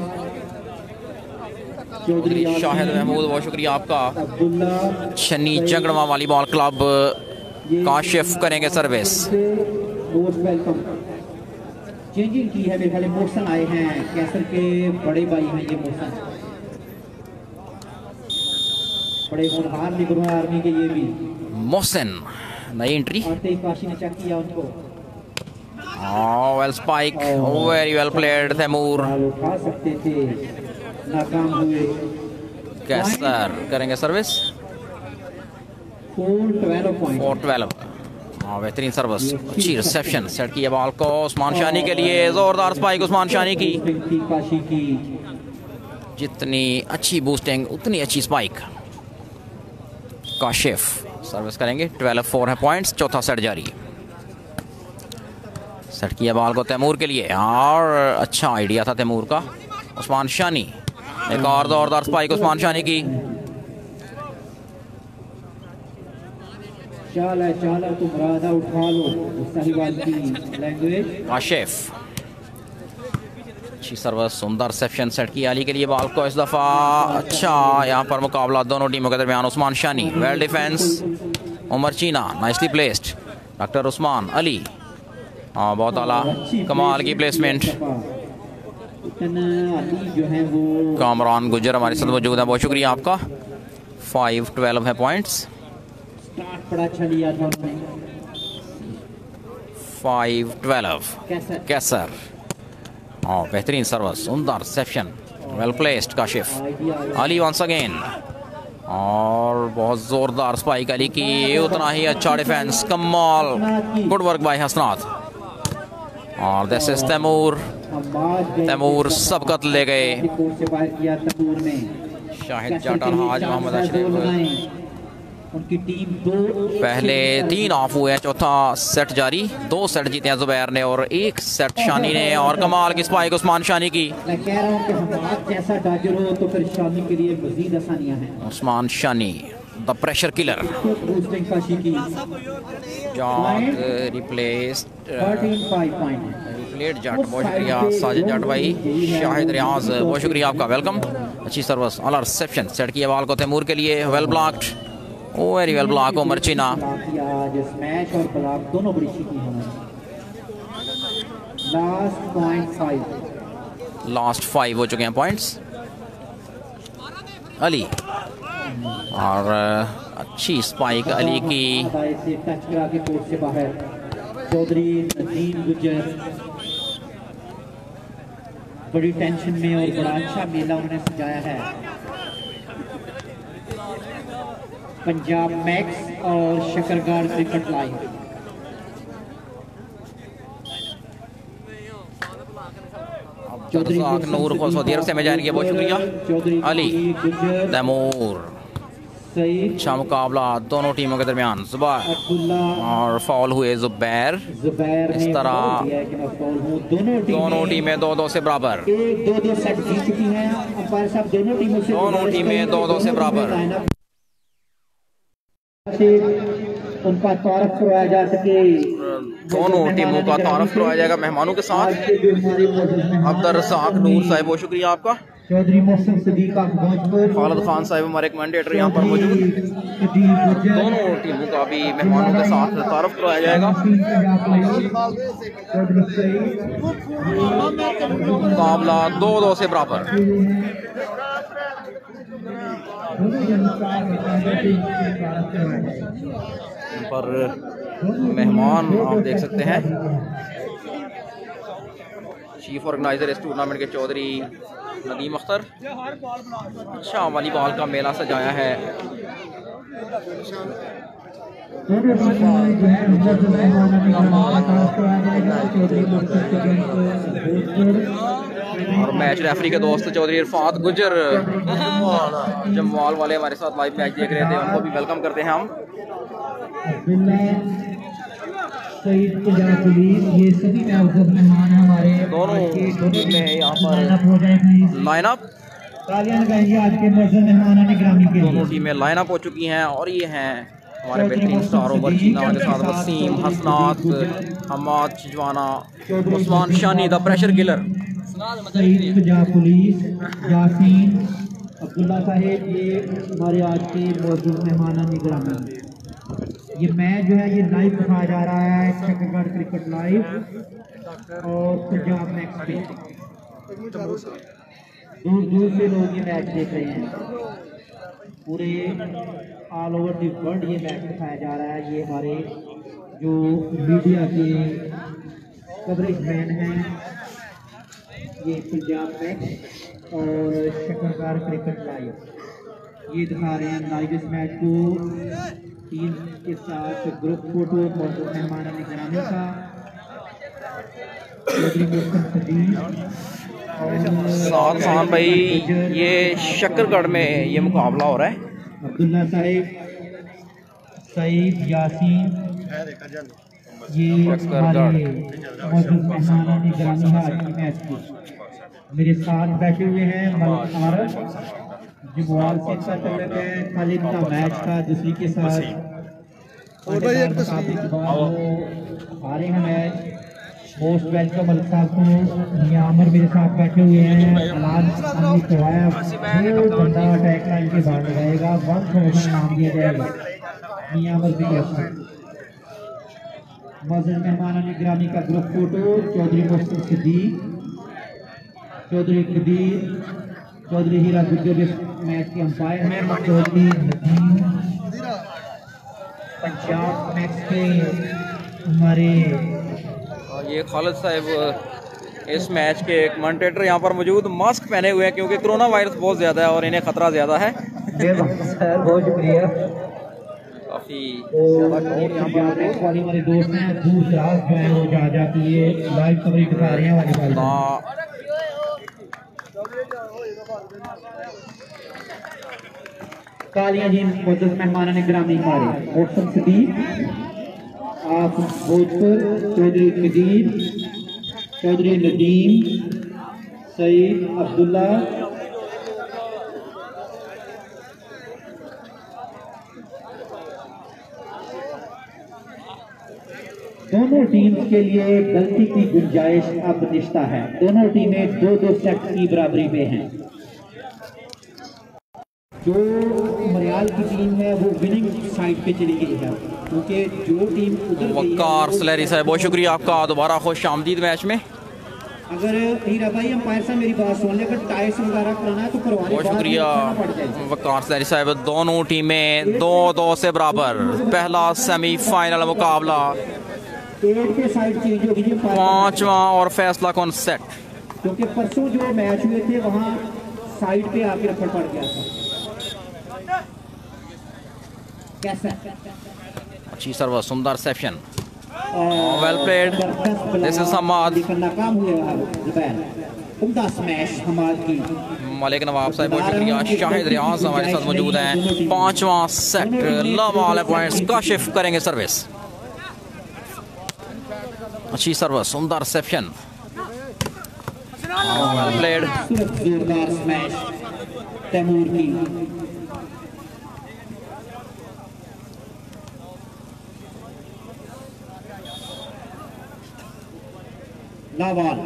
A: शाहिद महमूद बहुत शुक्रिया आपका। शनी जंगड़वा वाली बॉल क्लब काशिफ करेंगे सर्विस।
B: चेंजिंग की है, मेरे ख्याल मोशन आए हैं कैसर के बड़े भाई हैं, ये मोशन बड़े होनहार निगरान आर्मी के ये भी
A: मोहसिन नई एंट्री।
B: काशी ने चेक किया उनको।
A: Well spike, very well played Taimur,
B: उठा सकते थे, नाकाम हुए।
A: कैसर करेंगे service.
B: Four twelve point
A: four twelve. हाँ बेहतरीन सर्विस, अच्छी रिसेप्शन, सेट किया बॉल को उस्मान शानी के लिए, जोरदार स्पाइक उस्मान शानी की।
B: काशी की
A: जितनी अच्छी बूस्टिंग उतनी अच्छी स्पाइक। काशिफ सर्विस करेंगे, ट्वेल्व फोर है पॉइंट्स, चौथा सेट जारी। सेट किया बॉल को तैमूर के लिए, और अच्छा आइडिया था तैमूर का। उस्मान शानी, एक और जोरदार स्पाइक उस्मान शानी की।
B: चाला चाला तुम राधा उठा लो, साहिवाल की लैंग्वेज।
A: काशिफ, अच्छी सर्विस, सुंदर रिसेप्शन, सेट किया अली के लिए बॉल को इस दफ़ा। अच्छा यहाँ पर मुकाबला दोनों टीमों के दरमियान। Usman Shani, well defence, Umar Cheena, nicely placed. Doctor Usman Ali, हाँ बहुत आला, कमाल की प्लेसमेंट। कामरान गुजर हमारे साथ मौजूद है, बहुत शुक्रिया आपका। फाइव ट्वेल्व है पॉइंट्स, फाइव ट्वेल्व। कैसर, हाँ बेहतरीन सर्विस, सुंदर reception, well placed. Kashif Ali once again, और बहुत जोरदार स्पाइक अली की, उतना ही अच्छा डिफेंस, कमाल, गुड वर्क बाय हसनात। और दिस इज तैमूर, तैमूर सबकत ले गए। शाहिद जाटन, हाज मोहम्मद अशरफ, उनकी टीम दो पहले तीन ऑफ हुए हैं, चौथा सेट जारी। दो सेट जीते हैं जुबैर ने और एक सेट शानी ने, और कमाल की स्पाइक उस्मान शानी की।
B: मैं कह रहा हूं कि हमाद जैसा डाजर हो तो फिर शानी के लिए मजीद आसानियां हैं।
A: Usman Shani the pressure killer.
B: Boosting Kashi की
A: जॉट रिप्लेस्ड, रिप्लेड जट, बहुत शुक्रिया साजिद जट भाई। शाहिद रियाज, बहुत शुक्रिया आपका, वेलकम। अच्छी सर्विस, ऑल रिसेप्शन, सेट किया बॉल को तैमूर के लिए, well blocked, oh very well block Umar Cheena.
B: Smash और ब्लॉक दोनों बड़ी चीजें हैं। Last point five,
A: last five हो चुके हैं पॉइंट्स। अली, और अच्छी स्पाइक अली की,
B: टच करा के कोर्ट से बाहर। चौधरी नदीम गुजर बड़ी टेंशन में, और बड़ा अच्छा मेला उन्होंने सजाया है। पंजाब मैक्स और शकरगार क्रिकेट लाइव।
A: नूर को सऊदी अरब से में जाएंगे, बहुत शुक्रिया। अली, तैमूर, अच्छा मुकाबला दोनों टीमों के दरमियान। जुबैर और फाउल हुए जुबैर। इस तरह दोनों टीमें दो दो से बराबर,
B: दो दो सेट जीत चुकी हैं। अंपायर साहब दोनों टीमों से
A: दोनों टीमें दो दो से बराबर।
B: उनका तारफ करवाया जा सके,
A: दोनों टीमों का तारफ करवाया जाएगा मेहमानों के साथ। अब्दुल रज़ाक नूर साहिब, बहुत शुक्रिया आपका।
B: चौधरी मोहसिन सदीक
A: खालिद खान साहिब हमारे कमेंटेटर यहाँ पर मौजूद। दोनों टीमों का भी मेहमानों के साथ तारफ करवाया जाएगा। मुकाबला दो दो से बराबर। पर मेहमान आप देख सकते हैं, चीफ ऑर्गेनाइजर इस टूर्नामेंट के चौधरी नदीम अख्तर। अच्छा वॉलीबॉल का मेला सजाया है। और मैच रेफरी के दोस्त चौधरी इरफात गुजर जमवाल वाले हमारे साथ लाइव मैच देख रहे थे, उनको भी वेलकम करते हैं हम। ये सभी मेहमान हमारे दोनों टीमें यहाँ पर लाइन अप, दोनों टीमें लाइन अप हो चुकी हैं। और ये हैं हमारे बेहतरीन स्टार उमर चीना के साथ Waseem, Hasnat, Hammad Chhijwana, Usman Shani the pressure killer,
B: Punjab police, Yaseen, Abdullah साहेब, ये हमारे आज के मौजूद मेहमान निगरानी। ये मैच जो है ये लाइव दिखाया जा रहा है शकरगढ़ क्रिकेट लाइव और पंजाब मैक्स पे। दूर दूर से लोग ये मैच देख रहे हैं, पूरे ऑल ओवर द वर्ल्ड ये मैच दिखाया जा रहा है। ये हमारे जो मीडिया के कवरेज मैन हैं, ये पंजाब मैक्स और शकरगढ़ क्रिकेट लाइव ये दिखा रहे हैं लाइव इस मैच को। टीम के साथ ग्रुप फोटो मेहमान निगरानी का
A: साथ खान भाई, ये शक्करगढ़ में ये मुकाबला हो रहा है।
B: अब्दुल्ला साहिब, सईद यासीन, ये हमारे मौजूद मेहमान निगरानी है आज की मैच की। मेरे साथ बैठे हुए हैं मलिक आरफ, जगवाल से तल्लक है। खालिद का मैच था दूसरी के साथ मुकाबले के बाद वो हारे हैं मैच। मोस्ट वेलकम मलिक साहब को। नियामर मेरे साथ बैठे हुए हैं। अलान हमने करवाया, जो बंदा अटैक लाइन के बाहर लगाएगा वन थाउजेंड नाम दिया जाएगा। नियामर भी कैसा मौजूद मेहमान निगरानी का ग्रुप फोटो चौधरी मोहसिन सिद्दीक, चौधरी कदीर, चौधरी हीरा गुज्जर इस मैच के अंपायर हैं। चौधरी नदीम पंजाब मैच के हमारे।
A: ये खालिद साहब इस मैच के कमेंटेटर यहाँ पर मौजूद, मास्क पहने हुए हैं क्योंकि कोरोना वायरस बहुत ज़्यादा है और इन्हें खतरा ज़्यादा है।
B: सर बहुत शुक्रिया।
A: काफ़ी
B: वाले हमारे दोस्त हैं, दूर दराज जो है वो जा जा के ये लाइव कवरेज दिखा रहे हैं वालीबॉल। कालिया जी मौजूद मेहमान निगरानी हमारे मोहसिन सिद्दीक, आप भोजपुर, चौधरी कदीर, चौधरी नदीम, सईद अब्दुल्ला, दोनों टीम्स के लिए गलती की गुंजाइश अब निश्ता है। दोनों टीमें दो दो सेट की बराबरी पे हैं। जो मरियाल की टीम है वो विनिंग साइड पे चली गई है क्योंकि जो टीम उधर
A: वकार सलहरी साहब, बहुत शुक्रिया आपका दोबारा खुश आमदीद मैच में।
B: अगर हीरा भाई अंपायर साहब मेरी बात सुन ले, अगर टाइल्स वगैरह कराना है तो करवाने।
A: बहुत शुक्रिया वकार सलहरी साहब। दोनों टीमें दो दो से बराबर। पहला सेमीफाइनल मुकाबला
B: के साइड चेंज होगी,
A: पांचवा और फैसला कौन सेट,
B: क्योंकि परसों जो मैच हुए थे वहाँ साइड पे आके रखना पड़ गया था। कैसा
A: अच्छी सर्व, सुंदर reception, well played. This is Hammad.
B: नाकाम हुए उम्दा स्मैश हमाद की।
A: मलिक नवाब साहब बहुत शुक्रिया। शाहिद रियाज हमारे साथ मौजूद हैं। पांचवा सेट लवाले पॉइंट्स काशिफ करेंगे सर्विस। अच्छी सर्व, सुंदर सेप्शन, वेल प्लेड।
B: जोरदार स्मैश तैमूर की। लावाल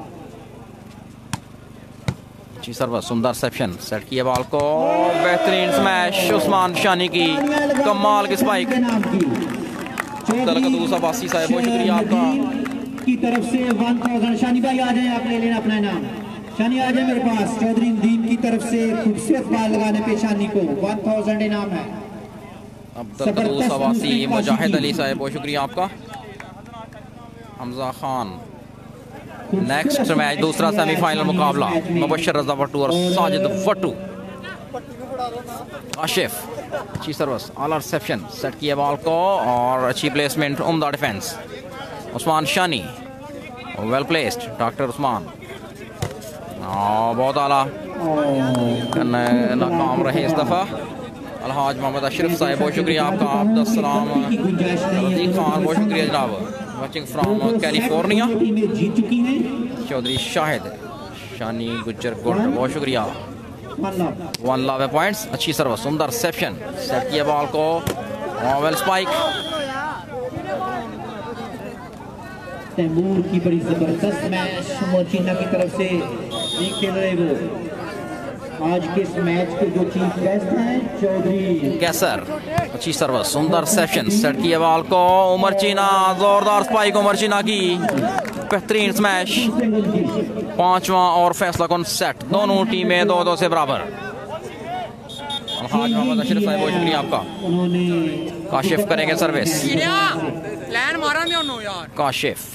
A: अच्छी सर्व, सुंदर सेप्शन, सेट किया बॉल को, बेहतरीन स्मैश उस्मान शानी की, कमाल की स्पाइक। तलकत अब्बासी साहब बहुत शुक्रिया आपका
B: की तरफ से वन थाउजेंड। शानी भाई आ जाए, आप ले लेना अपना नाम। शानी आ जाए मेरे पास। चौधरी नदीम की तरफ से खूबसूरत बॉल लगाने पे शानी को वन थाउजेंड इनाम है।
A: अब्दुल अब्बासी, मुजाहिद अली साहब बहुत शुक्रिया आपका। हमजा खान। नेक्स्ट मैच दूसरा सेमीफाइनल मुकाबला मुबशर रजा भट्टू और साजिद भट्टू। आशिफ अच्छी सर्विस, ऑल रिसेप्शन, सेट किया बॉल को और अच्छी प्लेसमेंट, उम्दा defence. Usman Shani, well placed, doctor Usman, बहुत आला, नाकाम रहे इस दफ़ा। अलहाज मोहम्मद अशरफ साहब बहुत शुक्रिया आपका। अब्दुल खान बहुत शुक्रिया जनाब, watching from California. Chaudhry Shahid Shani Gujjar good बहुत शुक्रिया। One love points. अच्छी सर्विस, सुंदर सेप्शन, सेट किया बॉल को, वेल स्पाइक।
B: तैमूर की बड़ी जबरदस्त मैच मोचिना की तरफ से नहीं खेल रहे वो। आज के इस मैच के जो चीफ गेस्ट हैं चौधरी
A: कैसर। अच्छी सर्विस, सुंदर सेप्शन, सेट किया बॉल को, उमर चीना, जोरदार स्पाइक उमर चीना की, बेहतरीन स्मैश। पांचवा और फैसला कौन सेट, दोनों टीमें दो दो से बराबर। अलहाज मोहम्मद अशरफ साहब बहुत शुक्रिया आपका।
B: उन्होंने
A: काशिफ करेंगे सर्विस, काशिफ।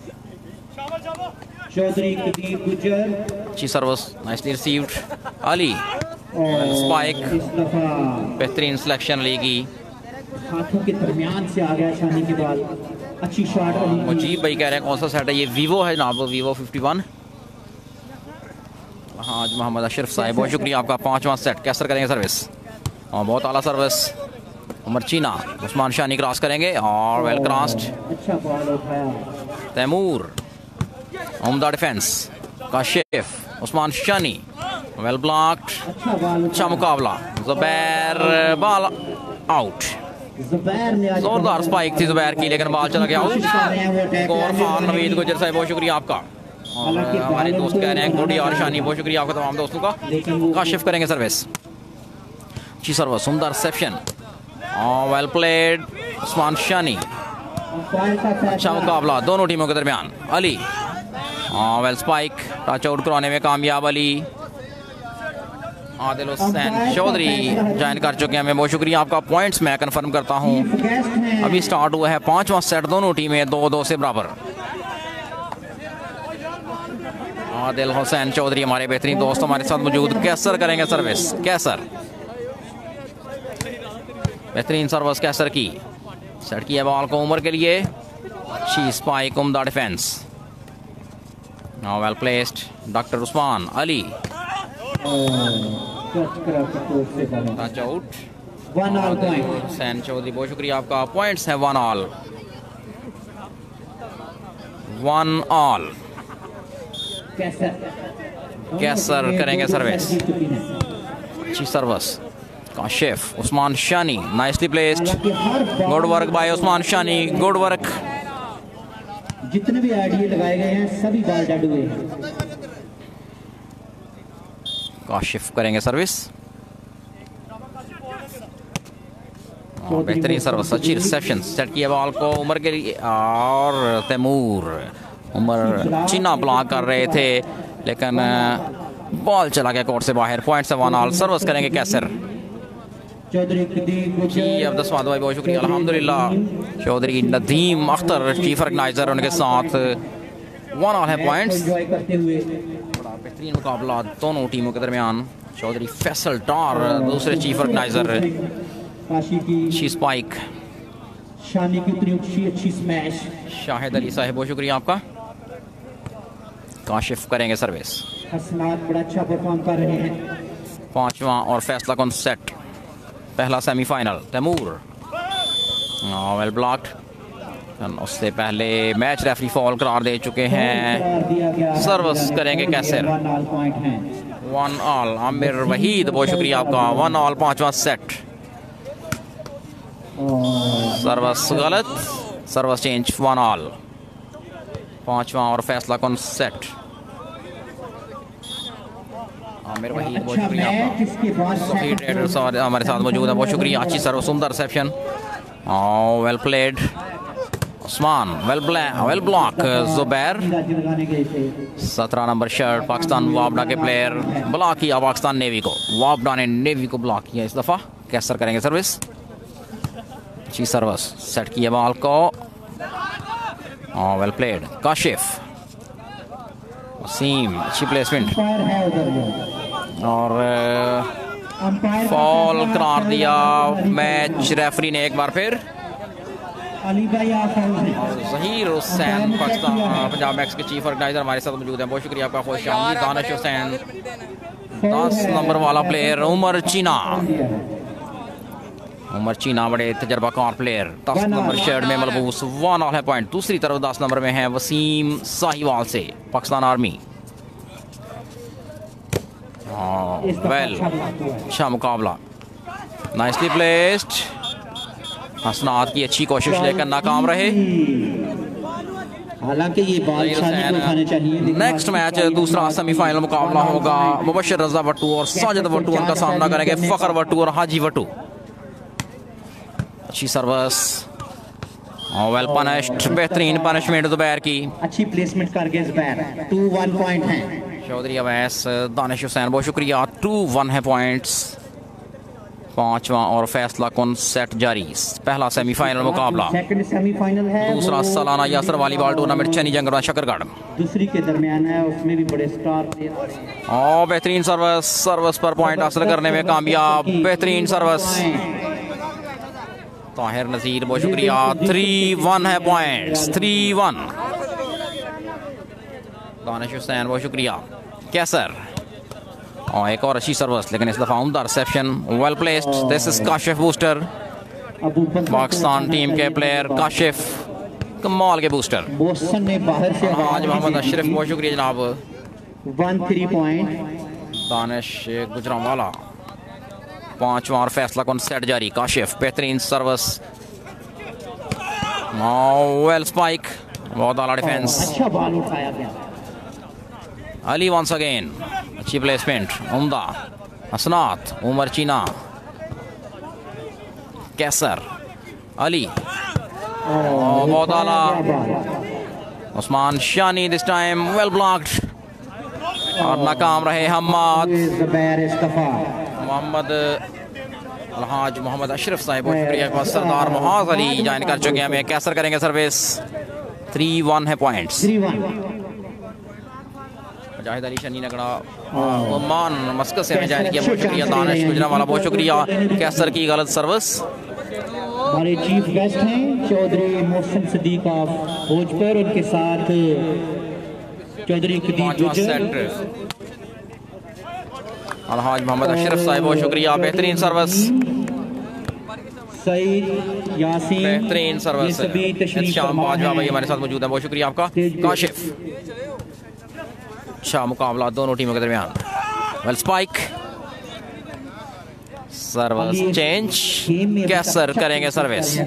B: चौधरी कदीर गुज्जर,
A: अच्छी service, nicely received. Ali spike,
B: इस दफा
A: बेहतरीन सिलेक्शन अली की।
B: हाथों के दरमियान से आ गया शानी के बाद अच्छी शॉट।
A: मुजीब भाई कह रहे हैं कौन सा सेट है ये? वीवो है ना, वो वीवो फिफ्टी वन। हाँ जी, मोहम्मद अशरफ साहब बहुत शुक्रिया आपका। पांचवा सेट कैसर करेंगे सर्विस और बहुत आला सर्विस। उमर चीना उस्मान शानी क्रॉस करेंगे और वेल क्रॉस्ड।
B: अच्छा बॉल उठाया
A: तैमूर, उम्दा defence. Kashif, Usman Shani well blocked.
B: अच्छा बॉल,
A: अच्छा मुकाबला। Zubair ball out.
B: जुबैर ने
A: जोरदार स्पाइक थी जुबैर की, लेकिन बॉल चला गया आउट। स्कोर फॉर नवीद गुजर साहब बहुत शुक्रिया आपका। और हमारे दोस्त कह रहे हैं गुड यार शानी, बहुत शुक्रिया आपका तमाम दोस्तों का। काशिफ करेंगे सर्विस, अच्छी सर्विस, सुंदर रिसेप्शन और वेल प्लेड उस्मान शानी। अच्छा मुकाबला दोनों टीमों के दरमियान। Ali well spike, touch out कराने में कामयाब अली। आदिल हुसैन चौधरी ज्वाइन कर चुके हैं, मैं बहुत शुक्रिया आपका। पॉइंट्स मैं कंफर्म करता हूं, अभी स्टार्ट हुआ है पांचवा सेट, दोनों टीमें दो दो से बराबर। आदिल हुसैन चौधरी हमारे बेहतरीन दोस्त हमारे साथ मौजूद। कैसर करेंगे सर्विस, कैसर बेहतरीन सर्विस कैसर की। सेट किया बॉल को उमर के लिए, अच्छी स्पाइक, उम्दा defence, well placed. Doctor Usman Ali touch out. Hussain Chaudhry बहुत शुक्रिया आपका। पॉइंट्स है one all, one all. Qaiser करेंगे सर्विस, अच्छी service. Kashif, Usman Shani nicely placed, good work by Usman Shani, good work.
B: जितने भी आईडिया लगाए गए हैं सभी बॉल डेड हुए हैं।
A: काशिफ करेंगे सर्विस, बेहतरीन सर्विस, अच्छी रिसेप्शन। सेट किया बॉल को उमर के लिए और तैमूर। उमर चीना ब्लॉक कर रहे थे लेकिन बॉल चला गया कोर्ट से बाहर। पॉइंट से वन ऑल। सर्विस करेंगे कैसर जी। अब दस भाई बहुत शुक्रिया अल्हम्दुलिल्लाह। चौधरी नदीम अख्तर चीफ ऑर्गेनाइजर, उनके साथ वन ऑल है पॉइंट्स। बड़ा बेहतरीन मुकाबला दोनों टीमों के दरमियान। चौधरी फैसल डार दूसरे चीफ ऑर्गेनाइजर, अच्छी स्पाइक,
B: शानी की उतनी अच्छी अच्छी स्मैश।
A: शाहिद अली साहब बहुत शुक्रिया आपका। काशिफ करेंगे सर्विस,
B: हसनात बड़ा अच्छा परफॉर्म कर रहे हैं।
A: पांचवा और फैसला कौन सेट, पहला सेमीफाइनल। तैमूर वेल ब्लॉक्ड, उससे पहले मैच रेफरी फॉल करार दे चुके हैं। सर्विस करेंगे कैसर, वन ऑल। आमिर वहीद बहुत शुक्रिया आपका। वन ऑल पांचवा सेट। सर्विस गलत, सर्विस चेंज, वन ऑल। पांचवा और फैसला कौन सेट। आमिर वहीद बहुत शुक्रिया आपका। सफी ट्रेडर्स और हमारे साथ मौजूद है, बहुत शुक्रिया। अच्छी सर्विस, सुंदर reception, well played Usman, well well block. Zubair सत्रह नंबर शर्ट पाकिस्तान वापडा के प्लेयर, ब्लॉक किया पाकिस्तान नेवी को। वापडा ने नेवी को ब्लॉक किया इस दफा। कैसर करेंगे सर्विस, अच्छी सर्विस। सेट किया बॉल को, वेल प्लेड। काशिफ, वसीम, अच्छी प्लेसमेंट और फॉल करार दिया मैच रेफरी ने एक बार फिर। ज़हीर हुसैन पाकिस्तान पंजाब मैक्स के चीफ ऑर्गेनाइजर हमारे साथ मौजूद हैं, बहुत शुक्रिया आपका। खुश आमदीद। दानिश हुसैन दस नंबर वाला प्लेयर। उमर चीना, उमर चीना बड़े तजर्बाकार प्लेयर, दस नंबर शर्ट में मलबूस। वन ऑल है पॉइंट। दूसरी तरफ दस नंबर में है वसीम साहिवाल से पाकिस्तान आर्मी। वेल अच्छा मुकाबला, नाइसली प्लेस्ड। हसनात की अच्छी कोशिश लेकर नाकाम रहे।
B: हालांकि ये बॉल शानी को उठाने चाहिए।
A: नेक्स्ट मैच दूसरा सेमीफाइनल मुकाबला होगा। मुबशिर रजा वट्टू और साजिद वट्टू उनका सामना करेंगे। फखर वट्टू और हाजी वट्टू। अच्छी सर्विस, वेल पनिश्ड, बेहतरीन पनिशमेंट जुबैर की।
B: अच्छी प्लेसमेंट करके जुबैर। टू वन पॉइंट है।
A: चौधरी अवैस, दानिश हुसैन बहुत शुक्रिया। टू वन है पॉइंट्स। पांचवा और फैसला कौन सेट जारी। पहला सेमीफाइनल मुकाबला,
B: सेकंड सेमीफाइनल है।
A: दूसरा सालाना यासर वालीबॉल टूर्नामेंट चनी जंगरा शकरगढ़
B: दूसरी के दरमियान है, उसमें भी बड़े स्टार प्लेयर।
A: और बेहतरीन सर्विस, सर्विस पर पॉइंट हासिल करने में कामयाब। बेहतरीन सर्विस, ताहिर नजीर बहुत शुक्रिया। थ्री वन है points, three one. Danish Hussain बहुत शुक्रिया। कैसर और एक और अच्छी सर्विस, लेकिन इस दफा उम्दा reception, well placed. This is Kashif booster, Pakistan team के प्लेयर काशिफ, कमाल के बूस्टर।
B: बोस्टन ने बाहर से
A: आज मोहम्मद अशरफ बहुत शुक्रिया जनाब।
B: One three point
A: Danish Gujranwala पांचवा और फैसला कौन सेट जारी। काशिफ बेहतरीन सर्विस, वेल स्पाइक, बहुत आला डिफेंस।
B: अच्छा बॉल उठाया गया।
A: अली वंस अगेन, अच्छी प्लेसमेंट, उम्दा। हसनात, उमर चीना, कैसर, अली, बहुत आला। Usman Shani this time well blocked और नाकाम रहे हम्माद। मोहम्मद अलहाज मोहम्मद अशरफ साहब बहुत शुक्रिया। सरदार मुहाज अली ज्वाइन कर चुके हैं, हमें कैसर करेंगे सर्विस। थ्री वन है points. Mujahid Ali Shani Nagra Oman Muscat से हमें ज्वाइन किया, बहुत शुक्रिया। दानिश गुजरांवाला बहुत शुक्रिया। कैसर की गलत सर्विस।
B: हमारे चीफ गेस्ट हैं चौधरी मोहसिन सदीक ऑफ भोजपुर, उनके साथ चौधरी
A: अलहाज मोहम्मद अशरफ साहब बहुत शुक्रिया। बेहतरीन सर्विस,
B: सईद यासीन
A: बेहतरीन सर्विस। शाम बाजवा भाई हमारे साथ मौजूद है, बहुत शुक्रिया आपका। काशिफ, अच्छा मुकाबला दोनों टीमों के दरमियान। Well spike, service change, Qaiser करेंगे service.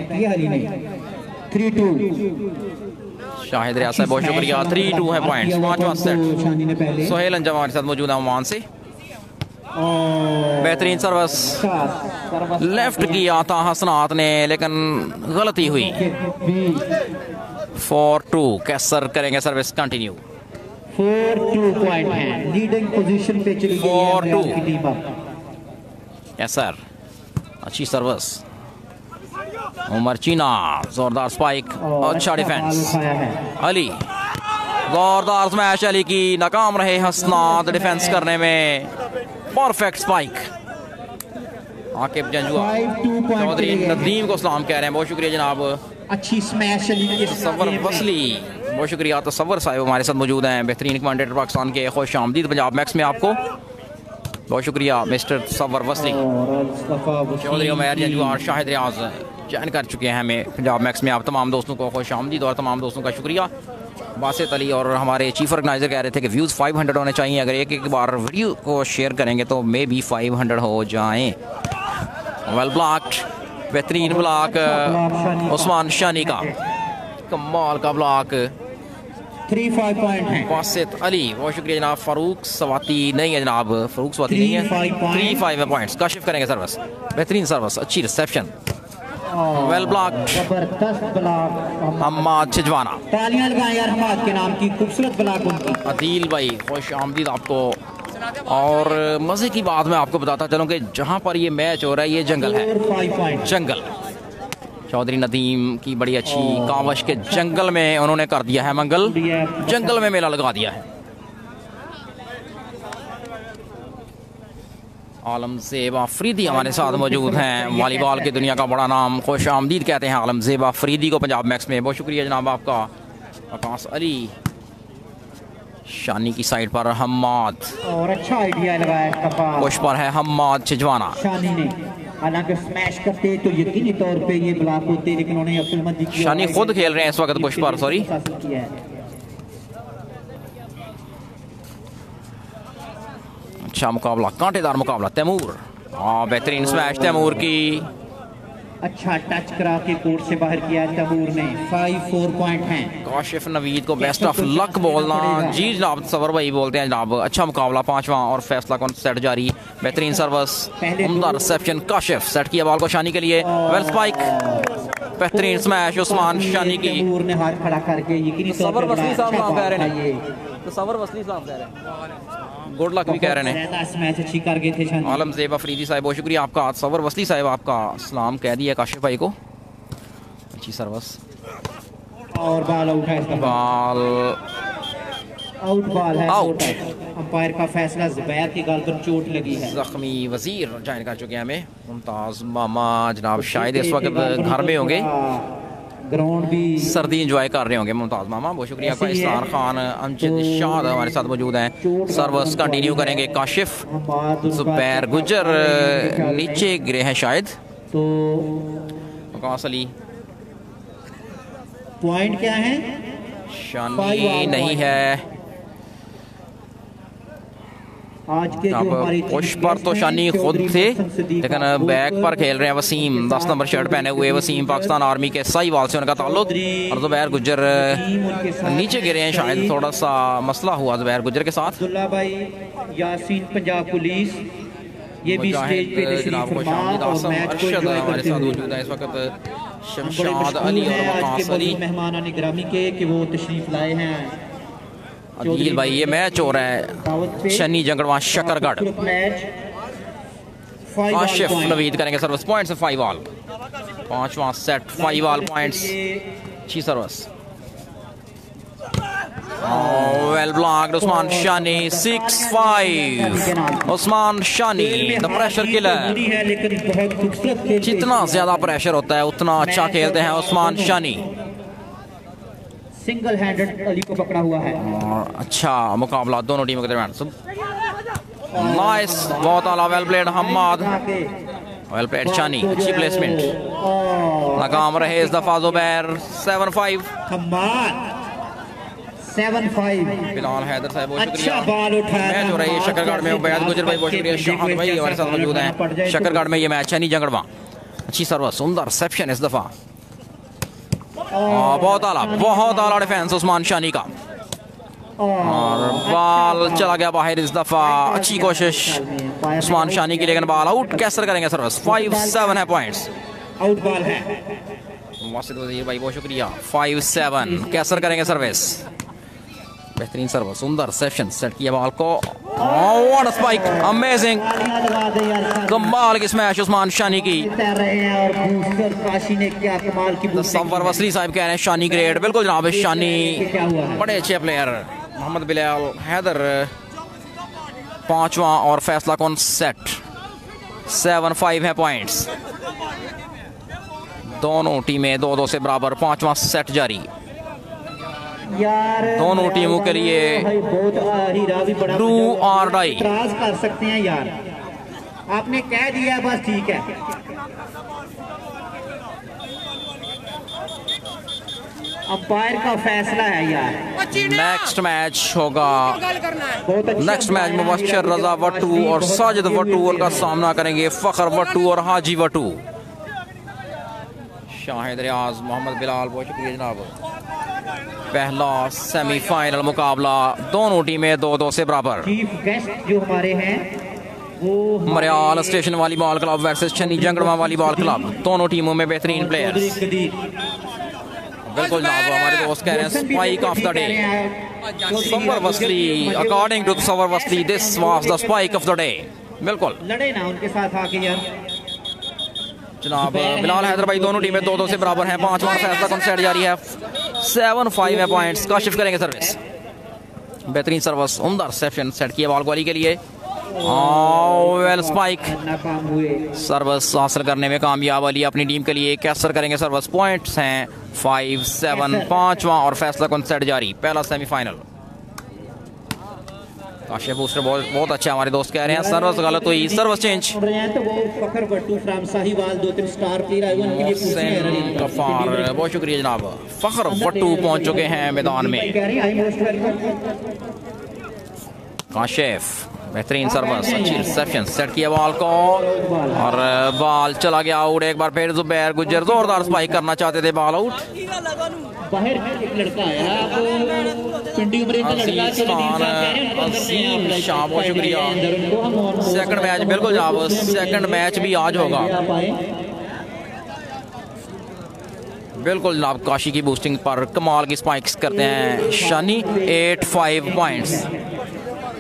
B: Three two
A: Shahid Riaz Sahab बहुत शुक्रिया। थ्री टू है पॉइंट्स, पांचवा सेट। सोहेल अंजम हमारे साथ मौजूद है ओमान से। बेहतरीन सर्विस, लेफ्ट किया था हसनात ने लेकिन गलती हुई। फोर टू, कैसर करेंगे service continue.
B: Four two point है, लीडिंग पोजीशन पे चली गई है
A: फोर टू।
B: टीम।
A: कैसर, अच्छी सर्विस। उमर चीना, जोरदार स्पाइक, अच्छा डिफेंस। अली, जोरदार स्मैश अली की, नाकाम रहे हसनात डिफेंस करने में। Perfect spike. आकिब जंजुआ, चौधरी नदीम को सलाम कह रहे हैं, बहुत शुक्रिया जनाब।
B: अच्छी स्मैश अली।
A: तसव्वुर वसली बहुत शुक्रिया। तसव्वुर साहब हमारे साथ मौजूद हैं, बेहतरीन कमांडेटर पाकिस्तान के। खुश आमदीद पंजाब मैक्स में आपको, बहुत शुक्रिया मिस्टर तसव्वुर वसली। चौधरी उमैर जंजुआ और शाहिद रियाज ज्वाइन कर चुके हैं हमें पंजाब मैक्स में। आप तमाम दोस्तों को खुश आमदीद और तमाम दोस्तों का शुक्रिया। बासित अली और हमारे चीफ ऑर्गेनाइजर कह रहे थे कि व्यूज़ पाँच सौ होने चाहिए, अगर एक एक बार वीडियो को शेयर करेंगे तो मे बी पाँच सौ हो जाएं। वेल ब्लॉक्ड, बेहतरीन ब्लॉक उस्मान शानी का, कमाल का ब्लॉक।
B: थ्री फाइव पॉइंट है।
A: बासित अली बहुत शुक्रिया जनाब। फारूक सवाती नहीं है जनाब, फारूक सवाती नहीं है। थ्री फाइव पॉइंट्स, काशिफ करेंगे सर्विस। बेहतरीन सर्विस, अच्छी रिसेप्शन, वेल ब्लॉक्ड।
B: जबरदस्त ब्लॉक
A: हम्माद छिजवाना,
B: तालियां लगाएं यार हम्माद के नाम की, खूबसूरत ब्लॉक उनकी।
A: अदील भाई खुश आमदीद आपको। और मजे की बात मैं आपको बताता चलूं कि जहां पर ये मैच हो रहा है ये जंगल है, जंगल। चौधरी नदीम की बड़ी अच्छी कावश के जंगल में उन्होंने कर दिया है मंगल, जंगल में मेला लगा दिया है। आलमज़ेब अफरीदी हमारे साथ मौजूद हैं, वॉलीबॉल की दुनिया का बड़ा नाम, खुश आमदीद कहते हैं आलमज़ेब अफरीदी को पंजाब मैक्स में। बहुत शुक्रिया जनाब आपका। आकाश अली शानी की साइड पर हम्माद,
B: और अच्छा आइडिया लगाया
A: पुश पर है हम्माद छिजवाना।
B: शानी ने, हालांकि स्मैश करते तो यकीनी तौर पे ये ब्लॉक होते, लेकिन उन्होंने अक्लमंदी की।
A: शानी खुद खेल रहे हैं इस वक्त पुश पर, सॉरी। अच्छा मुकाबला, कांटेदार मुकाबला। तैमूर, हाँ बेहतरीन स्मैश तैमूर की,
B: अच्छा टच करा के कोर्ट से बाहर किया तैमूर ने। फाइव फोर पॉइंट हैं।
A: काशिफ नवीद को बेस्ट ऑफ लक बोलना। जी जनाब, सवर भाई बोलते हैं जनाब। अच्छा मुकाबला, पांचवा और फैसला कौन सेट जारी। बेहतरीन सर्विस, उम्दा रिसेप्शन। काशिफ सेट किया बॉल को शानी के लिए, वेल स्पाइक, बेहतरीन स्मैश उस्मान शानी की।
B: तैमूर ने हाथ खड़ा करके यकीनी तौर
A: सवर
B: पे
A: वसली साहब नाम कह रहे
B: ये
A: हैं, तो सवर वसली साहब कह रहे हैं, गुड लक भी कह रहे हैं।
B: मैच अच्छी कर गए थे शानी।
A: आलमज़ेब अफरीदी साहब बहुत शुक्रिया आपका। सवर वसली साहब आपका सलाम कह दिया काशिफ भाई को। अच्छी सर्विस
B: और बाल उठा,
A: बाल
B: आउट बॉल है,
A: आउट।
B: अंपायर का फैसला, जुबैर की गर्दन चोट लगी है।
A: जख्मी वजीर ज्वाइन कर चुके हैं हमें। मुमताज मामा जनाब शायद इस वक्त घर में होंगे,
B: ग्राउंड भी
A: सर्दी एंजॉय कर रहे होंगे मुमताज मामा। बहुत शुक्रिया आपका। इस्लान खान अमजद शाद हमारे साथ मौजूद हैं। सर्विस कंटिन्यू करेंगे काशिफ। जुबैर गुजर नीचे गिरे हैं शायद।
B: तो
A: वकास अली
B: पॉइंट क्या है?
A: शानी नहीं है।
B: आज के जो हमारी
A: पुश पर तो शानी खुद थे, लेकिन बैक पर खेल रहे हैं वसीम। दस नंबर शर्ट पहने हुए वसीम पाकिस्तान आर्मी के साहिवाल से उनका ताल्लुक। और जुबैर गुजर नीचे गिरे हैं शायद, थोड़ा सा मसला हुआ जुबैर गुजर के साथ।
B: अब्दुल्ला भाई यासीन पंजाब पुलिस ये भी स्टेज पे
A: जनाब को शामिल आसम अरशद हमारे साथ मौजूद है इस वक्त। शमशाद अली और वकास अली
B: मेहमान निगरानी के कि वो तशरीफ लाए हैं।
A: अदील भाई ये मैच हो रहा है शनी जंगड़वा शकरगढ़। काशिफ नवीद करेंगे सर्विस पॉइंट से फाइव ऑल। पांचवा सेट फाइव ऑल पॉइंट्स। अच्छी service. Well blocked Usman Shani. Six five Usman Shani the pressure killer. जितना ज्यादा प्रेशर होता है उतना अच्छा खेलते हैं उस्मान शानी।
B: सिंगल हैंडेड अली को पकड़ा हुआ है।
A: और अच्छा मुकाबला दोनों टीमों के दरमियान। नाइस, बहुत आला, well played Hammad, well played Shani. अच्छी प्लेसमेंट। नाकाम रहे इस दफा Zubair. Seven five
B: seven five
A: Bilal Haider Sahab बहुत
B: अच्छा बॉल उठाया।
A: मैच हो रही है शकरगढ़ में। उबैद गुजर भाई बहुत शुक्रिया। शाहद भाई हमारे साथ मौजूद हैं। शकरगढ़ में ये मैच है, नहीं जंगड़वा। अच्छी सर्विस, सुंदर रिसेप्शन इस दफा। बहुत आला, बहुत आला डिफेंस उस्मान शानी का। और बॉल चला गया बाहर इस दफा। अच्छी कोशिश उस्मान शानी की, लेकिन बॉल आउट। कैसर करेंगे सर्विस। फाइव सेवन है पॉइंट्स।
B: आउट बॉल है।
A: वासिद वजीर भाई बहुत शुक्रिया। फाइव सेवन कैसर करेंगे सर्विस। बेहतरीन सर्विस, सुंदर सेशन सेट किया बॉल को। व्हाट अ स्पाइक, अमेजिंग, कमाल की स्मैश उस्मान शानी की। सफर वसली साहब कह रहे हैं शानी ग्रेट। बिल्कुल जनाब, शानी बड़े अच्छे प्लेयर। मोहम्मद बिलाल हैदर पांचवा और फैसला कौन सेट। सेवन फाइव है पॉइंट्स। दोनों टीमें दो दो से बराबर। पांचवा सेट जारी
B: यार।
A: दोनों टीमों के लिए डू और डाई।
B: इतराज कर सकते हैं यार, आपने कह दिया बस ठीक है। अंपायर का फैसला है यार।
A: नेक्स्ट मैच होगा।
B: बहुत
A: नेक्स्ट मैच में मुबश्शिर रजा वट्टू और साजिद वट्टू उनका सामना करेंगे। फखर वट्टू और हाजी वट्टू। शाहिद रियाज, मोहम्मद बिलाल बहुत शुक्रिया जनाब। पहला सेमीफाइनल मुकाबला, दोनों टीमें दो दो से बराबर।
B: चीफ गेस्ट जो हमारे हैं वो
A: Mariyal station volleyball club versus Shani Jangarwa volleyball club. दोनों टीमों में बेहतरीन प्लेयर्स। बिल्कुल जनाब, हमारे दोस्त कह रहे हैं spike of the day Safar Wasli. According to Safar Wasli this was the spike of the day. बिल्कुल
B: लड़े ना उनके साथ आके यार
A: जनाब। बिलाल हैदर भाई दोनों टीमें दो दो से बराबर हैं। पांचवा फैसला कौन सेट जारी है। सेवन फाइव है पॉइंट्स। काशिफ करेंगे सर्विस। बेहतरीन सर्विस, उम्दा रिसेप्शन सेट किया बॉल गोली के लिए। वेल स्पाइक,
B: नाकाम हुए।
A: सर्विस हासिल करने में कामयाब अली अपनी टीम के लिए। कैसर करेंगे सर्विस। पॉइंट्स हैं फाइव सेवन। पांचवा और फैसला कौन सेट जारी। पहला सेमीफाइनल। काशिफ बूस्टर बहुत बहुत अच्छा हमारे दोस्त कह रहे हैं। सर्विस गलत हुई, सर्विस चेंज।
B: तो वो फखर वट्टू फ्रॉम साहिवाल दो तीन स्टार प्लेयर आए उनके लिए पूछते हैं।
A: गफ्फार बहुत शुक्रिया जनाब। फखर वट्टू पहुंच चुके हैं मैदान में। काशिफ बेहतरीन सर्विस, अच्छी रिसेप्शन सेट किया बॉल को और बॉल चला गया आउट। एक बार फिर जुबैर गुजर जोरदार स्पाइक करना चाहते थे, बॉल आउट।
B: बाहर एक लड़का आया, वो पिंडी उम्र का लड़का
A: अजीम शाह बहुत शुक्रिया। सेकंड मैच बिल्कुल जनाब, सेकंड मैच भी आज होगा बिल्कुल जनाब। काशी की बूस्टिंग पर कमाल की स्पाइक्स करते हैं Shani. Eight five points.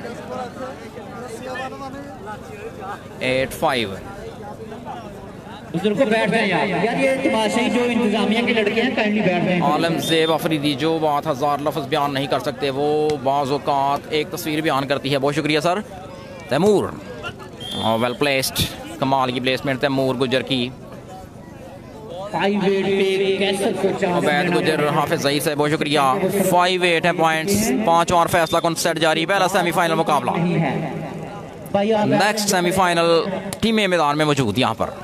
A: Eight five
B: बुजुर्ग को बैठ जाए यार यार ये तमाशाई जो इंतजामिया के लड़के हैं काइंडली बैठ जाएं।
A: आलम ज़ेब अफरीदी जो बात हज़ार लफ्ज़ बयान नहीं कर सकते वो बाज़ औक़ात एक तस्वीर बयान करती है। बहुत शुक्रिया सर। तैमूर वेल प्लेस्ड, कमाल की प्लेसमेंट तैमूर गुजर की। उबैद गुजर हाफिज ज़हीर से बहुत शुक्रिया। फाइव एट है पॉइंट्स, पाँच और फैसला कौन सेट जारी। पहला सेमीफाइनल मुकाबला, नेक्स्ट सेमीफाइनल टीमें मैदान में मौजूद यहाँ पर।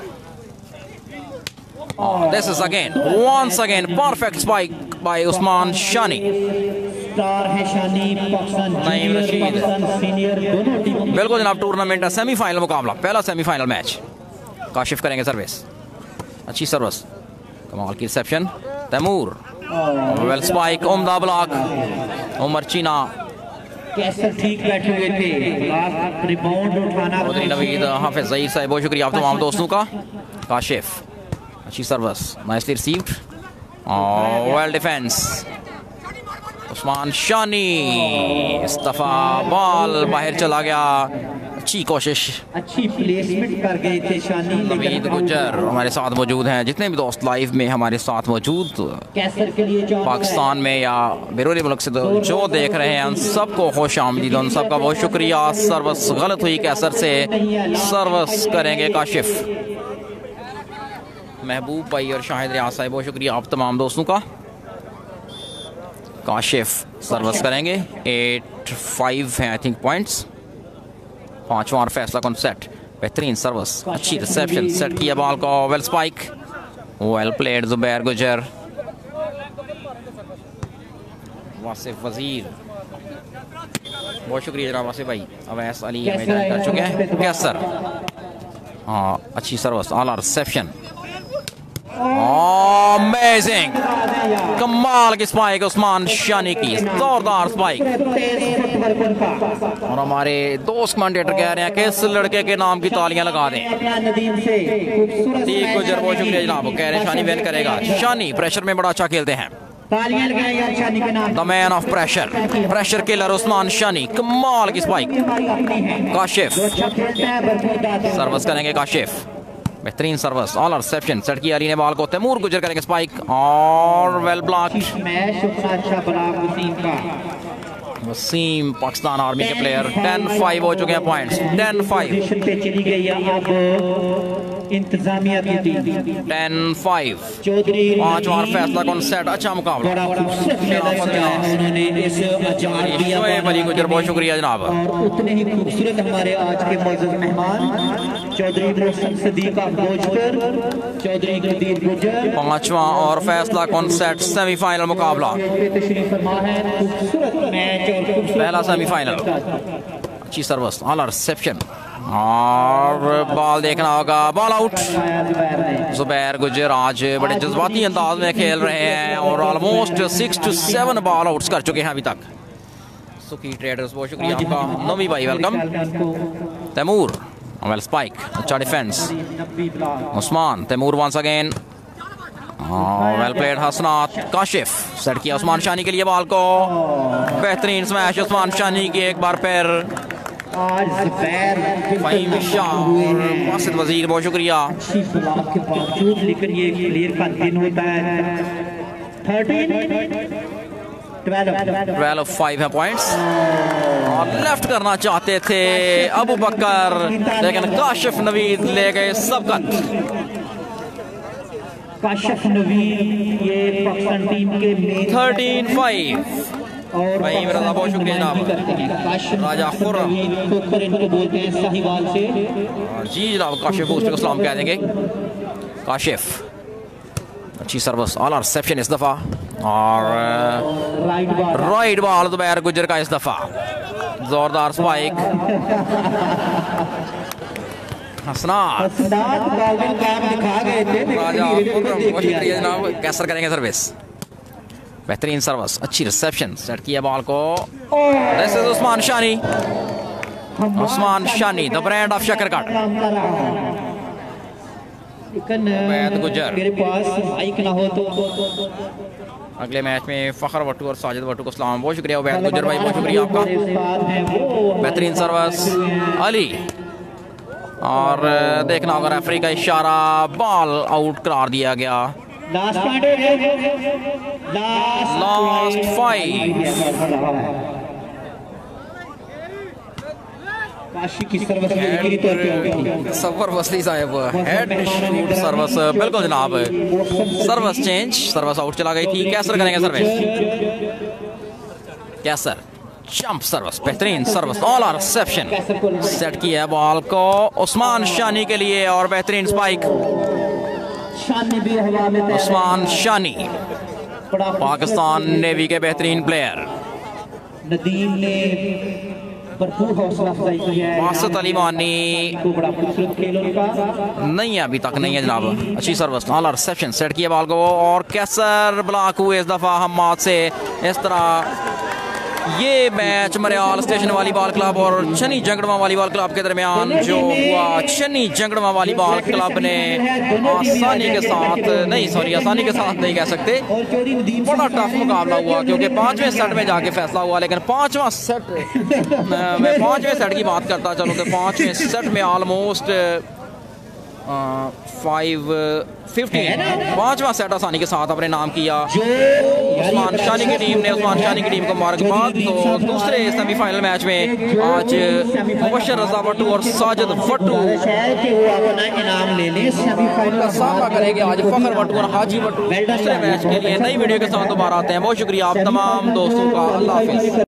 A: This is again once again perfect spike by Usman Shani. Naeem Rasheed बिल्कुल जनाब। टूर्नामेंट का सेमीफाइनल मुकाबला, पहला सेमीफाइनल मैच। काशिफ करेंगे सर्विस, अच्छी सर्विस, कमाल की रिसेप्शन। तैमूर वेल स्पाइक, उम्दा ब्लॉक। उमर चीना
B: ठीक बैठे हुए थे, रिबाउंड उठाना।
A: नवीद हाफिज ज़हीर साहब बहुत शुक्रिया आप तमाम दोस्तों का। काशिफ अच्छी service, nicely received, well defence. Usman Shani इस दफा बॉल बाहर चला गया, अच्छी कोशिश,
B: अच्छी प्लेसमेंट कर गए थे शानी।
A: नवीद गुजर हमारे साथ मौजूद हैं। जितने भी दोस्त लाइव में हमारे साथ मौजूद पाकिस्तान में या बैरूनी मुल्क से जो देख रहे हैं उन सबको खुश आमदीद, उन सबका बहुत शुक्रिया। सर्विस गलत हुई कैसर से, सर्विस करेंगे काशिफ। महबूब भाई और शाहिद रियाज साहब बहुत शुक्रिया आप तमाम दोस्तों का। काशिफ सर्विस करेंगे, एट फाइव है आई थिंक पॉइंट्स। पांचवा और फैसला कौन सेट, बेहतरीन सर्विस, अच्छी रिसेप्शन, सेट किया बॉल को, well spike, well played Zubair Gujjar. Wasif वजीर बहुत शुक्रिया जनाब वासिफ भाई। अवैस अली हमें ज्वाइन कर चुके हैं। कैसर हाँ अच्छी सर्विस, आला रिसेप्शन, अमेजिंग, कमाल की स्पाइक उस्मान शानी की, जोरदार स्पाइक। और हमारे दोस्त कमेंटेटर कह रहे हैं कि इस लड़के के नाम की तालियां लगा दें। ठीक गुजर बहुत शुक्रिया जनाब, कह रहे हैं शानी विन करेगा। शानी प्रेशर में बड़ा अच्छा खेलते हैं, the man of pressure, pressure killer Usman Shani, कमाल की स्पाइक। काशिफ सर्विस करेंगे, काशिफ बेहतरीन सर्विस, ऑल रिसेप्शन, सेट किया अली ने बॉल को। तैमूर गुजर करेंगे स्पाइक और well block. Waseem Pakistan army के प्लेयर, टेन फाइव हो चुके हैं पॉइंट्स, टेन फाइव
B: चली गई है अब इंतजामिया की टीम,
A: टेन फाइव।
B: चौधरी
A: पांच और फैसला कौन सेट, अच्छा मुकाबला।
B: उन्होंने इस
A: शोएब अली गुजर बहुत शुक्रिया जनाब।
B: और उतने ही खूबसूरत हमारे आज के मौजूद मेहमान चौधरी मोहसिन सदीक भोजपुर, चौधरी कदीर गुजर।
A: पांचवा और फैसला कौन सेट सेमीफाइनल मुकाबला, पहला सेमीफाइनल। अच्छी सर्विस, आला रिसेप्शन और बॉल देखना होगा, बॉल आउट। जुबैर गुजर आज बड़े जज्बाती अंदाज में खेल रहे हैं और almost six two seven ball outs कर चुके हैं अभी तक। सुखी ट्रेडर्स बहुत शुक्रिया आपका। नवी भाई वेलकम। तैमूर वेल स्पाइक, अच्छा defence. Usman, Taimur once again, well played. Hasnat, Kashif set किया उस्मान शानी के लिए बॉल को, बेहतरीन स्मैश उस्मान शानी की एक बार फिर। फहीम शाह और वासिद वजीर बहुत शुक्रिया।
B: के बावजूद लेकिन ये प्लेयर का दिन होता है।
A: ट्वेल्व फाइव है पॉइंट्स और लेफ्ट करना चाहते थे अबू बकर, लेकिन काशिफ नवीद ले गए सबकत।
B: काशिफ नवीद ये पाकिस्तान टीम के
A: थर्टीन फाइव।
B: और
A: भाई मेरा बहुत शुक्रिया जनाब। राजा खुर्रम
B: इनको बोलते हैं साहिवाल से।
A: जी जनाब, काशिफ बूस्टर को सलाम कह देंगे। काशिफ अच्छी सर्विस, आला रिसेप्शन इस दफा और राइट बॉल जुबैर गुजर का इस दफा, जोरदार स्पाइक। हसनात
B: दिखा गए थे।
A: राजा खुर्रम बहुत शुक्रिया जनाब, कैसर करेंगे सर्विस, बेहतरीन सर्विस, अच्छी रिसेप्शन, सेट किया बॉल को। This is Usman Shani, Usman Shani the brand of Shakargarh. Ubaid Gujjar
B: मेरे पास माइक ना हो तो
A: अगले मैच में फखर वट्टू और साजिद वट्टू को सलाम, बहुत शुक्रिया उबैद गुजर भाई, बहुत शुक्रिया आपका। बेहतरीन सर्विस, अली और देखना होगा रेफरी का इशारा, बॉल आउट करार दिया गया।
B: Last point
A: last five.
B: Kashi की सर्विस गिरी तौर पे होगी।
A: सफर वसली साहब हेड शूट सर्विस, बिल्कुल जनाब, सर्विस चेंज, सर्विस आउट चला गई थी। कैसर करेंगे सर्विस, कैसर जंप सर्विस, बेहतरीन service, all are reception, set किया बॉल को उस्मान शानी के लिए और बेहतरीन स्पाइक। उस्मान शानी पाकिस्तान नेवी के बेहतरीन प्लेयर।
B: नदीम ने भरपूर हौसला अफजाई की है।
A: बासित अली मानी
B: बड़ा खूबसूरत खेल उनका
A: नहीं है, अभी तक नहीं है जनाब। अच्छी service, all are reception, set किया बॉल को और कैसर ब्लॉक हुए इस दफा हम्माद से। इस तरह ये match Mariyal station volleyball club और छन्नी जंगड़वा वालीबॉल क्लब के दरमियान जो हुआ, छन्नी जंगड़वा वालीबॉल क्लब ने आसानी के साथ, नहीं सॉरी आसानी के साथ नहीं कह सकते, बड़ा टफ मुकाबला हुआ क्योंकि पांचवें सेट में जाके फैसला हुआ। लेकिन पांचवा सेट मैं पांचवें सेट की बात करता चलूँ तो पांचवें सेट में ऑलमोस्ट फाइव फिफ्टीन पांचवा सेट आसानी के साथ अपने नाम किया उस्मान शानी की टीम ने। उस्मान शानी की टीम को मुबारकबाद। तो दूसरे सेमीफाइनल मैच में आज मुबशर रजा भट्टू और साजिद भट्टू का सामना करेंगे आज फखर भट्टू और हाजी भट्टू दूसरे मैच के लिए। नई वीडियो के साथ दोबारा आते हैं। बहुत शुक्रिया आप तमाम दोस्तों का। अल्लाह हाफिज़।